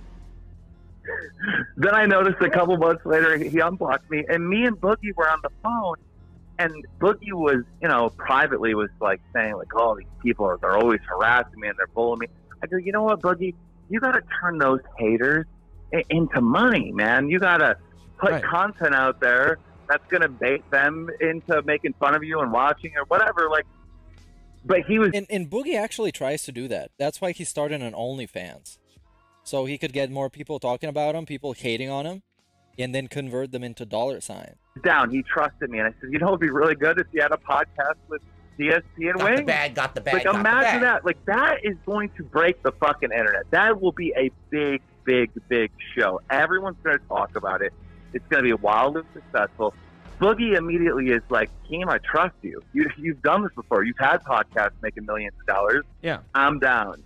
Then I noticed a couple months later, he unblocked me, and me and Boogie were on the phone, and Boogie was, privately was saying oh, these people they're always harassing me and they're bullying me. I go, you know what, Boogie? You got to turn those haters into money, man. You got to put content out there that's going to bait them into making fun of you and watching or whatever. But he was... And Boogie actually tries to do that. That's why he started an OnlyFans. So he could get more people talking about him, people hating on him, and then convert them into dollar signs. He trusted me, and I said, it'd be really good if you had a podcast with DSP and Wings. Got the bag. Imagine that. That is going to break the fucking internet. That will be a big, big, big show. Everyone's going to talk about it. It's going to be wildly successful. Boogie immediately is like, Keem, I trust you. You've done this before. You've had podcasts making millions of dollars. Yeah. I'm down.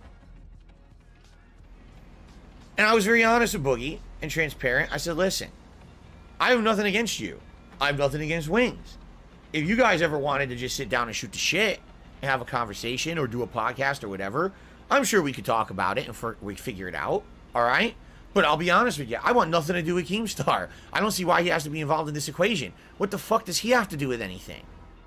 And I was very honest with Boogie and transparent. I said, listen, I have nothing against you. I have nothing against Wings. If you guys ever wanted to just sit down and shoot the shit and have a conversation or do a podcast or whatever, I'm sure we could talk about it and we figure it out. All right? But I'll be honest with you. I want nothing to do with Keemstar. I don't see why he has to be involved in this equation. What the fuck does he have to do with anything?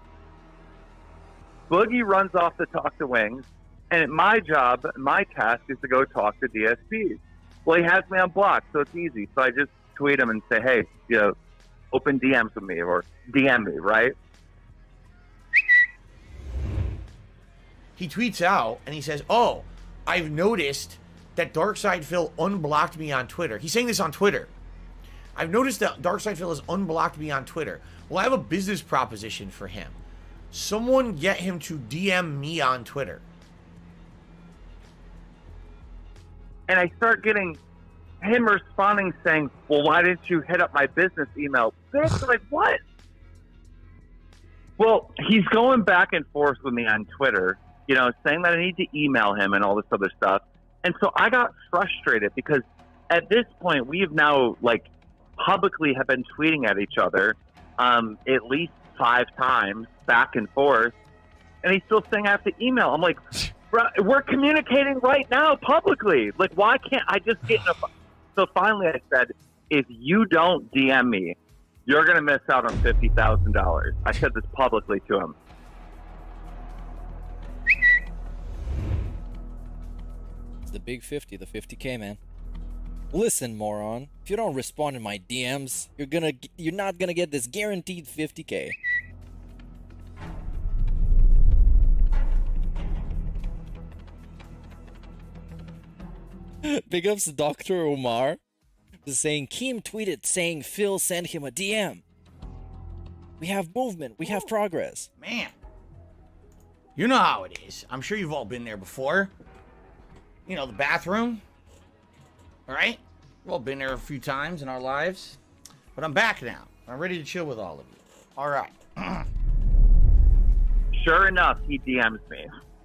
Boogie runs off to talk to Wings, and my job, my task is to go talk to DSPs. Well, he has me on block, so it's easy. So I just tweet him and say, hey, open DMs with me or DM me, right? He tweets out and he says, oh, I've noticed that Darkside Phil unblocked me on Twitter. He's saying this on Twitter. I've noticed that Darkside Phil has unblocked me on Twitter. Well, I have a business proposition for him. Someone get him to DM me on Twitter. And I start getting him responding saying, well, why didn't you hit up my business email? Bitch, like, what? Well, he's going back and forth with me on Twitter, saying that I need to email him and all this other stuff. And so I got frustrated because at this point, we have now, publicly have been tweeting at each other at least 5 times back and forth. And he's still saying I have to email. I'm like, bro, we're communicating right now publicly. Why can't I just get in a... So finally I said, if you don't DM me, you're going to miss out on $50,000. I said this publicly to him. It's the big 50, the 50K, man. Listen, moron. If you don't respond to my DMs, you're not gonna get this guaranteed 50K. Big ups to Dr. Omar. Saying Keem tweeted saying Phil sent him a DM. We have movement. We have progress. Man. You know how it is. I'm sure you've all been there before. You know, the bathroom. Alright? We've all been there a few times in our lives. But I'm back now. I'm ready to chill with all of you. Alright. Sure enough, he DMs me.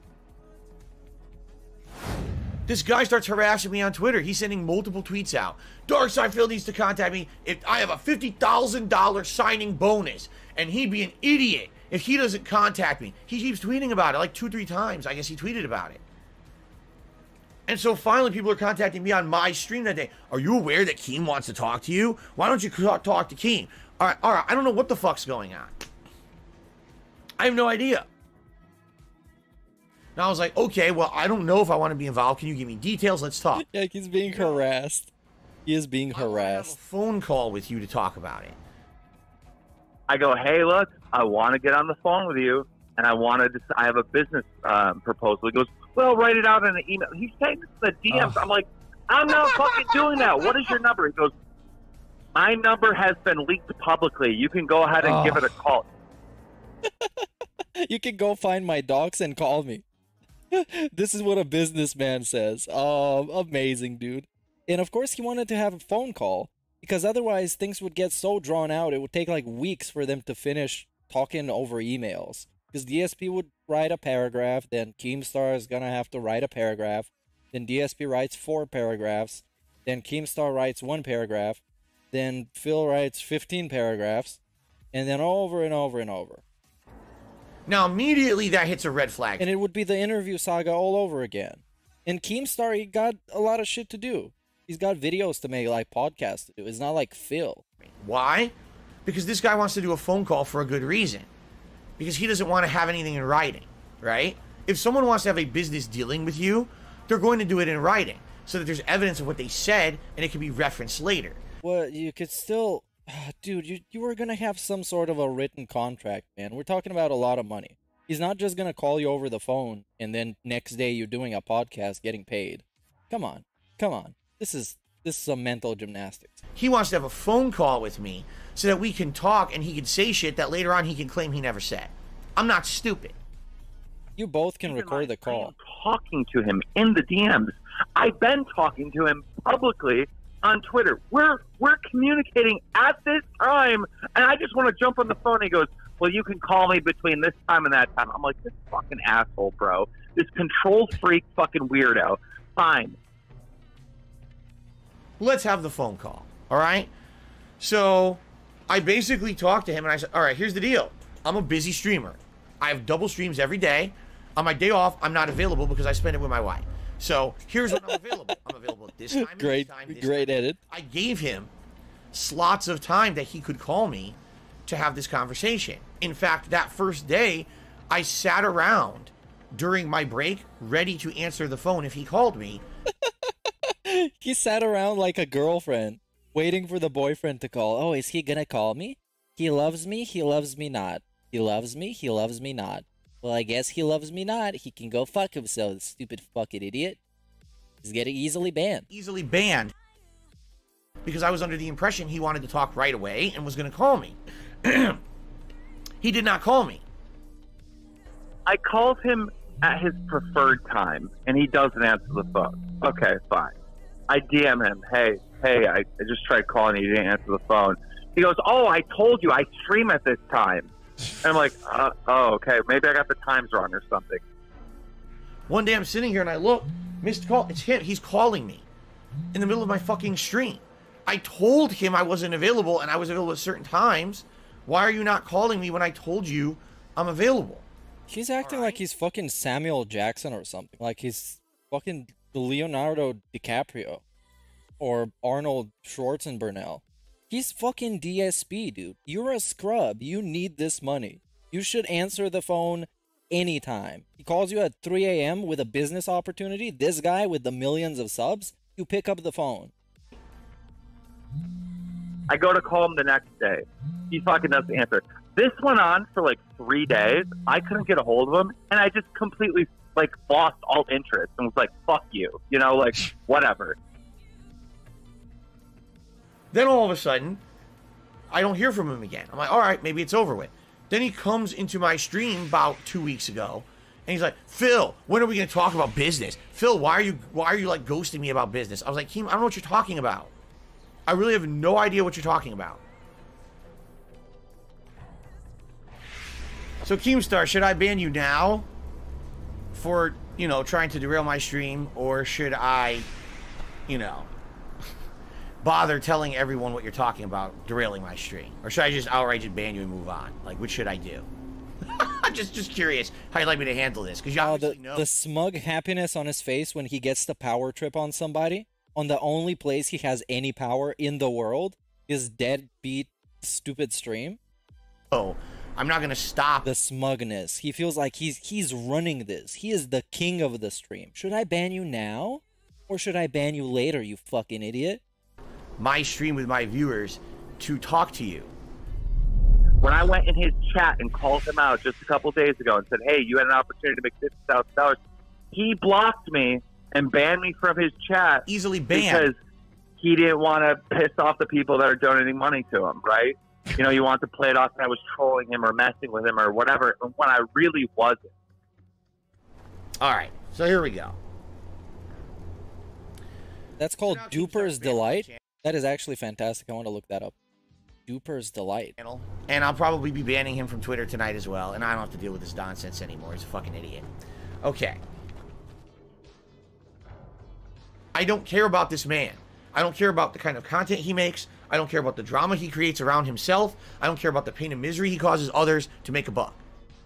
This guy starts harassing me on Twitter. He's sending multiple tweets out. Darkside Phil needs to contact me if I have a $50,000 signing bonus. And he'd be an idiot if he doesn't contact me. He keeps tweeting about it like 2-3 times. I guess he tweeted about it. And so finally people are contacting me on my stream that day. Are you aware that Keem wants to talk to you? Why don't you talk to Keem? All right. I don't know what the fuck's going on. I have no idea. And I was like, okay, well, I don't know if I want to be involved. Can you give me details? Let's talk. Yeah, he's being harassed. He is being harassed. I have a phone call with you to talk about it. I go, hey, look, I want to get on the phone with you, and I have a business proposal. He goes, well, write it out in an email. He's saying this in the DMs. I'm like, I'm not fucking doing that. What is your number? He goes, my number has been leaked publicly. You can go ahead and give it a call. You can go find my docs and call me. This is what a businessman says. Oh, amazing, dude. And of course he wanted to have a phone call because otherwise things would get so drawn out. It would take like weeks for them to finish talking over emails. Because DSP would write a paragraph, then Keemstar is gonna have to write a paragraph, then DSP writes 4 paragraphs, then Keemstar writes 1 paragraph, then Phil writes 15 paragraphs, and then over and over and over. Now, immediately that hits a red flag. And it would be the interview saga all over again. And Keemstar, he got a lot of shit to do. He's got videos to make, like podcasts to do. It's not like Phil. Why? Because this guy wants to do a phone call for a good reason. Because he doesn't want to have anything in writing, right? If someone wants to have a business dealing with you, they're going to do it in writing. So that there's evidence of what they said, and it can be referenced later. Well, you could still... Dude, you were gonna have some sort of a written contract, man. We're talking about a lot of money. He's not just gonna call you over the phone and then next day you're doing a podcast getting paid. Come on. Come on. This is some mental gymnastics. He wants to have a phone call with me so that we can talk and he can say shit that later on he can claim he never said. I'm not stupid. You both can record the call. I'm talking to him in the DMs. I've been talking to him publicly on Twitter. We're communicating at this time, and I just want to jump on the phone. He goes, well, you can call me between this time and that time. I'm like, this fucking asshole, bro. This control freak fucking weirdo. Fine. Let's have the phone call, all right? So I basically talked to him, and I said, all right, here's the deal. I'm a busy streamer. I have double streams every day. On my day off, I'm not available because I spend it with my wife. So here's when I'm available. I'm available at this time. Great, great edit. I gave him slots of time that he could call me to have this conversation. In fact, that first day, I sat around during my break, ready to answer the phone if he called me. He sat around like a girlfriend, waiting for the boyfriend to call. Oh, is he gonna call me? He loves me not. He loves me not. Well, I guess he loves me not. He can go fuck himself, stupid fucking idiot. He's getting easily banned. Easily banned. Because I was under the impression he wanted to talk right away and was going to call me. He did not call me. I called him at his preferred time, and he doesn't answer the phone. Okay, fine. I DM him, hey, I just tried calling you, you didn't answer the phone. He goes, oh, I told you, I stream at this time. And I'm like, oh, okay, maybe I got the times wrong or something. One day I'm sitting here and I look, missed call, it's him, he's calling me in the middle of my fucking stream. I told him I wasn't available and I was available at certain times. Why are you not calling me when I told you I'm available? He's acting like he's fucking Samuel Jackson or something. Like he's fucking Leonardo DiCaprio or Arnold Schwarzenegger. He's fucking DSP, dude. You're a scrub. You need this money. You should answer the phone anytime. He calls you at 3 a.m. with a business opportunity. This guy with the millions of subs, you pick up the phone. I go to call him the next day. He fucking doesn't answer. This went on for like 3 days. I couldn't get a hold of him, and I just completely like lost all interest and was like, fuck you. You know, like, whatever. Then all of a sudden, I don't hear from him again. I'm like, all right, maybe it's over with. Then he comes into my stream about 2 weeks ago, and he's like, Phil, when are we going to talk about business? Phil, why are you like ghosting me about business? I was like, Keem, I don't know what you're talking about. I really have no idea what you're talking about. So Keemstar, should I ban you now for, you know, trying to derail my stream, or should I, you know, bother telling everyone what you're talking about, derailing my stream? Or should I just outright just ban you and move on? Like, what should I do? I'm just curious how you'd like me to handle this, because you obviously know. The smug happiness on his face when he gets the power trip on somebody, on the only place he has any power in the world, his deadbeat, stupid stream. Oh, I'm not gonna stop. The smugness. He feels like he's running this. He is the king of the stream. Should I ban you now? Or should I ban you later, you fucking idiot? My stream with my viewers to talk to you. When I went in his chat and called him out just a couple days ago and said, hey, you had an opportunity to make $50,000, he blocked me and banned me from his chat. Easily banned. Because he didn't want to piss off the people that are donating money to him, right? You know, you want to play it off that I was trolling him or messing with him or whatever, when I really wasn't. All right, so here we go. That's called Duper's Delight. That is actually fantastic. I want to look that up. Duper's Delight. And I'll probably be banning him from Twitter tonight as well, and I don't have to deal with this nonsense anymore. He's a fucking idiot. Okay. I don't care about this man. I don't care about the kind of content he makes. I don't care about the drama he creates around himself. I don't care about the pain and misery he causes others to make a buck.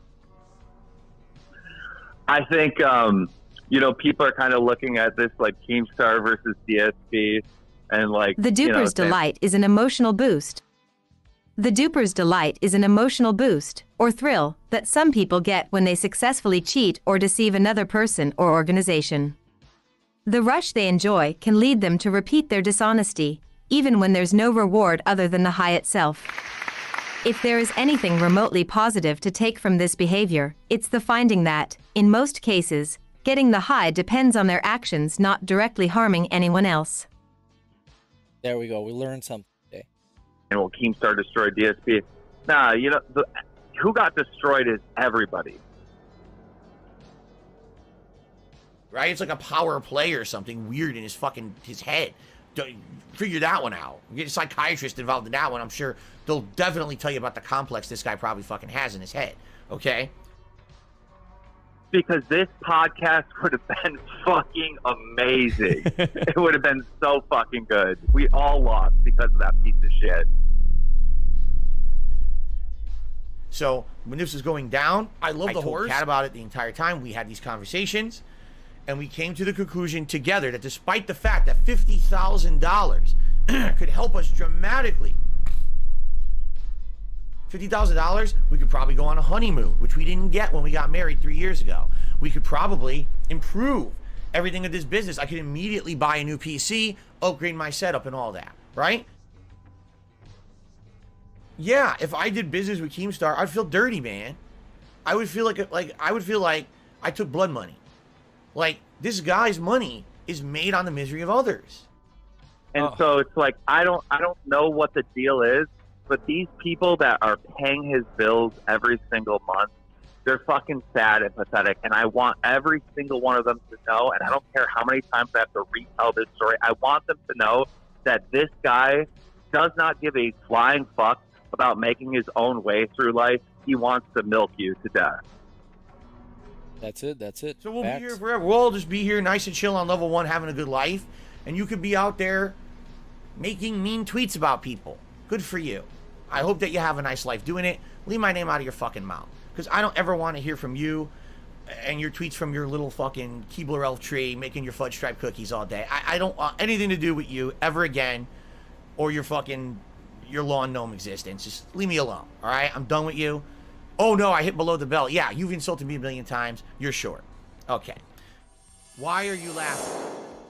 I think, you know, people are kind of looking at this like Keemstar versus DSP, and like... The Duper's Delight is an emotional boost. The Duper's Delight is an emotional boost, or thrill, that some people get when they successfully cheat or deceive another person or organization. The rush they enjoy can lead them to repeat their dishonesty, even when there's no reward other than the high itself. If there is anything remotely positive to take from this behavior, it's the finding that, in most cases, getting the high depends on their actions not directly harming anyone else. There we go. We learned something today. And will Keemstar destroy DSP? Nah, you know, who got destroyed is everybody. Right? It's like a power play or something weird in his head. Figure that one out. Get a psychiatrist involved in that one. I'm sure they'll definitely tell you about the complex this guy probably fucking has in his head. Okay? Because this podcast would have been fucking amazing. It would have been so fucking good. We all lost because of that piece of shit. So, when this was going down, I told horse. Kat about it the entire time. We had these conversations, and we came to the conclusion together that despite the fact that $50,000 could help us dramatically, $50,000, we could probably go on a honeymoon, which we didn't get when we got married 3 years ago. We could probably improve everything of this business. I could immediately buy a new PC, upgrade my setup and all that, right? Yeah, if I did business with Keemstar, I'd feel dirty, man. I would feel like I took blood money. Like, this guy's money is made on the misery of others. And so it's like, I don't know what the deal is, but these people that are paying his bills every single month, they're fucking sad and pathetic. And I want every single one of them to know, and I don't care how many times I have to retell this story, I want them to know that this guy does not give a flying fuck about making his own way through life. He wants to milk you to death. That's it. That's it. So we'll be here forever. We'll all just be here nice and chill on level 1, having a good life. And you could be out there making mean tweets about people. Good for you. I hope that you have a nice life doing it. Leave my name out of your fucking mouth. Because I don't ever want to hear from you and your tweets from your little fucking Keebler elf tree making your fudge stripe cookies all day. I don't want anything to do with you ever again, or your lawn gnome existence. Just leave me alone, all right? I'm done with you. Oh no, I hit below the belt. Yeah, you've insulted me a million times. You're short. Okay. Why are you laughing?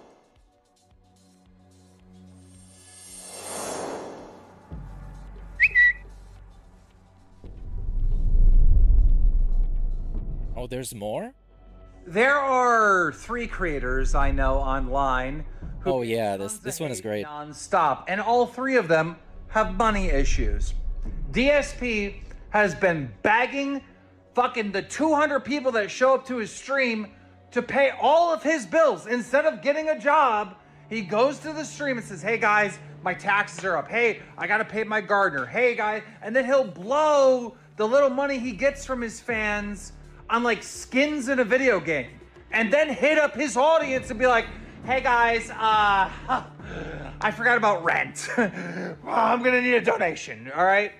Oh, there's more? There are 3 creators I know online. Oh yeah, this one is great. Non-stop, and all 3 of them have money issues. DSP has been begging fucking the 200 people that show up to his stream to pay all of his bills. Instead of getting a job, he goes to the stream and says, hey guys, my taxes are up. Hey, I gotta pay my gardener. Hey guys, and then he'll blow the little money he gets from his fans on like skins in a video game, and then hit up his audience and be like, hey guys, I forgot about rent. I'm gonna need a donation, all right?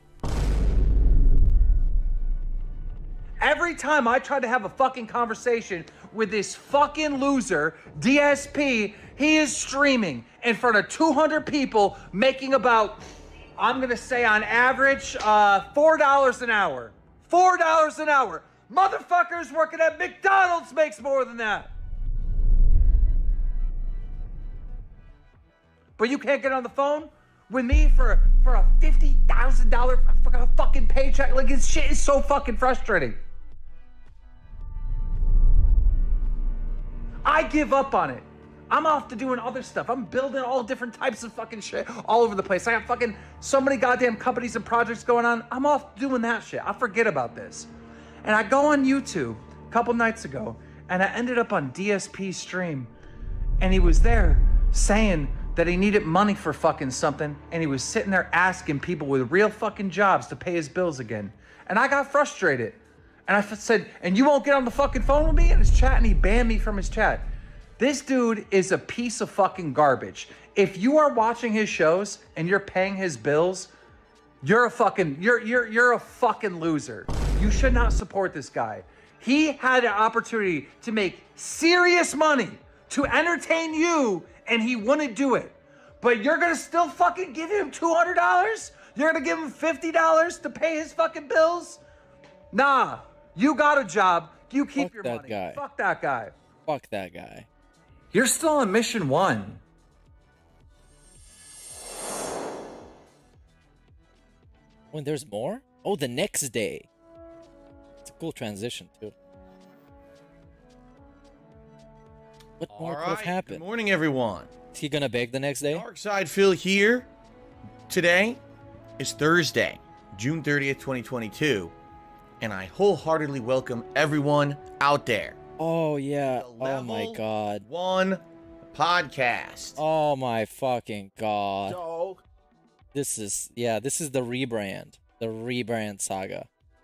Every time I try to have a fucking conversation with this fucking loser, DSP, he is streaming in front of 200 people making about, I'm gonna say on average, $4 an hour. $4 an hour. Motherfuckers working at McDonald's makes more than that. But you can't get on the phone with me for a $50,000 fucking paycheck. Like, this shit is so fucking frustrating. I give up on it. I'm off to doing other stuff. I'm building all different types of fucking shit all over the place. I got fucking so many goddamn companies and projects going on. I'm off doing that shit. I forget about this. And I go on YouTube a couple nights ago, and I ended up on DSP's stream, and he was there saying that he needed money for fucking something, and he was sitting there asking people with real fucking jobs to pay his bills again. And I got frustrated. And I said, and you won't get on the fucking phone with me in his chat? And he banned me from his chat. This dude is a piece of fucking garbage. If you are watching his shows and you're paying his bills, you're a fucking loser. You should not support this guy. He had an opportunity to make serious money to entertain you, and he wouldn't do it. But you're gonna still fucking give him $200? You're gonna give him $50 to pay his fucking bills? Nah, you got a job. You keep your money. Guy. Fuck that guy. Fuck that guy. You're still on mission 1. When there's more? Oh, the next day. It's a cool transition too. What more could have happened? Good morning, everyone. Is he gonna beg the next day? Darkside Phil here. Today is Thursday, June 30th, 2022, and I wholeheartedly welcome everyone out there. Oh yeah. Oh my god. 1 podcast. Oh my fucking god. Dog. This is the rebrand. The rebrand saga.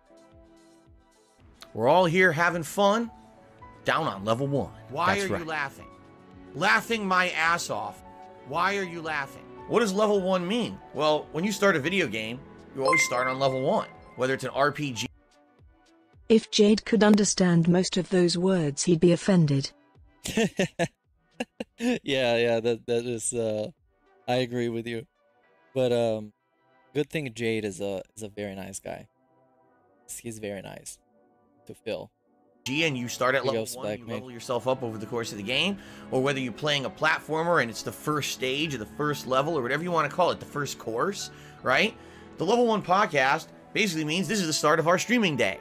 We're all here having fun down on level 1. Why That's are right. you laughing? Laughing my ass off. Why are you laughing? What does level 1 mean? Well, when you start a video game, you always start on level 1. Whether it's an RPG. If Jade could understand most of those words, he'd be offended. yeah, that is I agree with you. But good thing Jade is a very nice guy. He's very nice to Phil. And you start at level 1, Spec, you mate. level yourself up over the course of the game, or whether you're playing a platformer and it's the first stage or the first level or whatever you want to call it, the first course, right? The level 1 podcast basically means this is the start of our streaming day.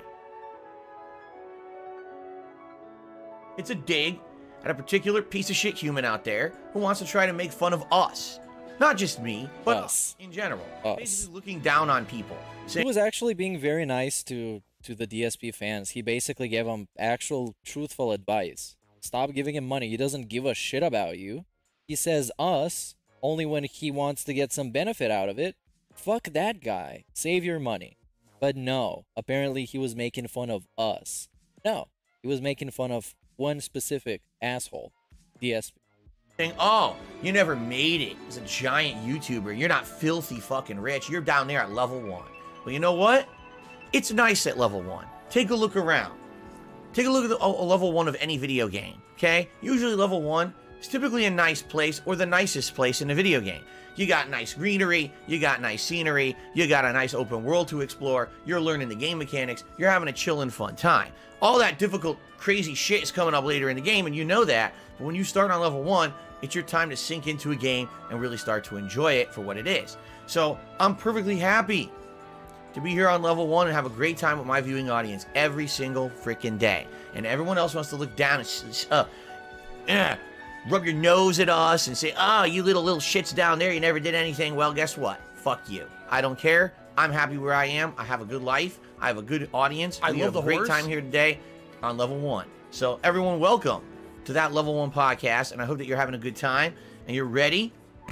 It's a dig at a particular piece of shit human out there who wants to try to make fun of us. Not just me, but us in general. Basically looking down on people. He was actually being very nice to the DSP fans. He basically gave them actual truthful advice. Stop giving him money. He doesn't give a shit about you. He says us only when he wants to get some benefit out of it. Fuck that guy. Save your money. But no, apparently he was making fun of us. No, he was making fun of one specific asshole, DSP. Saying, oh, you never made it as a giant YouTuber. You're not filthy fucking rich. You're down there at level 1. Well, you know what? It's nice at level 1. Take a look around. Take a look at a level 1 of any video game, okay? Usually level 1 is typically a nice place or the nicest place in a video game. You got nice greenery, you got nice scenery, you got a nice open world to explore, you're learning the game mechanics, you're having a chill and fun time. All that difficult, crazy shit is coming up later in the game, and you know that, but when you start on level 1, it's your time to sink into a game and really start to enjoy it for what it is. So, I'm perfectly happy to be here on level 1 and have a great time with my viewing audience every single freaking day. And everyone else wants to look down and rub your nose at us and say, oh, you little shits down there, you never did anything. Well, guess what? Fuck you. I don't care. I'm happy where I am. I have a good life. I have a good audience. We have a great time here today on level 1. So everyone, welcome to that level 1 podcast, and I hope that you're having a good time and you're ready.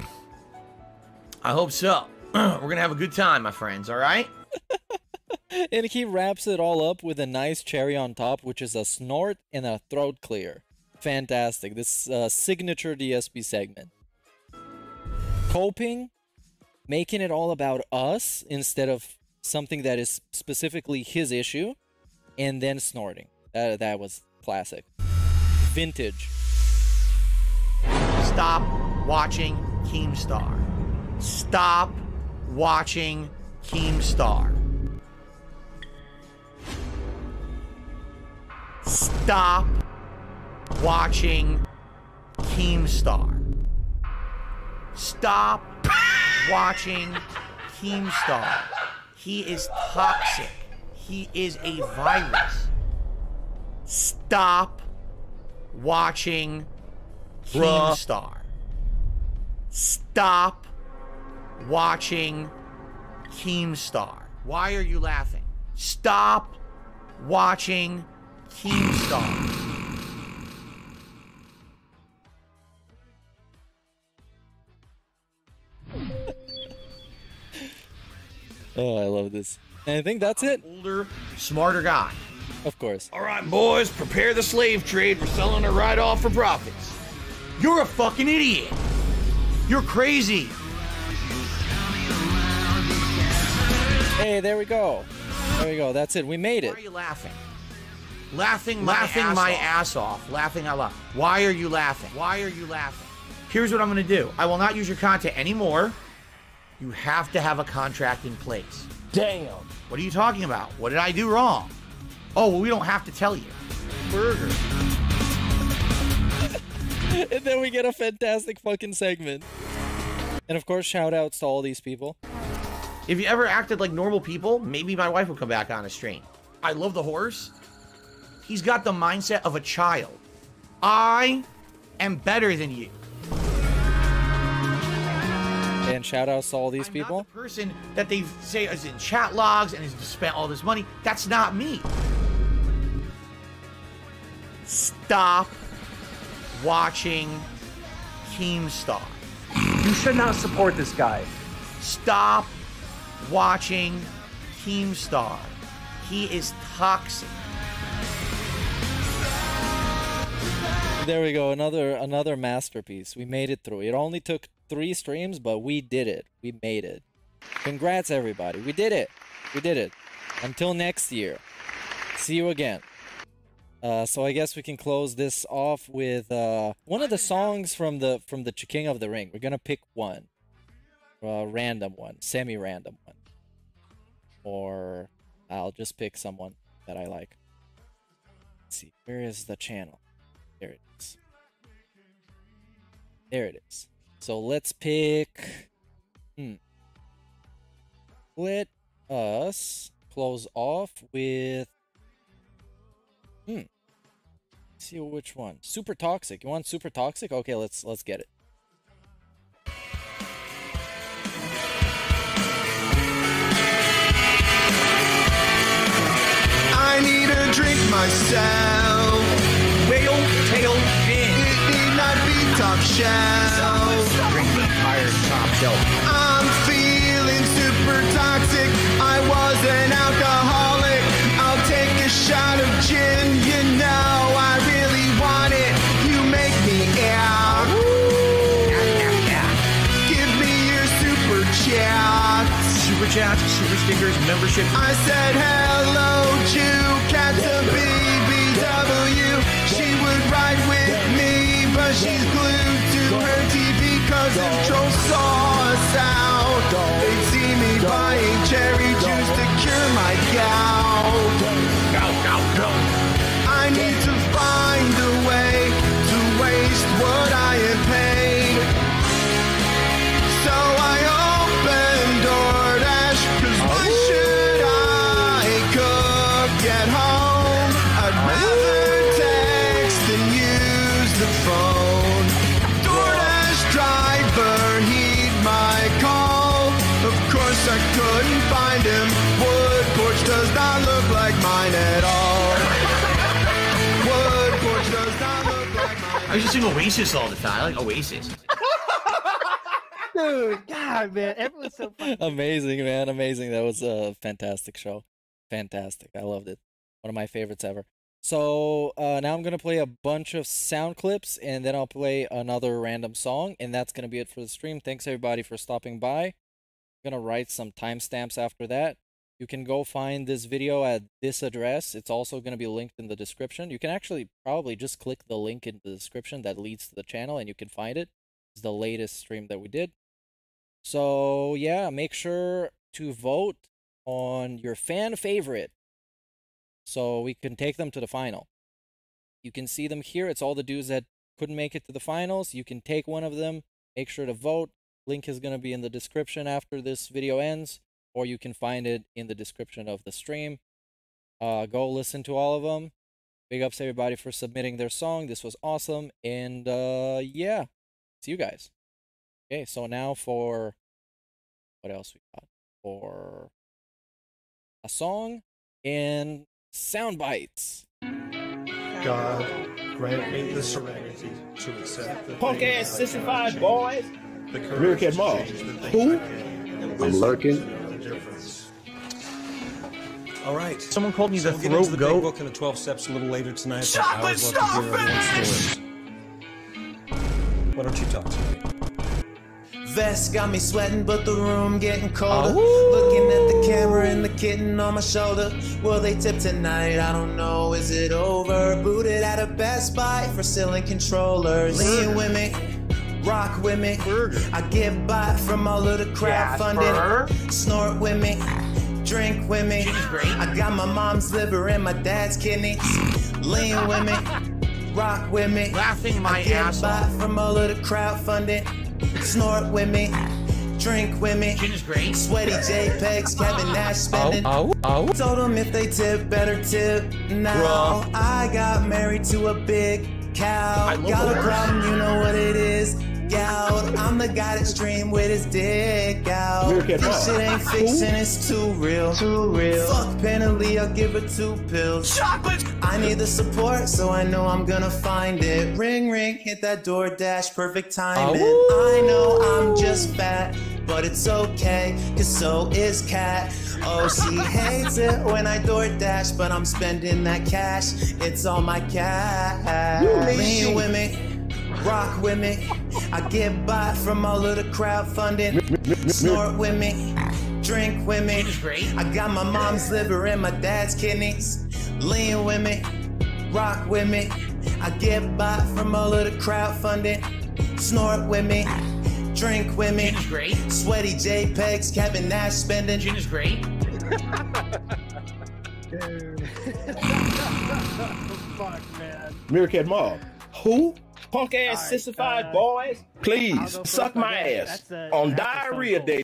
I hope so. We're gonna have a good time, my friends, all right? And he wraps it all up with a nice cherry on top, which is a snort and a throat clear. Fantastic. This signature DSP segment. Coping, making it all about us instead of something that is specifically his issue, and then snorting. That was classic. Vintage. Stop watching Keemstar. Stop watching Keemstar. Stop watching Keemstar. Stop watching Keemstar. He is toxic. He is a virus. Stop watching Keemstar. Stop watching Keemstar. Why are you laughing? Stop watching Keemstar. Oh, I love this. And I think that's it. Older, smarter guy. Of course. All right, boys, prepare the slave trade. We're selling it right off for profits. You're a fucking idiot. You're crazy. Hey, there we go. There we go. That's it. We made it. Why are you laughing? Laughing my ass off. Laughing out loud. Why are you laughing? Why are you laughing? Here's what I'm going to do. I will not use your content anymore. You have to have a contract in place. Damn. What are you talking about? What did I do wrong? Oh, well, we don't have to tell you. Burger. And then we get a fantastic fucking segment. And of course, shout outs to all these people. If you ever acted like normal people, maybe my wife will come back on a stream. I love the horse. He's got the mindset of a child. I am better than you. And shout outs to all these people. Not the person that they say is in chat logs and has spent all this money. That's not me. Stop watching Keemstar. You should not support this guy. Stop watching Keemstar. He is toxic. There we go. Another masterpiece. We made it through. It only took 3 streams, but we did it. We made it. Congrats, everybody. We did it. We did it. Until next year. See you again. So I guess we can close this off with one of the songs from the King of the Ring. We're gonna pick one, random one, semi-random one, or I'll just pick someone that I like. Let's see, where is the channel? There it is. There it is. So let's pick. Let us close off with. See which one. Super Toxic. You want Super Toxic? Okay, let's get it. I need a drink myself. Whale tail gin. It need not be top shelf. Drink the entire top shelf. I'm feeling super toxic. I was an alcoholic. I'll take a shot of gin. You know I really want it. You make me out. Give me your super chat. Super chats, super stickers, membership. I said hello to Cats BBW. She would ride with me, but she's glued I used to sing Oasis all the time. I like Oasis. Dude, God, man, everyone's so funny. Amazing, man, amazing. That was a fantastic show. Fantastic. I loved it. One of my favorites ever. So now I'm going to play a bunch of sound clips, and then I'll play another random song, and that's going to be it for the stream. Thanks, everybody, for stopping by. I'm going to write some timestamps after that. You can go find this video at this address. It's also going to be linked in the description. You can actually probably just click the link in the description that leads to the channel, and you can find it. It's the latest stream that we did. So, yeah, make sure to vote on your fan favorite so we can take them to the final. You can see them here. It's all the dudes that couldn't make it to the finals. You can take one of them. Make sure to vote. Link is going to be in the description after this video ends, or you can find it in the description of the stream. Go listen to all of them. Big ups to everybody for submitting their song. This was awesome. And yeah, see you guys. Okay, so now for what else we got? For a song and sound bites. God, grant me the serenity to accept the Punk ass sissified boys. Meerkat Mall. Who? I'm lurking. All right. Someone called me the we'll get into throat the goat. big book in the 12 steps a little later tonight. but I Chocolate always love to hear everyone's stories. Why don't you talk to me? Vest got me sweating, but the room getting colder. Looking at the camera and the kitten on my shoulder. Will they tip tonight? I don't know. Is it over? Booted at a Best Buy for selling controllers. Lean with me, rock with me. I get by from all of the crowdfunding. Snort with me, drink with me. I got my mom's liver and my dad's kidneys. Lean with me, rock with me. Laughing my ass I off. get by from all of the crowdfunding. Snort with me, drink with me. Sweaty JPEGs, Kevin Nash spending. Told them if they tip, better tip now. Bruh. I got married to a big cow. Got a problem, you know what it is. Gout. I'm the guy that stream with his dick out. Meerkat This Mall. shit ain't fiction, it's too real. Too real. Fuck Penalty, I'll give her 2 pills. Chocolate. I need the support, so I know I'm gonna find it. Ring ring, hit that DoorDash, perfect timing. I know I'm just fat, but it's okay, cause so is Kat. Oh, she hates it when I DoorDash, but I'm spending that cash. It's all my cash. Lean with me, rock with me. I get by from all of the crowdfunding. Snort with me, drink with me. I got my mom's liver and my dad's kidneys. Lean with me, rock with me. I get by from all of the crowdfunding. Snort with me, drink with me. Sweaty JPEGs, Kevin Nash spending. Gin is great. Fuck, man. Meerkat Mall. Who? Punk ass sissified boys. Please I'll go suck first, I my guess. ass That's on a diarrhea phone day.